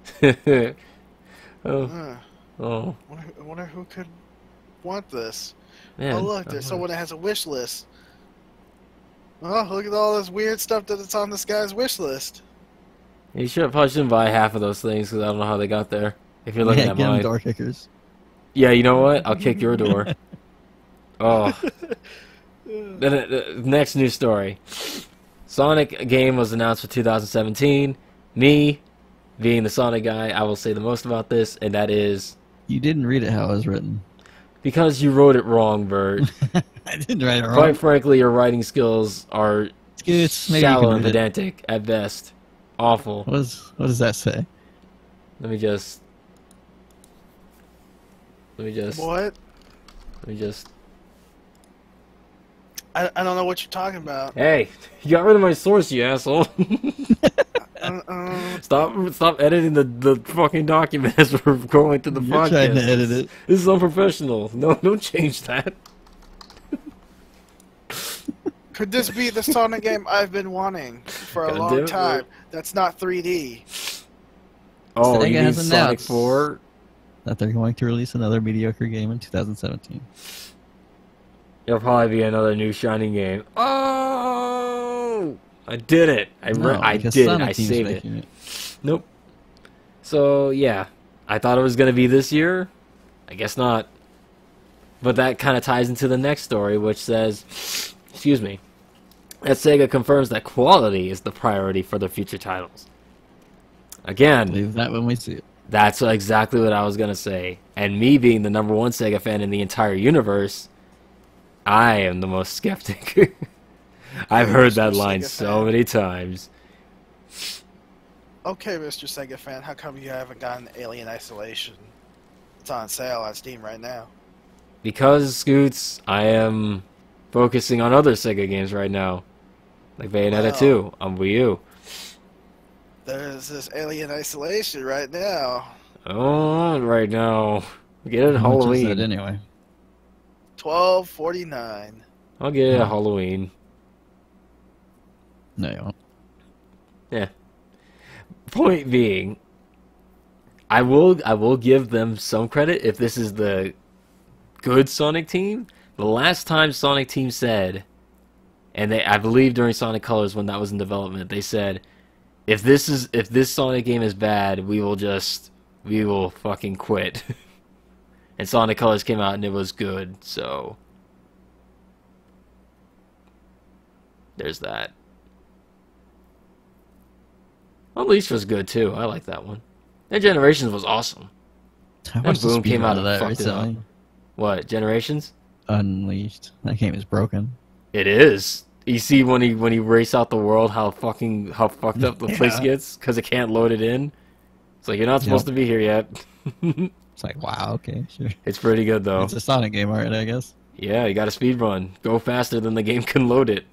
oh, oh, I wonder who could want this. man. Oh, look, there's someone that has a wish list. Oh, look at all this weird stuff that it's on this guy's wish list. You probably shouldn't buy half of those things because I don't know how they got there. If you're looking yeah, at get 'em mine. door kickers. Yeah, you know what? I'll kick your door. Oh. The next news story. Sonic game was announced for 2017. Me, being the Sonic guy, I will say the most about this, and that is You didn't read it how it was written. because you wrote it wrong, Bert. I didn't write it wrong. Quite frankly, your writing skills are Scoots, maybe you shallow can and read it. pedantic at best. Awful. What does that say? Let me just. What? I don't know what you're talking about. Hey, you got rid of my source, you asshole. Stop editing the fucking document as we're going to the You're podcast. trying to edit it. This is unprofessional. No, don't change that. Could this be the Sonic game I've been wanting for a God long damn it, time? Bert. That's not 3D. Oh, Sega you mean has Sonic announced 4? that they're going to release another mediocre game in 2017. It'll probably be another new Shining game. Oh! I did it. I because did it. Sonic I Team's saved it. making it. Nope. So, yeah. I thought it was going to be this year. I guess not. But that kind of ties into the next story, which says, excuse me, that Sega confirms that quality is the priority for their future titles. Again, Leave that when we see it. that's exactly what I was going to say. And me being the #1 Sega fan in the entire universe, I am the most skeptic. I've heard that Mr. line Sega so fan. many times. Okay, Mr. Sega fan, how come you haven't gotten Alien Isolation? It's on sale on Steam right now. Because, Scoots, I am focusing on other Sega games right now. Like Bayonetta Wow. 2 on Wii U. There's this Alien Isolation right now. Oh, right now. Get it How much is Halloween. that anyway? $12.49. I'll get it Yeah. Halloween. No, you won't. Yeah. Point being, I will give them some credit if this is the good Sonic team. The last time Sonic Team said And I believe during Sonic Colors when that was in development, they said, if this Sonic game is bad, we will fucking quit. And Sonic Colors came out and it was good, so there's that. Unleashed was good too. I like that one. And Generations was awesome. I watched Boom the came out of and that fucked it up. recently. What, Generations? Unleashed. That game is broken. It is. You see when he race out the world, how fucked up the place gets because it can't load it in. It's like, you're not supposed to be here yet. It's like, wow, okay, sure. It's pretty good though. It's a Sonic game already, I guess. Yeah, you got to speed run. Go faster than the game can load it.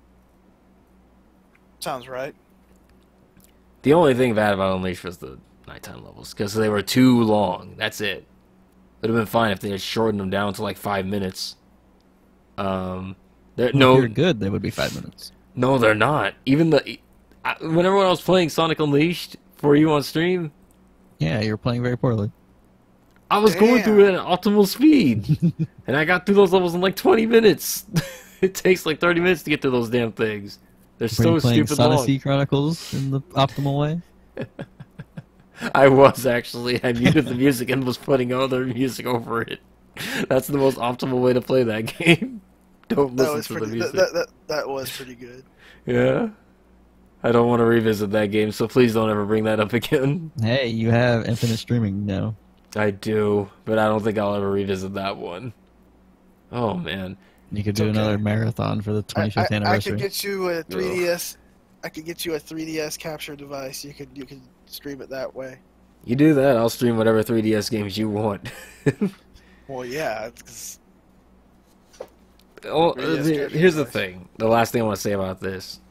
Sounds right. The only thing bad about Unleashed was the nighttime levels because they were too long. That's it. It would have been fine if they had shortened them down to like 5 minutes. If you're good, they would be 5 minutes. No, they're not. Even whenever I was playing Sonic Unleashed for you on stream, yeah, you're playing very poorly. I was going through it at optimal speed, and I got through those levels in like 20 minutes. It takes like 30 minutes to get through those damn things. They're so stupid long. Odyssey Chronicles in the optimal way? I was actually. I muted the music and was putting other music over it. That's the most optimal way to play that game. Don't listen to the music. That was pretty good. Yeah. I don't want to revisit that game, so please don't ever bring that up again. Hey, you have infinite streaming now. I do, but I don't think I'll ever revisit that one. Oh, man. You could do another marathon for the 25th anniversary. I could get you a 3DS. I could get you a 3DS capture device. You could stream it that way. You do that, I'll stream whatever 3DS games you want. Well, yeah. It's well, here's the thing. The last thing I want to say about this.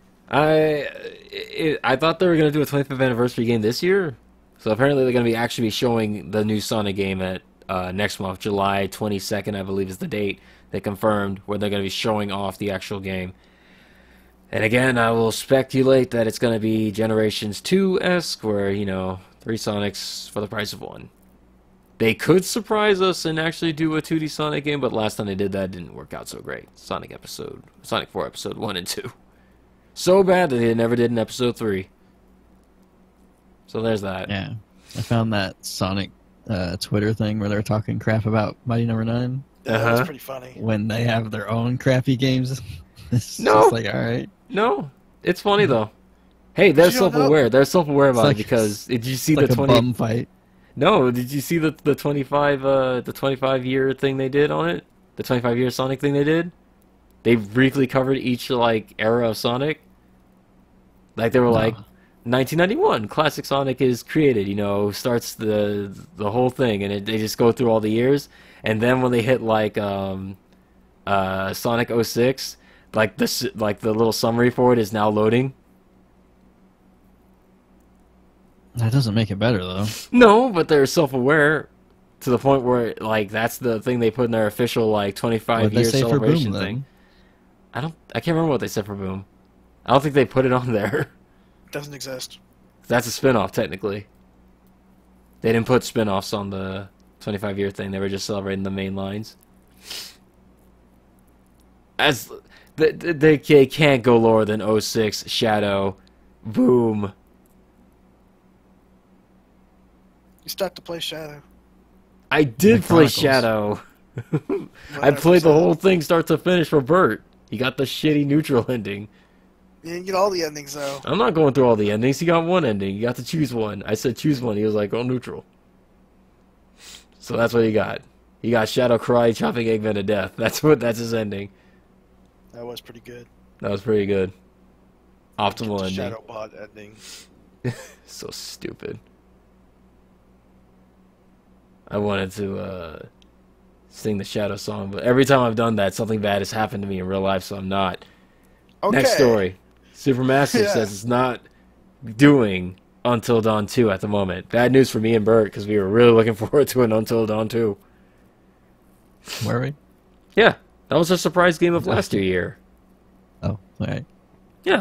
I thought they were going to do a 25th anniversary game this year. So apparently they're going to actually be showing the new Sonic game at next month. July 22nd, I believe, is the date they confirmed where they're going to be showing off the actual game. And again, I will speculate that it's going to be Generations 2-esque, where, 3 Sonics for the price of 1. They could surprise us and actually do a 2D Sonic game, but last time they did that, it didn't work out so great. Sonic 4 Episode 1 and 2. So bad that they never did an Episode 3. So there's that. Yeah. I found that Sonic Twitter thing where they're talking crap about Mighty Number 9. That's pretty funny. When they have their own crappy games. It's just like, alright. No. It's funny, though. Hey, they're self-aware. They're self-aware about it because did you see the 20 bum fight? No, did you see the 25-year thing they did on it? The 25-year Sonic thing they did? They briefly covered each era of Sonic. Like they were like 1991, classic Sonic is created, starts the whole thing, and they just go through all the years, and then when they hit Sonic 06, the little summary for it is now loading. That doesn't make it better, though. No, but they're self-aware to the point where, that's the thing they put in their official, 25-year celebration thing. I can't remember what they said for Boom. I don't think they put it on there. Doesn't exist. That's a spin-off, technically. They didn't put spin-offs on the 25-year thing. They were just celebrating the main lines. As they can't go lower than 06, Shadow, Boom. You start to play Shadow. I did play Shadow. I played the whole thing start to finish for Bert. He got the shitty neutral ending. You didn't get all the endings, though. I'm not going through all the endings. He got one ending. You got to choose one. I said choose one. He was like, oh, neutral. So that's what he got. He got Shadow Cry chopping Eggman to death. That's his ending. That was pretty good. That was pretty good. Optimal ending. Shadow Bot ending. So stupid. I wanted to sing the Shadow song, but every time I've done that, something bad has happened to me in real life, so I'm not. Okay. Next story. Supermassive says it's not doing Until Dawn 2 at the moment. Bad news for me and Bert, because we were really looking forward to an Until Dawn 2. Were we? Yeah. That was a surprise game of last year. Oh, alright. Yeah.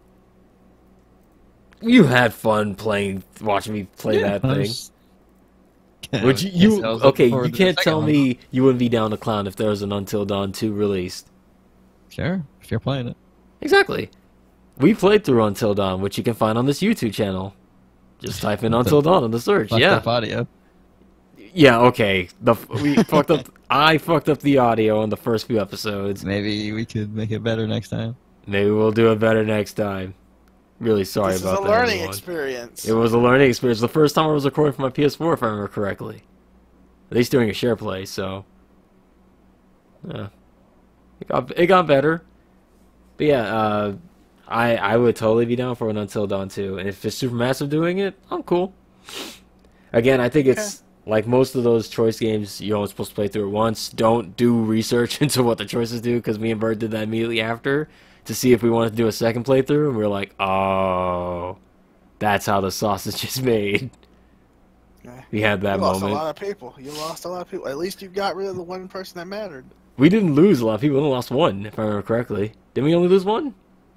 You had fun watching me play that thing. Would you can't tell me you wouldn't be down to clown if there was an Until Dawn 2 released. Sure, if you're playing it. Exactly. We played through Until Dawn, which you can find on this YouTube channel. Just type in Until Dawn in the search. Fucked Yeah. up audio. Yeah. Okay. We fucked up. I fucked up the audio in the first few episodes. Maybe we could make it better next time. Maybe we'll do it better next time. Really sorry This is about a that. learning everyone. experience. It was a learning experience. The first time I was recording for my PS4, if I remember correctly. At least doing a share play, so. Yeah. It got better. But yeah, I would totally be down for an Until Dawn 2. And if it's Supermassive doing it, I'm cool. Again, I think it's like most of those choice games, you're only supposed to play through it once. Don't do research into what the choices do, because me and Bert did that immediately after to see if we wanted to do a second playthrough, and we were like, oh, that's how the sausage is made. Yeah. We had that You lost moment. a lot of people. You lost a lot of people. At least you got rid of the one person that mattered. We didn't lose a lot of people. We only lost one, if I remember correctly. Didn't we only lose one?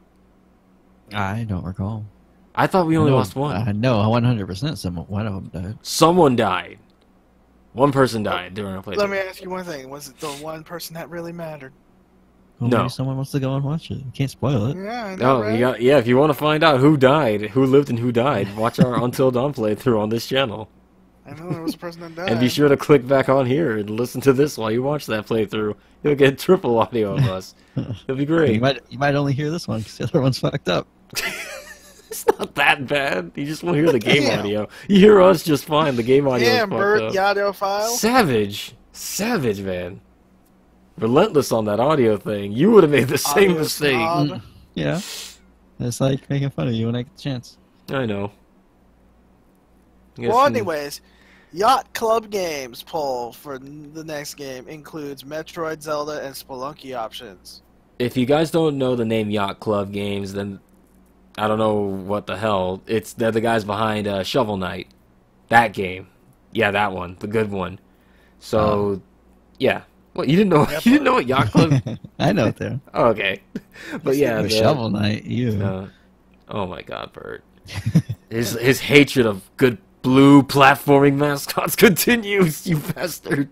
I don't recall. I thought we only lost one. I know 100% one of them died. Someone died. One person died during our playthrough. Let me ask you one thing. Was it the one person that really mattered? Well, No. Maybe someone wants to go and watch it. You can't spoil it. Yeah, I know, No, right? if you want to find out who died, who lived and who died, watch our Until Dawn playthrough on this channel. I know there was a person that died. And be sure to click back on here and listen to this while you watch that playthrough. You'll get triple audio of us. It'll be great. You might only hear this one because the other one's fucked up. It's not that bad. You just won't hear the game Damn. audio. You hear us just fine. The game audio Damn, is Bert, fucked the up. audio file. Savage, man. Relentless on that audio thing. You would have made the same Audio mistake. snob. Yeah. It's like making fun of you when I get the chance. I know. Well, anyways, Yacht Club Games poll for the next game includes Metroid, Zelda, and Spelunky options. If you guys don't know the name Yacht Club Games, then I don't know what the hell. They're the guys behind Shovel Knight. That game. Yeah, that one. The good one. So, yeah. What, you didn't know Yep. you didn't know what Yacht Club? I know it there. Oh, okay. But yeah, The Shovel Knight, you. oh my god, Bert. His hatred of good blue platforming mascots continues, you bastard.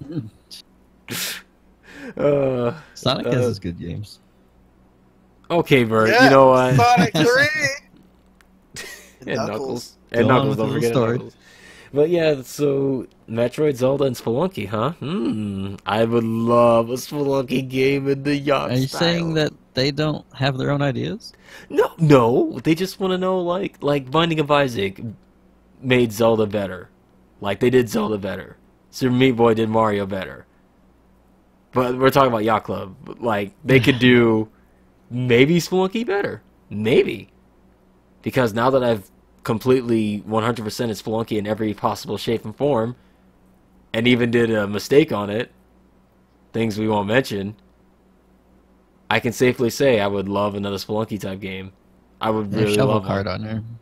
Sonic has his good games. Okay, Bert, Yeah, you know what? Sonic 3! And Knuckles. Knuckles. And Go on Knuckles, with don't the forget story. Knuckles. But yeah, so Metroid, Zelda, and Spelunky, huh? I would love a Spelunky game in the yacht Are you style. saying that they don't have their own ideas? No. They just want to know, like Binding of Isaac made Zelda better. Like, they did Zelda better. Super Meat Boy did Mario better. But we're talking about Yacht Club. Like, they could do maybe Spelunky better. Maybe. Because now that I've completely 100% Spelunky in every possible shape and form, and even did a mistake on it, things we won't mention, I can safely say I would love another Spelunky type game. I would There's really shovel love card one. on there.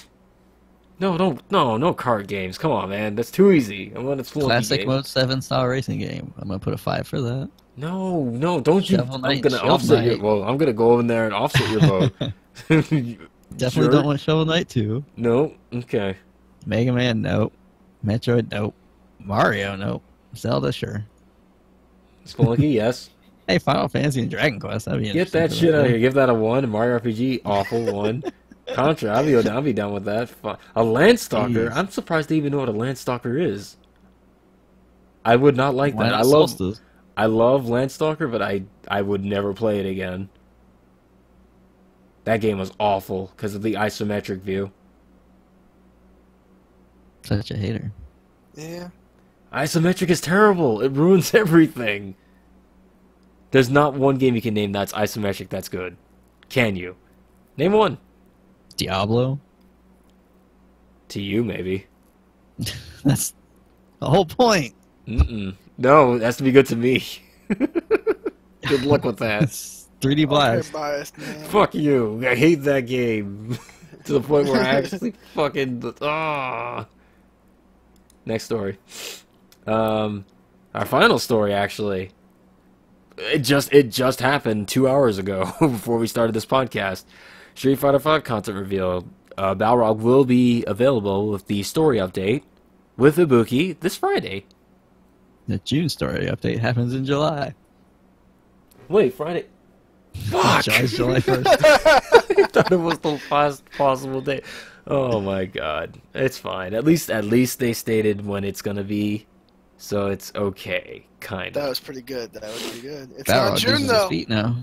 No card games. Come on, man. That's too easy. I want a Spelunky Classic game. Mode 7 style racing game. I'm gonna put a 5 for that. No, don't you? Shovel I'm Knight, gonna Shovel offset your. Knight. Well, I'm gonna go in there and offset your vote. Definitely Sure? don't want Shovel Knight 2. No. Okay. Mega Man, nope. Metroid, nope. Mario, nope. Zelda, sure. Spelunky, yes. Hey, Final Fantasy and Dragon Quest. That'd be Get interesting that for shit out of one. here. Give that a 1. Mario RPG, awful 1. Contra, I'll be down with that. A Landstalker. Jeez. I'm surprised they even know what a Landstalker is. I would not like Why that. not I love Solstice? Landstalker, but I would never play it again. That game was awful because of the isometric view. Such a hater. Yeah. Isometric is terrible. It ruins everything. There's not one game you can name that's isometric that's good. Can you? Name one. Diablo? To you, maybe. That's the whole point. No, it has to be good to me. Good luck with that. It's 3D Blast. Okay, biased, man. Fuck you. I hate that game. To the point where I actually fucking... Next story. Our final story, actually. It just happened 2 hours ago before we started this podcast. Street Fighter V content reveal. Balrog will be available with the story update with Ibuki this Friday. The June story update happens in July. Wait, Friday? Fuck! July 1st. I thought it was the last possible day. Oh my god. It's fine. At least they stated when it's gonna be, so it's okay, kind That of. was pretty good. It's Balrog not June uses though. his feet now.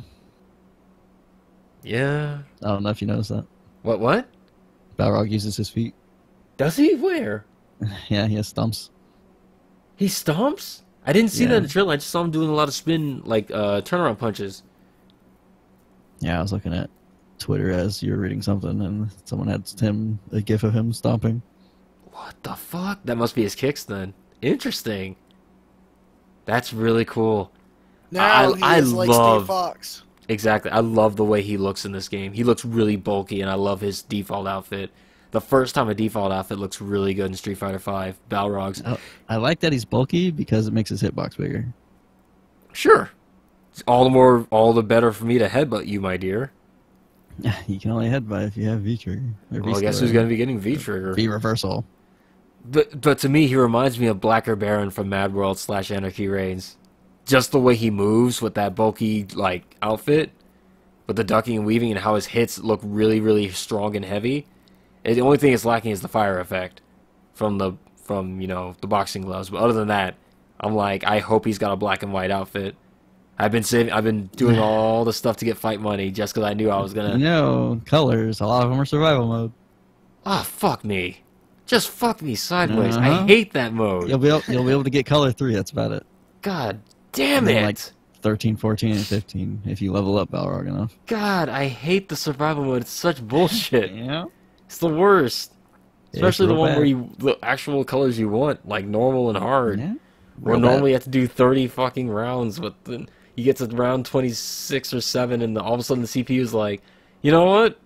Yeah. I don't know if you noticed that. What? Balrog uses his feet. Does he? Where? Yeah, he has stumps. He stomps? I didn't see that Yeah. in the trailer. I just saw him doing a lot of spin, like, turnaround punches. Yeah, I was looking at Twitter as you were reading something, and someone had a gif of him stomping. What the fuck? That must be his kicks then. Interesting. That's really cool. Now I he is like love- Steve Fox. Exactly. I love the way he looks in this game. He looks really bulky, and I love his default outfit. The first time a default outfit looks really good in Street Fighter V, Balrog's. I like that he's bulky because it makes his hitbox bigger. Sure. It's all the better for me to headbutt you, my dear. You can only headbutt if you have V-trigger. Well, I guess who's going to be getting V-Trigger? V-reversal. But to me, he reminds me of Blacker Baron from Mad World / Anarchy Reigns. Just the way he moves with that bulky, like, outfit, with the ducking and weaving, and how his hits look really, really strong and heavy. And the only thing it's lacking is the fire effect from the boxing gloves. But other than that, I'm like, I hope he's got a black and white outfit. I've been doing all the stuff to get fight money just because I knew I was gonna. You know, colors. A lot of them are survival mode. Ah, fuck me. Just fuck me sideways. I Uh-huh. hate that mode. You'll be able to get color 3. That's about it. God damn And then, it. like 13, 14, and 15 if you level up Balrog enough. God, I hate the survival mode. It's such bullshit. Yeah. It's the worst. Yeah, Especially it's the real one bad. where the actual colors you want, like normal and hard. Yeah. Where Real bad. normally you have to do 30 fucking rounds, but then you get to round 26 or 7, and all of a sudden the CPU is like, you know what?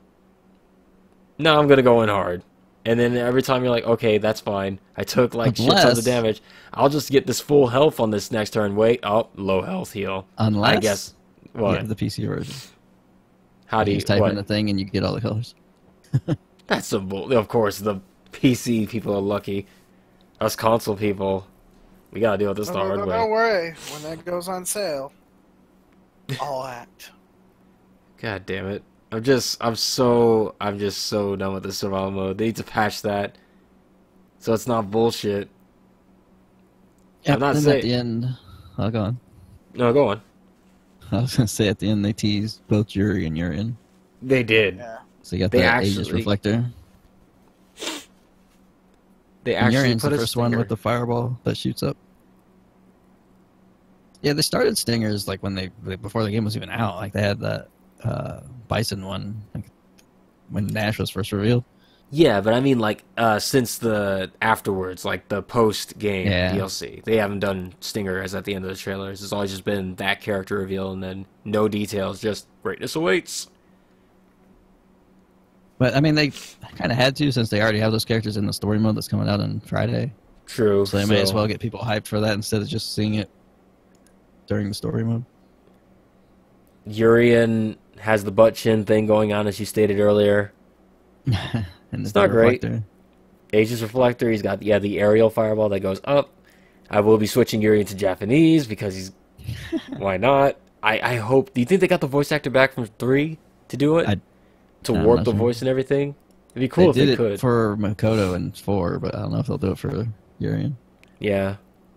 No, I'm gonna go in hard. And then every time you're like, okay, that's fine. I took like shit tons of Unless- damage. I'll just get this full health on this next turn. Wait, oh, low health heal. Unless I guess. you What? have the PC version. How do you just type what? in the thing and you get all the colors. That's a bull. Of course, the PC people are lucky. Us console people, we gotta deal with this the hard Don't way. worry. When that goes on sale, I'll act. God damn it! I'm just so done with the survival mode. They need to patch that, so it's not bullshit. Yeah, I'm not then saying. at the end. Oh, go on. No, go on. I was gonna say at the end they teased both Yuri and Urian. They did. Yeah. So you got They that Aegis actually- reflector. They And actually Urian's put the a first one stinger. with the fireball that shoots up. Yeah, they started stingers like when before the game was even out. Like they had that Bison one, like when Nash was first revealed. Yeah, but I mean, like, since the afterwards, like the post-game Yeah. DLC, they haven't done stingers at the end of the trailers. It's always just been that character reveal and then no details, just greatness awaits. But I mean, they kind of had to since they already have those characters in the story mode that's coming out on Friday. True. So they may as well get people hyped for that instead of just seeing it during the story mode. Urian has the butt chin thing going on, as you stated earlier. And It's the not great. reflector. Aegis Reflector, he's got the aerial fireball that goes up. I will be switching Urian to Japanese because he's... Why not? I hope... Do you think they got the voice actor back from 3 to do it? To I'm warp not the sure. voice and everything? It'd be cool if did they it could. for Makoto and 4, but I don't know if they'll do it for Urian. Yeah.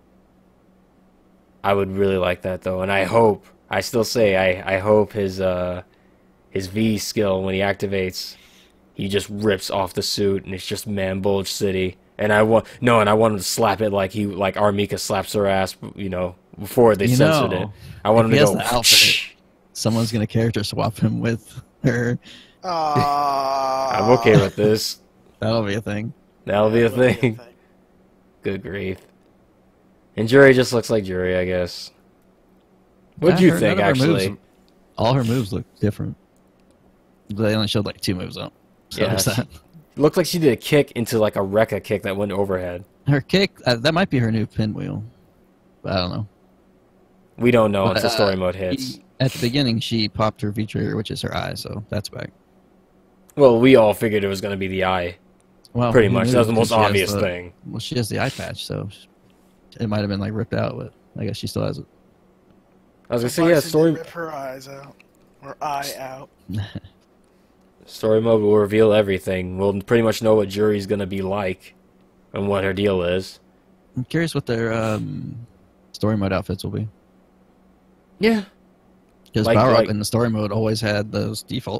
I would really like that, though. And I hope... I still say I hope his V skill, when he activates... He just rips off the suit, and it's just Man Bulge City. And I want him to slap it like Armika slaps her ass, before they censored it. I want him if to he go. has the outfit, someone's gonna character swap him with her. I'm okay with this. That'll be a thing. That'll be a thing. Good grief. And Jury just looks like Jury, I guess. What'd you think, actually? All her moves look different. They only showed like 2 moves up. So Yeah, there's that. Looked like she did a kick into like a Rekka kick that went overhead. Her kick, that might be her new pinwheel. But I don't know. We don't know But, until story mode hits. At the beginning, she popped her V-trigger, which is her eye, so that's back. Well, we all figured it was going to be the eye. Well, Pretty who much. knew? That was the Because most she has obvious thing. Well, she has the eye patch, so it might have been like ripped out, but I guess she still has it. I was going to say, yeah, story... Rip her eyes out. Or eye out. Story mode will reveal everything. We'll pretty much know what Juri's gonna be like and what her deal is. I'm curious what their story mode outfits will be. Yeah. Because Balrog in the story mode always had those default.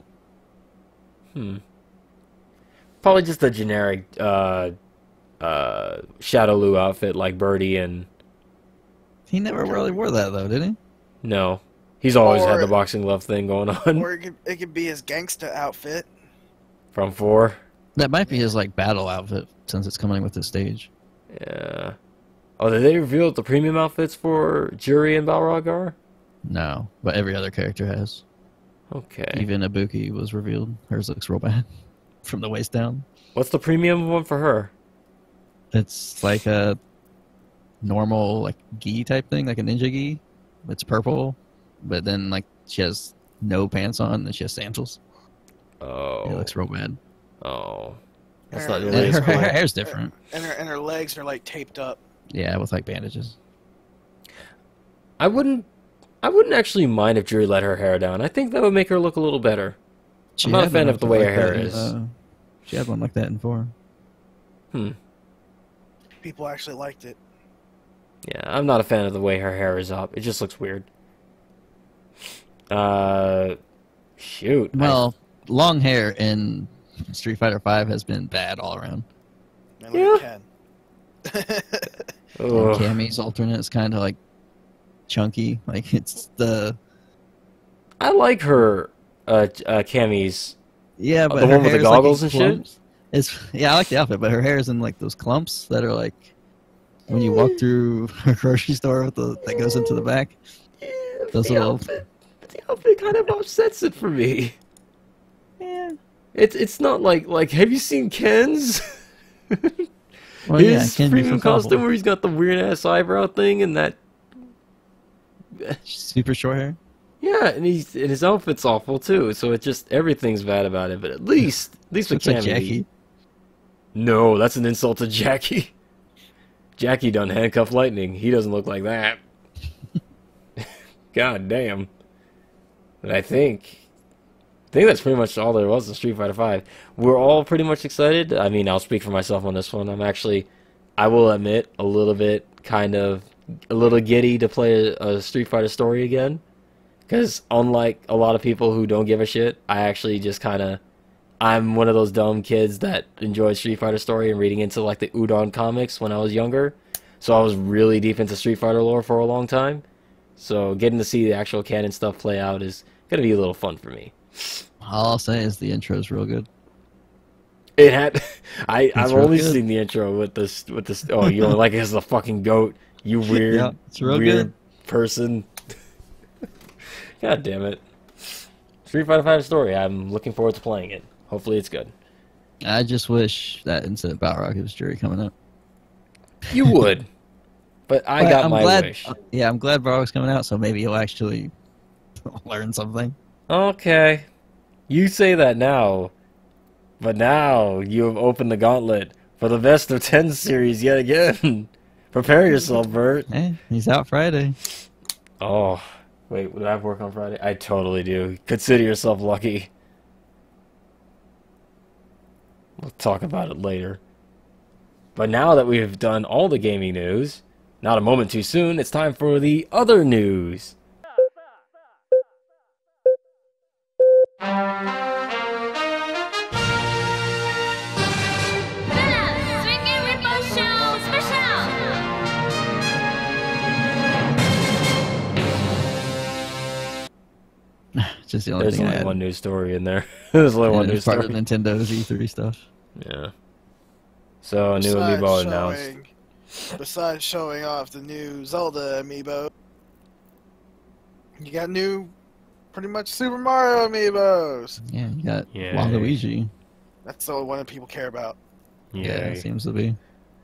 Probably just a generic Shadowloo outfit like Birdie and... He never really wore that, though, did he? No. He's always had the boxing glove thing going on. Or it could be his gangsta outfit. From 4. That might be his, like, battle outfit, since it's coming with the stage. Yeah. Oh, did they reveal what the premium outfits for Juri and Balrog are? No, but every other character has. Okay. Even Ibuki was revealed. Hers looks real bad. From the waist down. What's the premium one for her? It's like a normal, like, gi type thing, like a ninja gi. It's purple, but then, like, she has no pants on, and she has sandals. Oh. It looks real bad. Oh. That's Her- not And really as her cool. hair's different. And her legs are like taped up. Yeah, with, like, bandages. I wouldn't actually mind if Juri let her hair down. I think that would make her look a little better. I'm not a fan of the way her hair is. She had one like that in 4. People actually liked it. Yeah, I'm not a fan of the way her hair is up. It just looks weird. Shoot. Well, long hair in Street Fighter V has been bad all around. And look at Ken. And Ugh. Cammy's alternate is kind of like chunky. Like it's the I like her, Cammy's. yeah, but the her one with the hair's, like, in goggles and shit? clumps. It's yeah, I like the outfit, but her hair is in like those clumps that are like when you walk through a grocery store with the that goes into the back. Yeah, Those the little outfit kind of upsets it for me. yeah. It's not like have you seen Ken's? Well, yeah, His Ken premium from Cowboy. costume where he's got the weird ass eyebrow thing and that. Super short hair. Yeah, and his outfit's awful too. So it just everything's bad about it. But at least with Looks like Cammy. Jackie. No, that's an insult to Jackie. Jackie done handcuff lightning. He doesn't look like that. God damn. But I think that's pretty much all there was in Street Fighter V. We're all pretty much excited. I mean, I'll speak for myself on this one. I will admit, a little bit, a little giddy to play a Street Fighter story again. Because unlike a lot of people who don't give a shit, I actually just I'm one of those dumb kids that enjoyed Street Fighter story and reading into like the Udon comics when I was younger. So I was really deep into Street Fighter lore for a long time. So getting to see the actual canon stuff play out is going to be a little fun for me. All I'll say is the intro is real good. It had. I've real only good. seen the intro with this. Oh, you don't like it as the fucking goat? You weird, Yeah, it's real weird good. person. God damn it! Street Fighter V story. I'm looking forward to playing it. Hopefully, it's good. I just wish that instead of Balrog, it was Jury coming up. You would, but I got my glad, wish. Yeah, I'm glad Balrog's coming out, so maybe he'll actually learn something. Okay, you say that now, but now you have opened the gauntlet for the best of 10 series yet again. Prepare yourself, Bert. Hey, he's out Friday. Oh, wait, would I have work on Friday? I totally do. Consider yourself lucky. We'll talk about it later. But now that we've done all the gaming news, not a moment too soon, it's time for the other news. Just the only There's thing I only had. one news story in there. There's only one And news it's part story. of Nintendo's E3 stuff. Yeah. So a new amiibo announced. Besides showing off the new Zelda amiibo, you got new, pretty much Super Mario amiibos. Yeah, you got Yay. Waluigi. That's the only one that people care about. Yeah, Yay. it seems to be.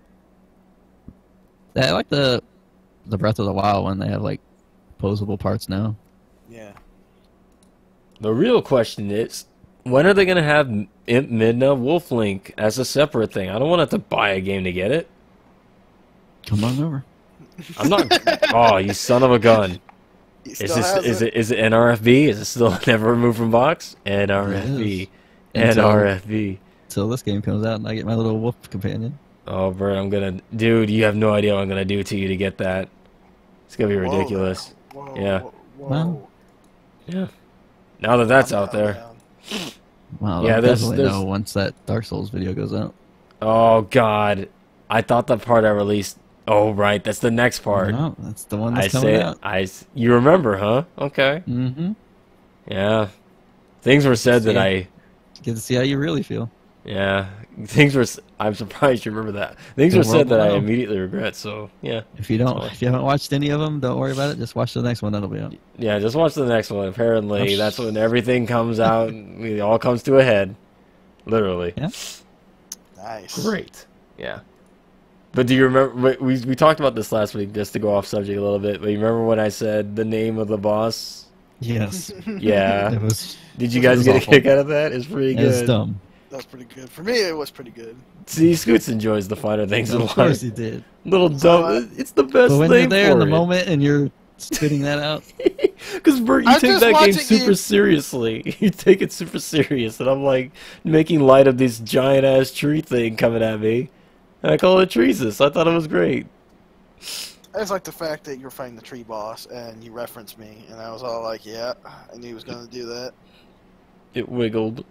Yeah, I like the Breath of the Wild one. They have like posable parts now. Yeah. The real question is, when are they going to have Imp Midna Wolf Link as a separate thing? I don't want to have to buy a game to get it. Come on over. I'm not... Oh, you son of a gun. He Is still this has is it. it NRFB? Is it still never removed from box? NRFB. NRFB. Until this game comes out and I get my little wolf companion. Oh, Bert, dude, you have no idea what I'm gonna do to you to get that. It's gonna be Whoa, ridiculous. Whoa, Yeah. Whoa. Wow. Yeah. Now that that's I'm out down, there. down. Well, Yeah, I'll there's- definitely there's- know once that Dark Souls video goes out. Oh God, I thought the part I released. Oh right, that's the next part. No, that's the one I that's coming say out. you remember, huh? Okay. Mm-hmm. Yeah. Things were said that Yeah. I. Get to see how you really feel. Yeah. Things were. I'm surprised you remember that. Things The were said world that will I know. immediately regret. So yeah. If you haven't watched any of them, don't worry about it. Just watch the next one that'll be out. Yeah. Just watch the next one. Apparently, Oh, that's when everything comes out. And it all comes to a head. Literally. Yeah. Nice. Great. Yeah. But do you remember? We talked about this last week, just to go off subject a little bit. But you remember when I said the name of the boss? Yes. Yeah. It was. Did you It guys was get a awful. kick out of that? It's pretty It was good. dumb. That's pretty good. For me, it was pretty good. See, Scoots enjoys the finer things in Of life. course he did. Little So, dumb. It's the best But when name you're there in for the it. moment and you're spitting that out, Because Bert, you I'm take just that game watching super you- seriously. You take it super serious, and I'm like making light of this giant ass tree thing coming at me, and I call it Treesus. I thought it was great. I just like the fact that you're fighting the tree boss and you referenced me, and I was all like, yeah, I knew he was going to do that. It wiggled.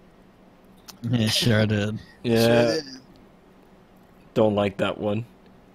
yeah, sure I did. Yeah, Sure did. don't like that one.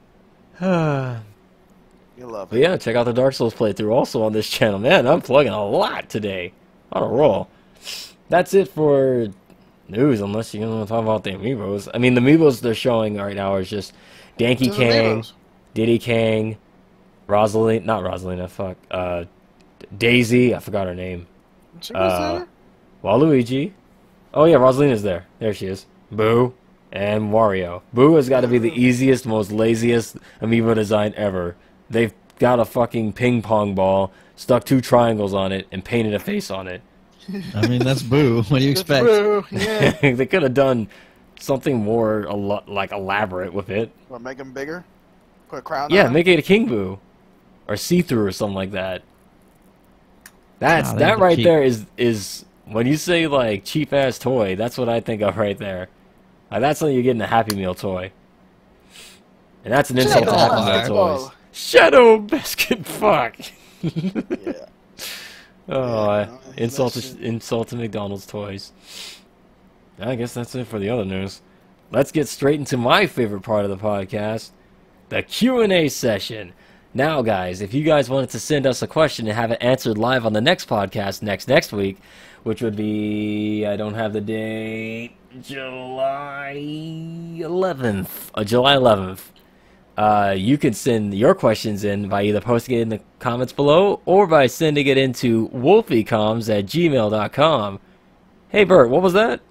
But You love it. yeah, check out the Dark Souls playthrough also on this channel. Man, I'm plugging a lot today. On a roll. That's it for news, unless you want to talk about the amiibos. I mean, the amiibos they're showing right now is just Danky Just Kang, amiibos. Diddy Kang, Rosalina, not Rosalina, fuck, Daisy, I forgot her name. She was there? Waluigi. Oh yeah, Rosalina's there. There she is. Boo. And Wario. Boo has got to be the easiest, most laziest amiibo design ever. They've got a fucking ping pong ball, stuck 2 triangles on it, and painted a face on it. I mean, that's Boo. What do you It's expect? true, yeah. They could have done something more like elaborate with it. What, make him bigger? Put a crown Yeah, on make it a King Boo, or see-through or something like that. Nah, that'd That be right cheap. there is when you say like cheap ass toy. That's what I think of right there. Like, that's when you're getting a Happy Meal toy, and that's an him. insult to Shadow Happy Meal Basketball. toys. Shadow Basket, fuck. Yeah. Oh, Yeah, no, insult that's to insult to McDonald's toys. I guess that's it for the other news. Let's get straight into my favorite part of the podcast, the Q&A session. Now, guys, if you guys wanted to send us a question and have it answered live on the next podcast next week, which would be, I don't have the date, July 11th. July 11th. You can send your questions in by either posting it in the comments below or by sending it into wolfiecoms@gmail.com. Hey, Bert, what was that?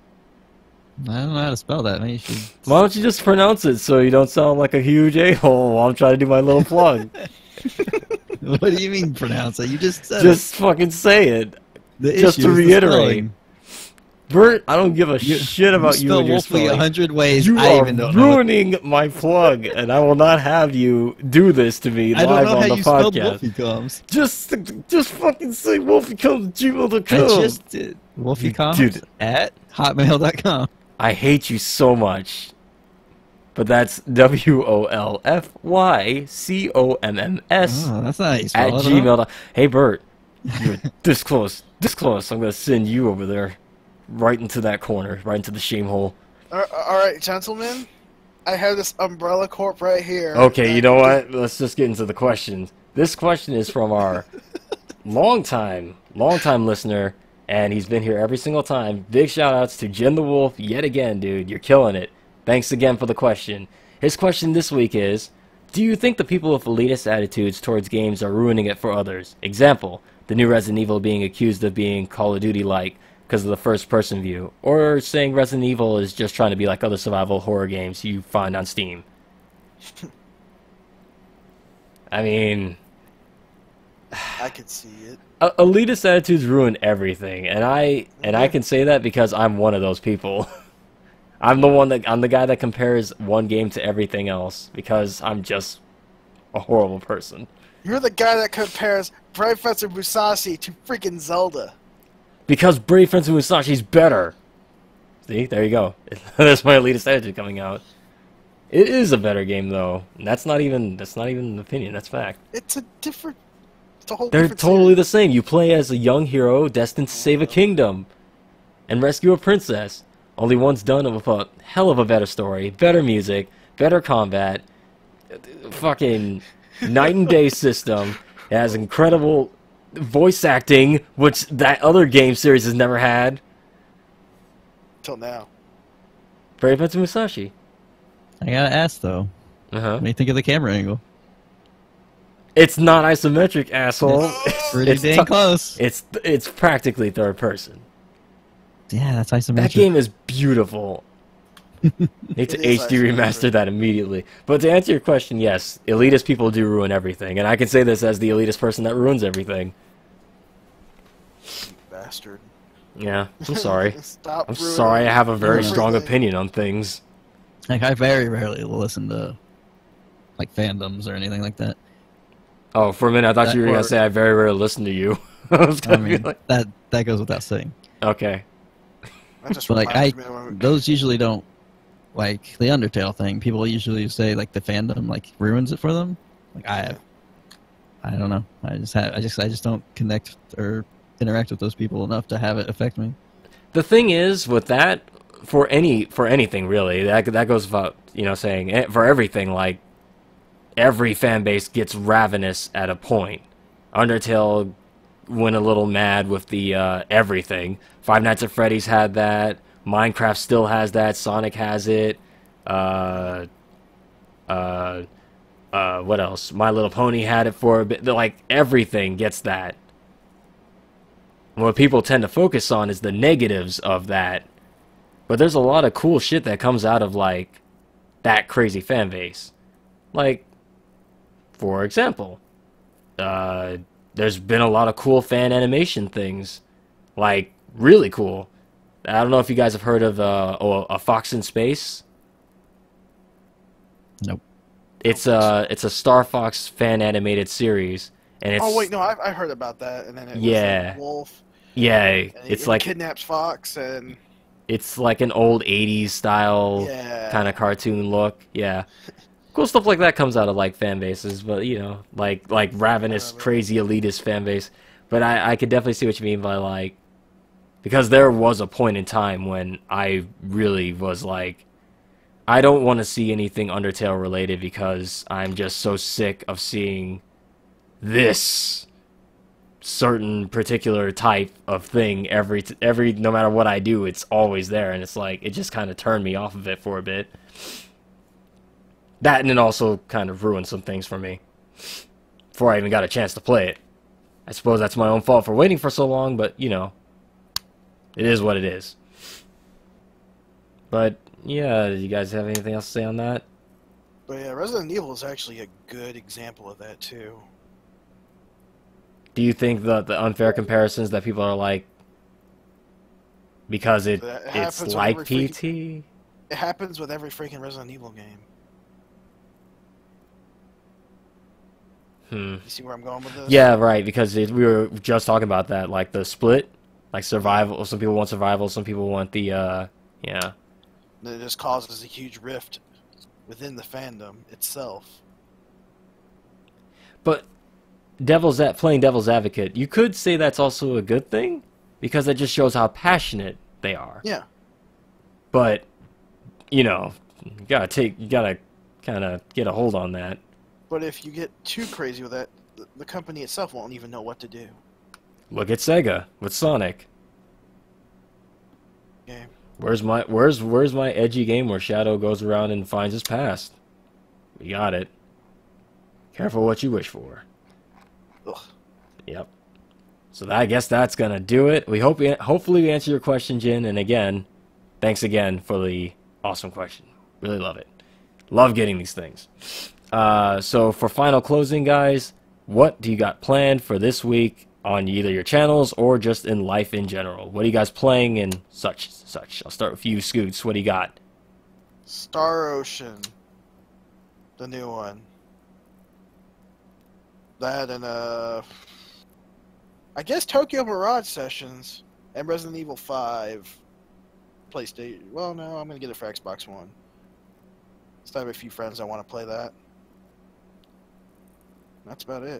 I don't know how to spell that. Maybe you should. Why don't you just pronounce it so you don't sound like a huge a-hole while I'm trying to do my little plug? What do you mean pronounce it? You just said Just fucking say it. it. The just issue to is the reiterate. spelling. Bert, I don't give a shit about you spell and your Wolfie spelling. 100 ways. You I are even don't know. ruining my plug, and I will not have you do this to me I don't live know on how the you spelled podcast. Wolfie comes. Just fucking say wolfiecoms@gmail.com. I just did. Wolfie comes Dude. at hotmail.com. I hate you so much. But that's WOLFYCOMMS Oh, that's not how you at spell it. gmail. Hey Bert, you're this close. I'm gonna send you over there, right into that corner, right into the shame hole. All right, gentlemen. I have this Umbrella Corp right here. Okay, you know what? Let's just get into the questions. This question is from our longtime listener, and he's been here every single time. Big shout outs to Jen the Wolf yet again, dude. You're killing it. Thanks again for the question. His question this week is, do you think the people with elitist attitudes towards games are ruining it for others? Example, the new Resident Evil being accused of being Call of Duty-like because of the first-person view, or saying Resident Evil is just trying to be like other survival horror games you find on Steam. I mean, I could see it. elitist attitudes ruin everything, and I can say that because I'm one of those people. I'm the guy that compares one game to everything else because I'm just a horrible person. You're the guy that compares Brave Fencer Musashi to freaking Zelda. Because Brave Fencer Musashi's better. See, there you go. There's my elitist attitude coming out. It is a better game, though. And that's not even an opinion. That's fact. It's a whole They're different totally series. the same. You play as a young hero destined to save a kingdom and rescue a princess. Only one's done with a hell of a better story, better music, better combat, fucking night and day system. It has incredible voice acting, which that other game series has never had. Till now. Brave Fencer Musashi. I gotta ask though. What do you think of the camera angle? It's not isometric, asshole. Pretty dang close. It's practically third person. Yeah, that's isometric. That game is beautiful. Need to It is HD remaster isometric. that immediately. But to answer your question, yes, elitist people do ruin everything, and I can say this as the elitist person that ruins everything. Bastard. Yeah, I'm sorry. Stop I'm ruining sorry. I have a very everything. strong opinion on things. Like, I very rarely listen to like fandoms or anything like that. Oh, for a minute, I thought That you were gonna or- say I very rarely listen to you. I was I gonna be mean, like, that goes without saying. okay. That just But like reminds me of when those usually don't like the Undertale thing. People usually say like the fandom like ruins it for them. Like I don't know. I just don't connect or interact with those people enough to have it affect me. The thing is with that, for anything really, that goes without saying. For everything, like every fan base gets ravenous at a point. Undertale went a little mad with the everything. Five Nights at Freddy's had that. Minecraft still has that. Sonic has it. What else? My Little Pony had it for a bit. Like everything gets that. What people tend to focus on is the negatives of that. But there's a lot of cool shit that comes out of like that crazy fan base. Like, for example, there's been a lot of cool fan animation things, like really cool. I don't know if you guys have heard of a Fox in Space. Nope. It's a Star Fox fan animated series, and it's Oh wait, no, I heard about that, and then it was Yeah. like Wolf. yeah, And it's he like kidnaps Fox, and it's like an old '80s style yeah, kind of cartoon look. Yeah. Cool stuff like that comes out of like fan bases, but like ravenous, crazy elitist fan base. But I could definitely see what you mean by like, because there was a point in time when I really was like, I don't want to see anything Undertale related because I'm just so sick of seeing this certain particular type of thing every no matter what I do, it's always there, and it's like it just kind of turned me off of it for a bit. That and it also kind of ruined some things for me before I even got a chance to play it. I suppose that's my own fault for waiting for so long, but it is what it is. But yeah, do you guys have anything else to say on that? but yeah, Resident Evil is actually a good example of that too. Do you think the unfair comparisons that people are like because That it's happens with like every PT? It happens with every freaking Resident Evil game. You see where I'm going with this? Yeah, right, because we were just talking about that, like the split, like survival. Some people want survival, some people want the, yeah. It just causes a huge rift within the fandom itself. But playing devil's advocate, you could say that's also a good thing, because that just shows how passionate they are. Yeah. But, you gotta kind of get a hold on that. But if you get too crazy with that, the company itself won't even know what to do. Look at Sega with Sonic. Game. Where's my edgy game where Shadow goes around and finds his past? We got it. Careful what you wish for. Ugh. Yep. So I guess that's gonna do it. Hopefully we answer your question, Jin. And again, thanks again for the awesome question. Really love it. Love getting these things. So for final closing, guys, what do you got planned for this week on either your channels or just in life in general? What are you guys playing and such? I'll start with you, Scoots. What do you got? Star Ocean. The new one. That and I guess Tokyo Mirage Sessions and Resident Evil 5 PlayStation. Well, no, I'm gonna get it for Xbox One. Still have a few friends that want to play that. That's about it.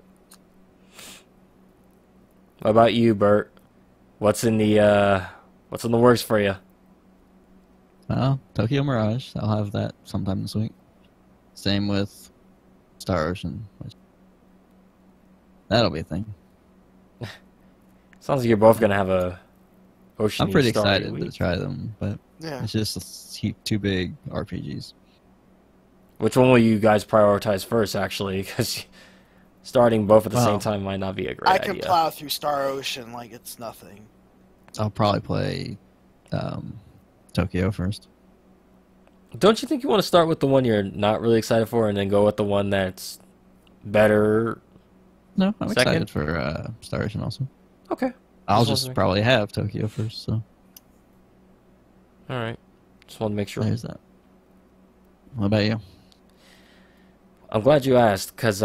What about you, Bert? What's in the works for you? Well, Tokyo Mirage. I'll have that sometime this week. Same with Star Ocean. That'll be a thing. Sounds like you're both gonna have a ocean. I'm pretty excited to try them, but Yeah. it's just too big RPGs. Which one will you guys prioritize first, actually? Because starting both at the same time might not be a great I idea. can plow through Star Ocean like it's nothing. I'll probably play Tokyo first. Don't you think you want to start with the one you're not really excited for, and then go with the one that's better? No, I'm Second? excited for Star Ocean also. Okay. I'll Just just wondering. probably have Tokyo first, so All right. Just want to make sure. there's that. What about you? I'm glad you asked, because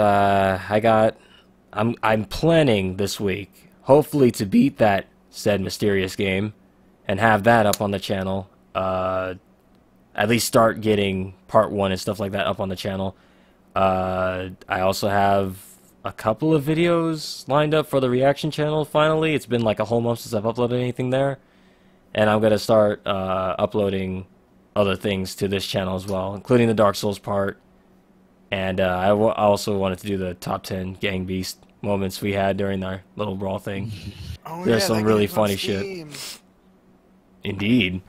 I'm planning this week, hopefully, to beat that said mysterious game and have that up on the channel. At least start getting part 1 and stuff like that up on the channel. I also have a couple of videos lined up for the reaction channel finally. It's been like a whole month since I've uploaded anything there. And I'm going to start uploading other things to this channel as well, including the Dark Souls part. And I also wanted to do the top 10 Gang Beast moments we had during our little brawl thing. Oh, There's yeah, some that really game's on funny shit. Steam. Indeed.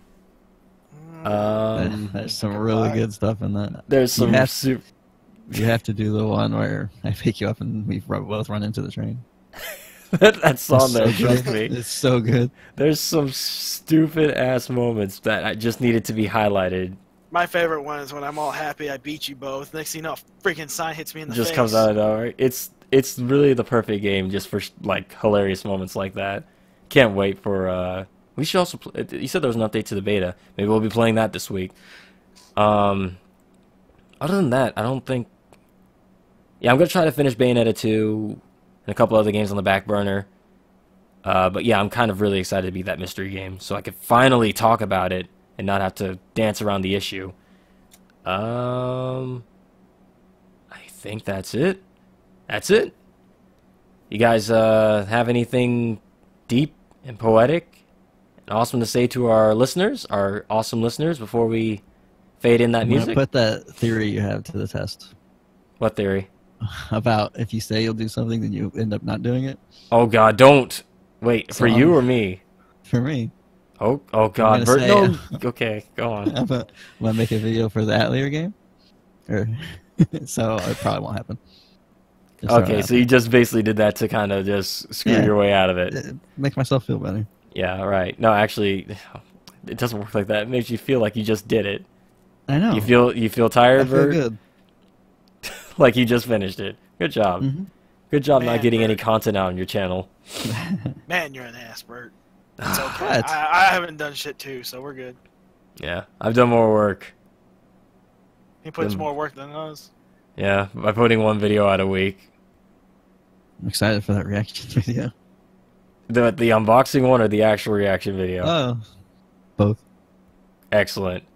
There's some really good stuff in that. There's some You have to do the one where I pick you up and we both run into the train. That's on It's there, so trust good. me. It's so good. There's some stupid ass moments that I just needed to be highlighted. My favorite one is when I'm all happy I beat you both. Next thing you know, a freaking sign hits me in the Just face. comes out of nowhere. It's really the perfect game just for like hilarious moments like that. Can't wait for we should also you said there was an update to the beta. Maybe we'll be playing that this week. Other than that, I don't think. Yeah, I'm gonna try to finish Bayonetta 2 and a couple other games on the back burner. But yeah, I'm kind of really excited to beat that mystery game so I could finally talk about it and not have to dance around the issue. I think that's it. That's it. You guys have anything deep and poetic and awesome to say to our listeners, our awesome listeners, before we fade in that I'm gonna music? put that theory you have to the test What theory? about if you say you'll do something, then you end up not doing it. Oh God, don't. Wait, So for you or me? For me, Oh God, gonna Bert, say, no. Okay, go on. I'm gonna make a video for the Atelier game, or so it probably won't happen. Just throwing it Okay, out so you just basically did that to kind of just screw Yeah. your way out of it. there. Make myself feel better. Yeah, right. No, actually, it doesn't work like that. It makes you feel like you just did it. I know. You feel I tired, feel Bert? good. Like you just finished it. Good job. Mhm. Good job not Man, getting any Bert. content out on your channel. Man, you're an ass, Bert. It's okay. What? I haven't done shit too, so we're good. Yeah, I've done more work. He puts Mm. more work than us. Yeah, by putting one video out a week. I'm excited for that reaction video. The unboxing one or the actual reaction video? Oh, both. Excellent.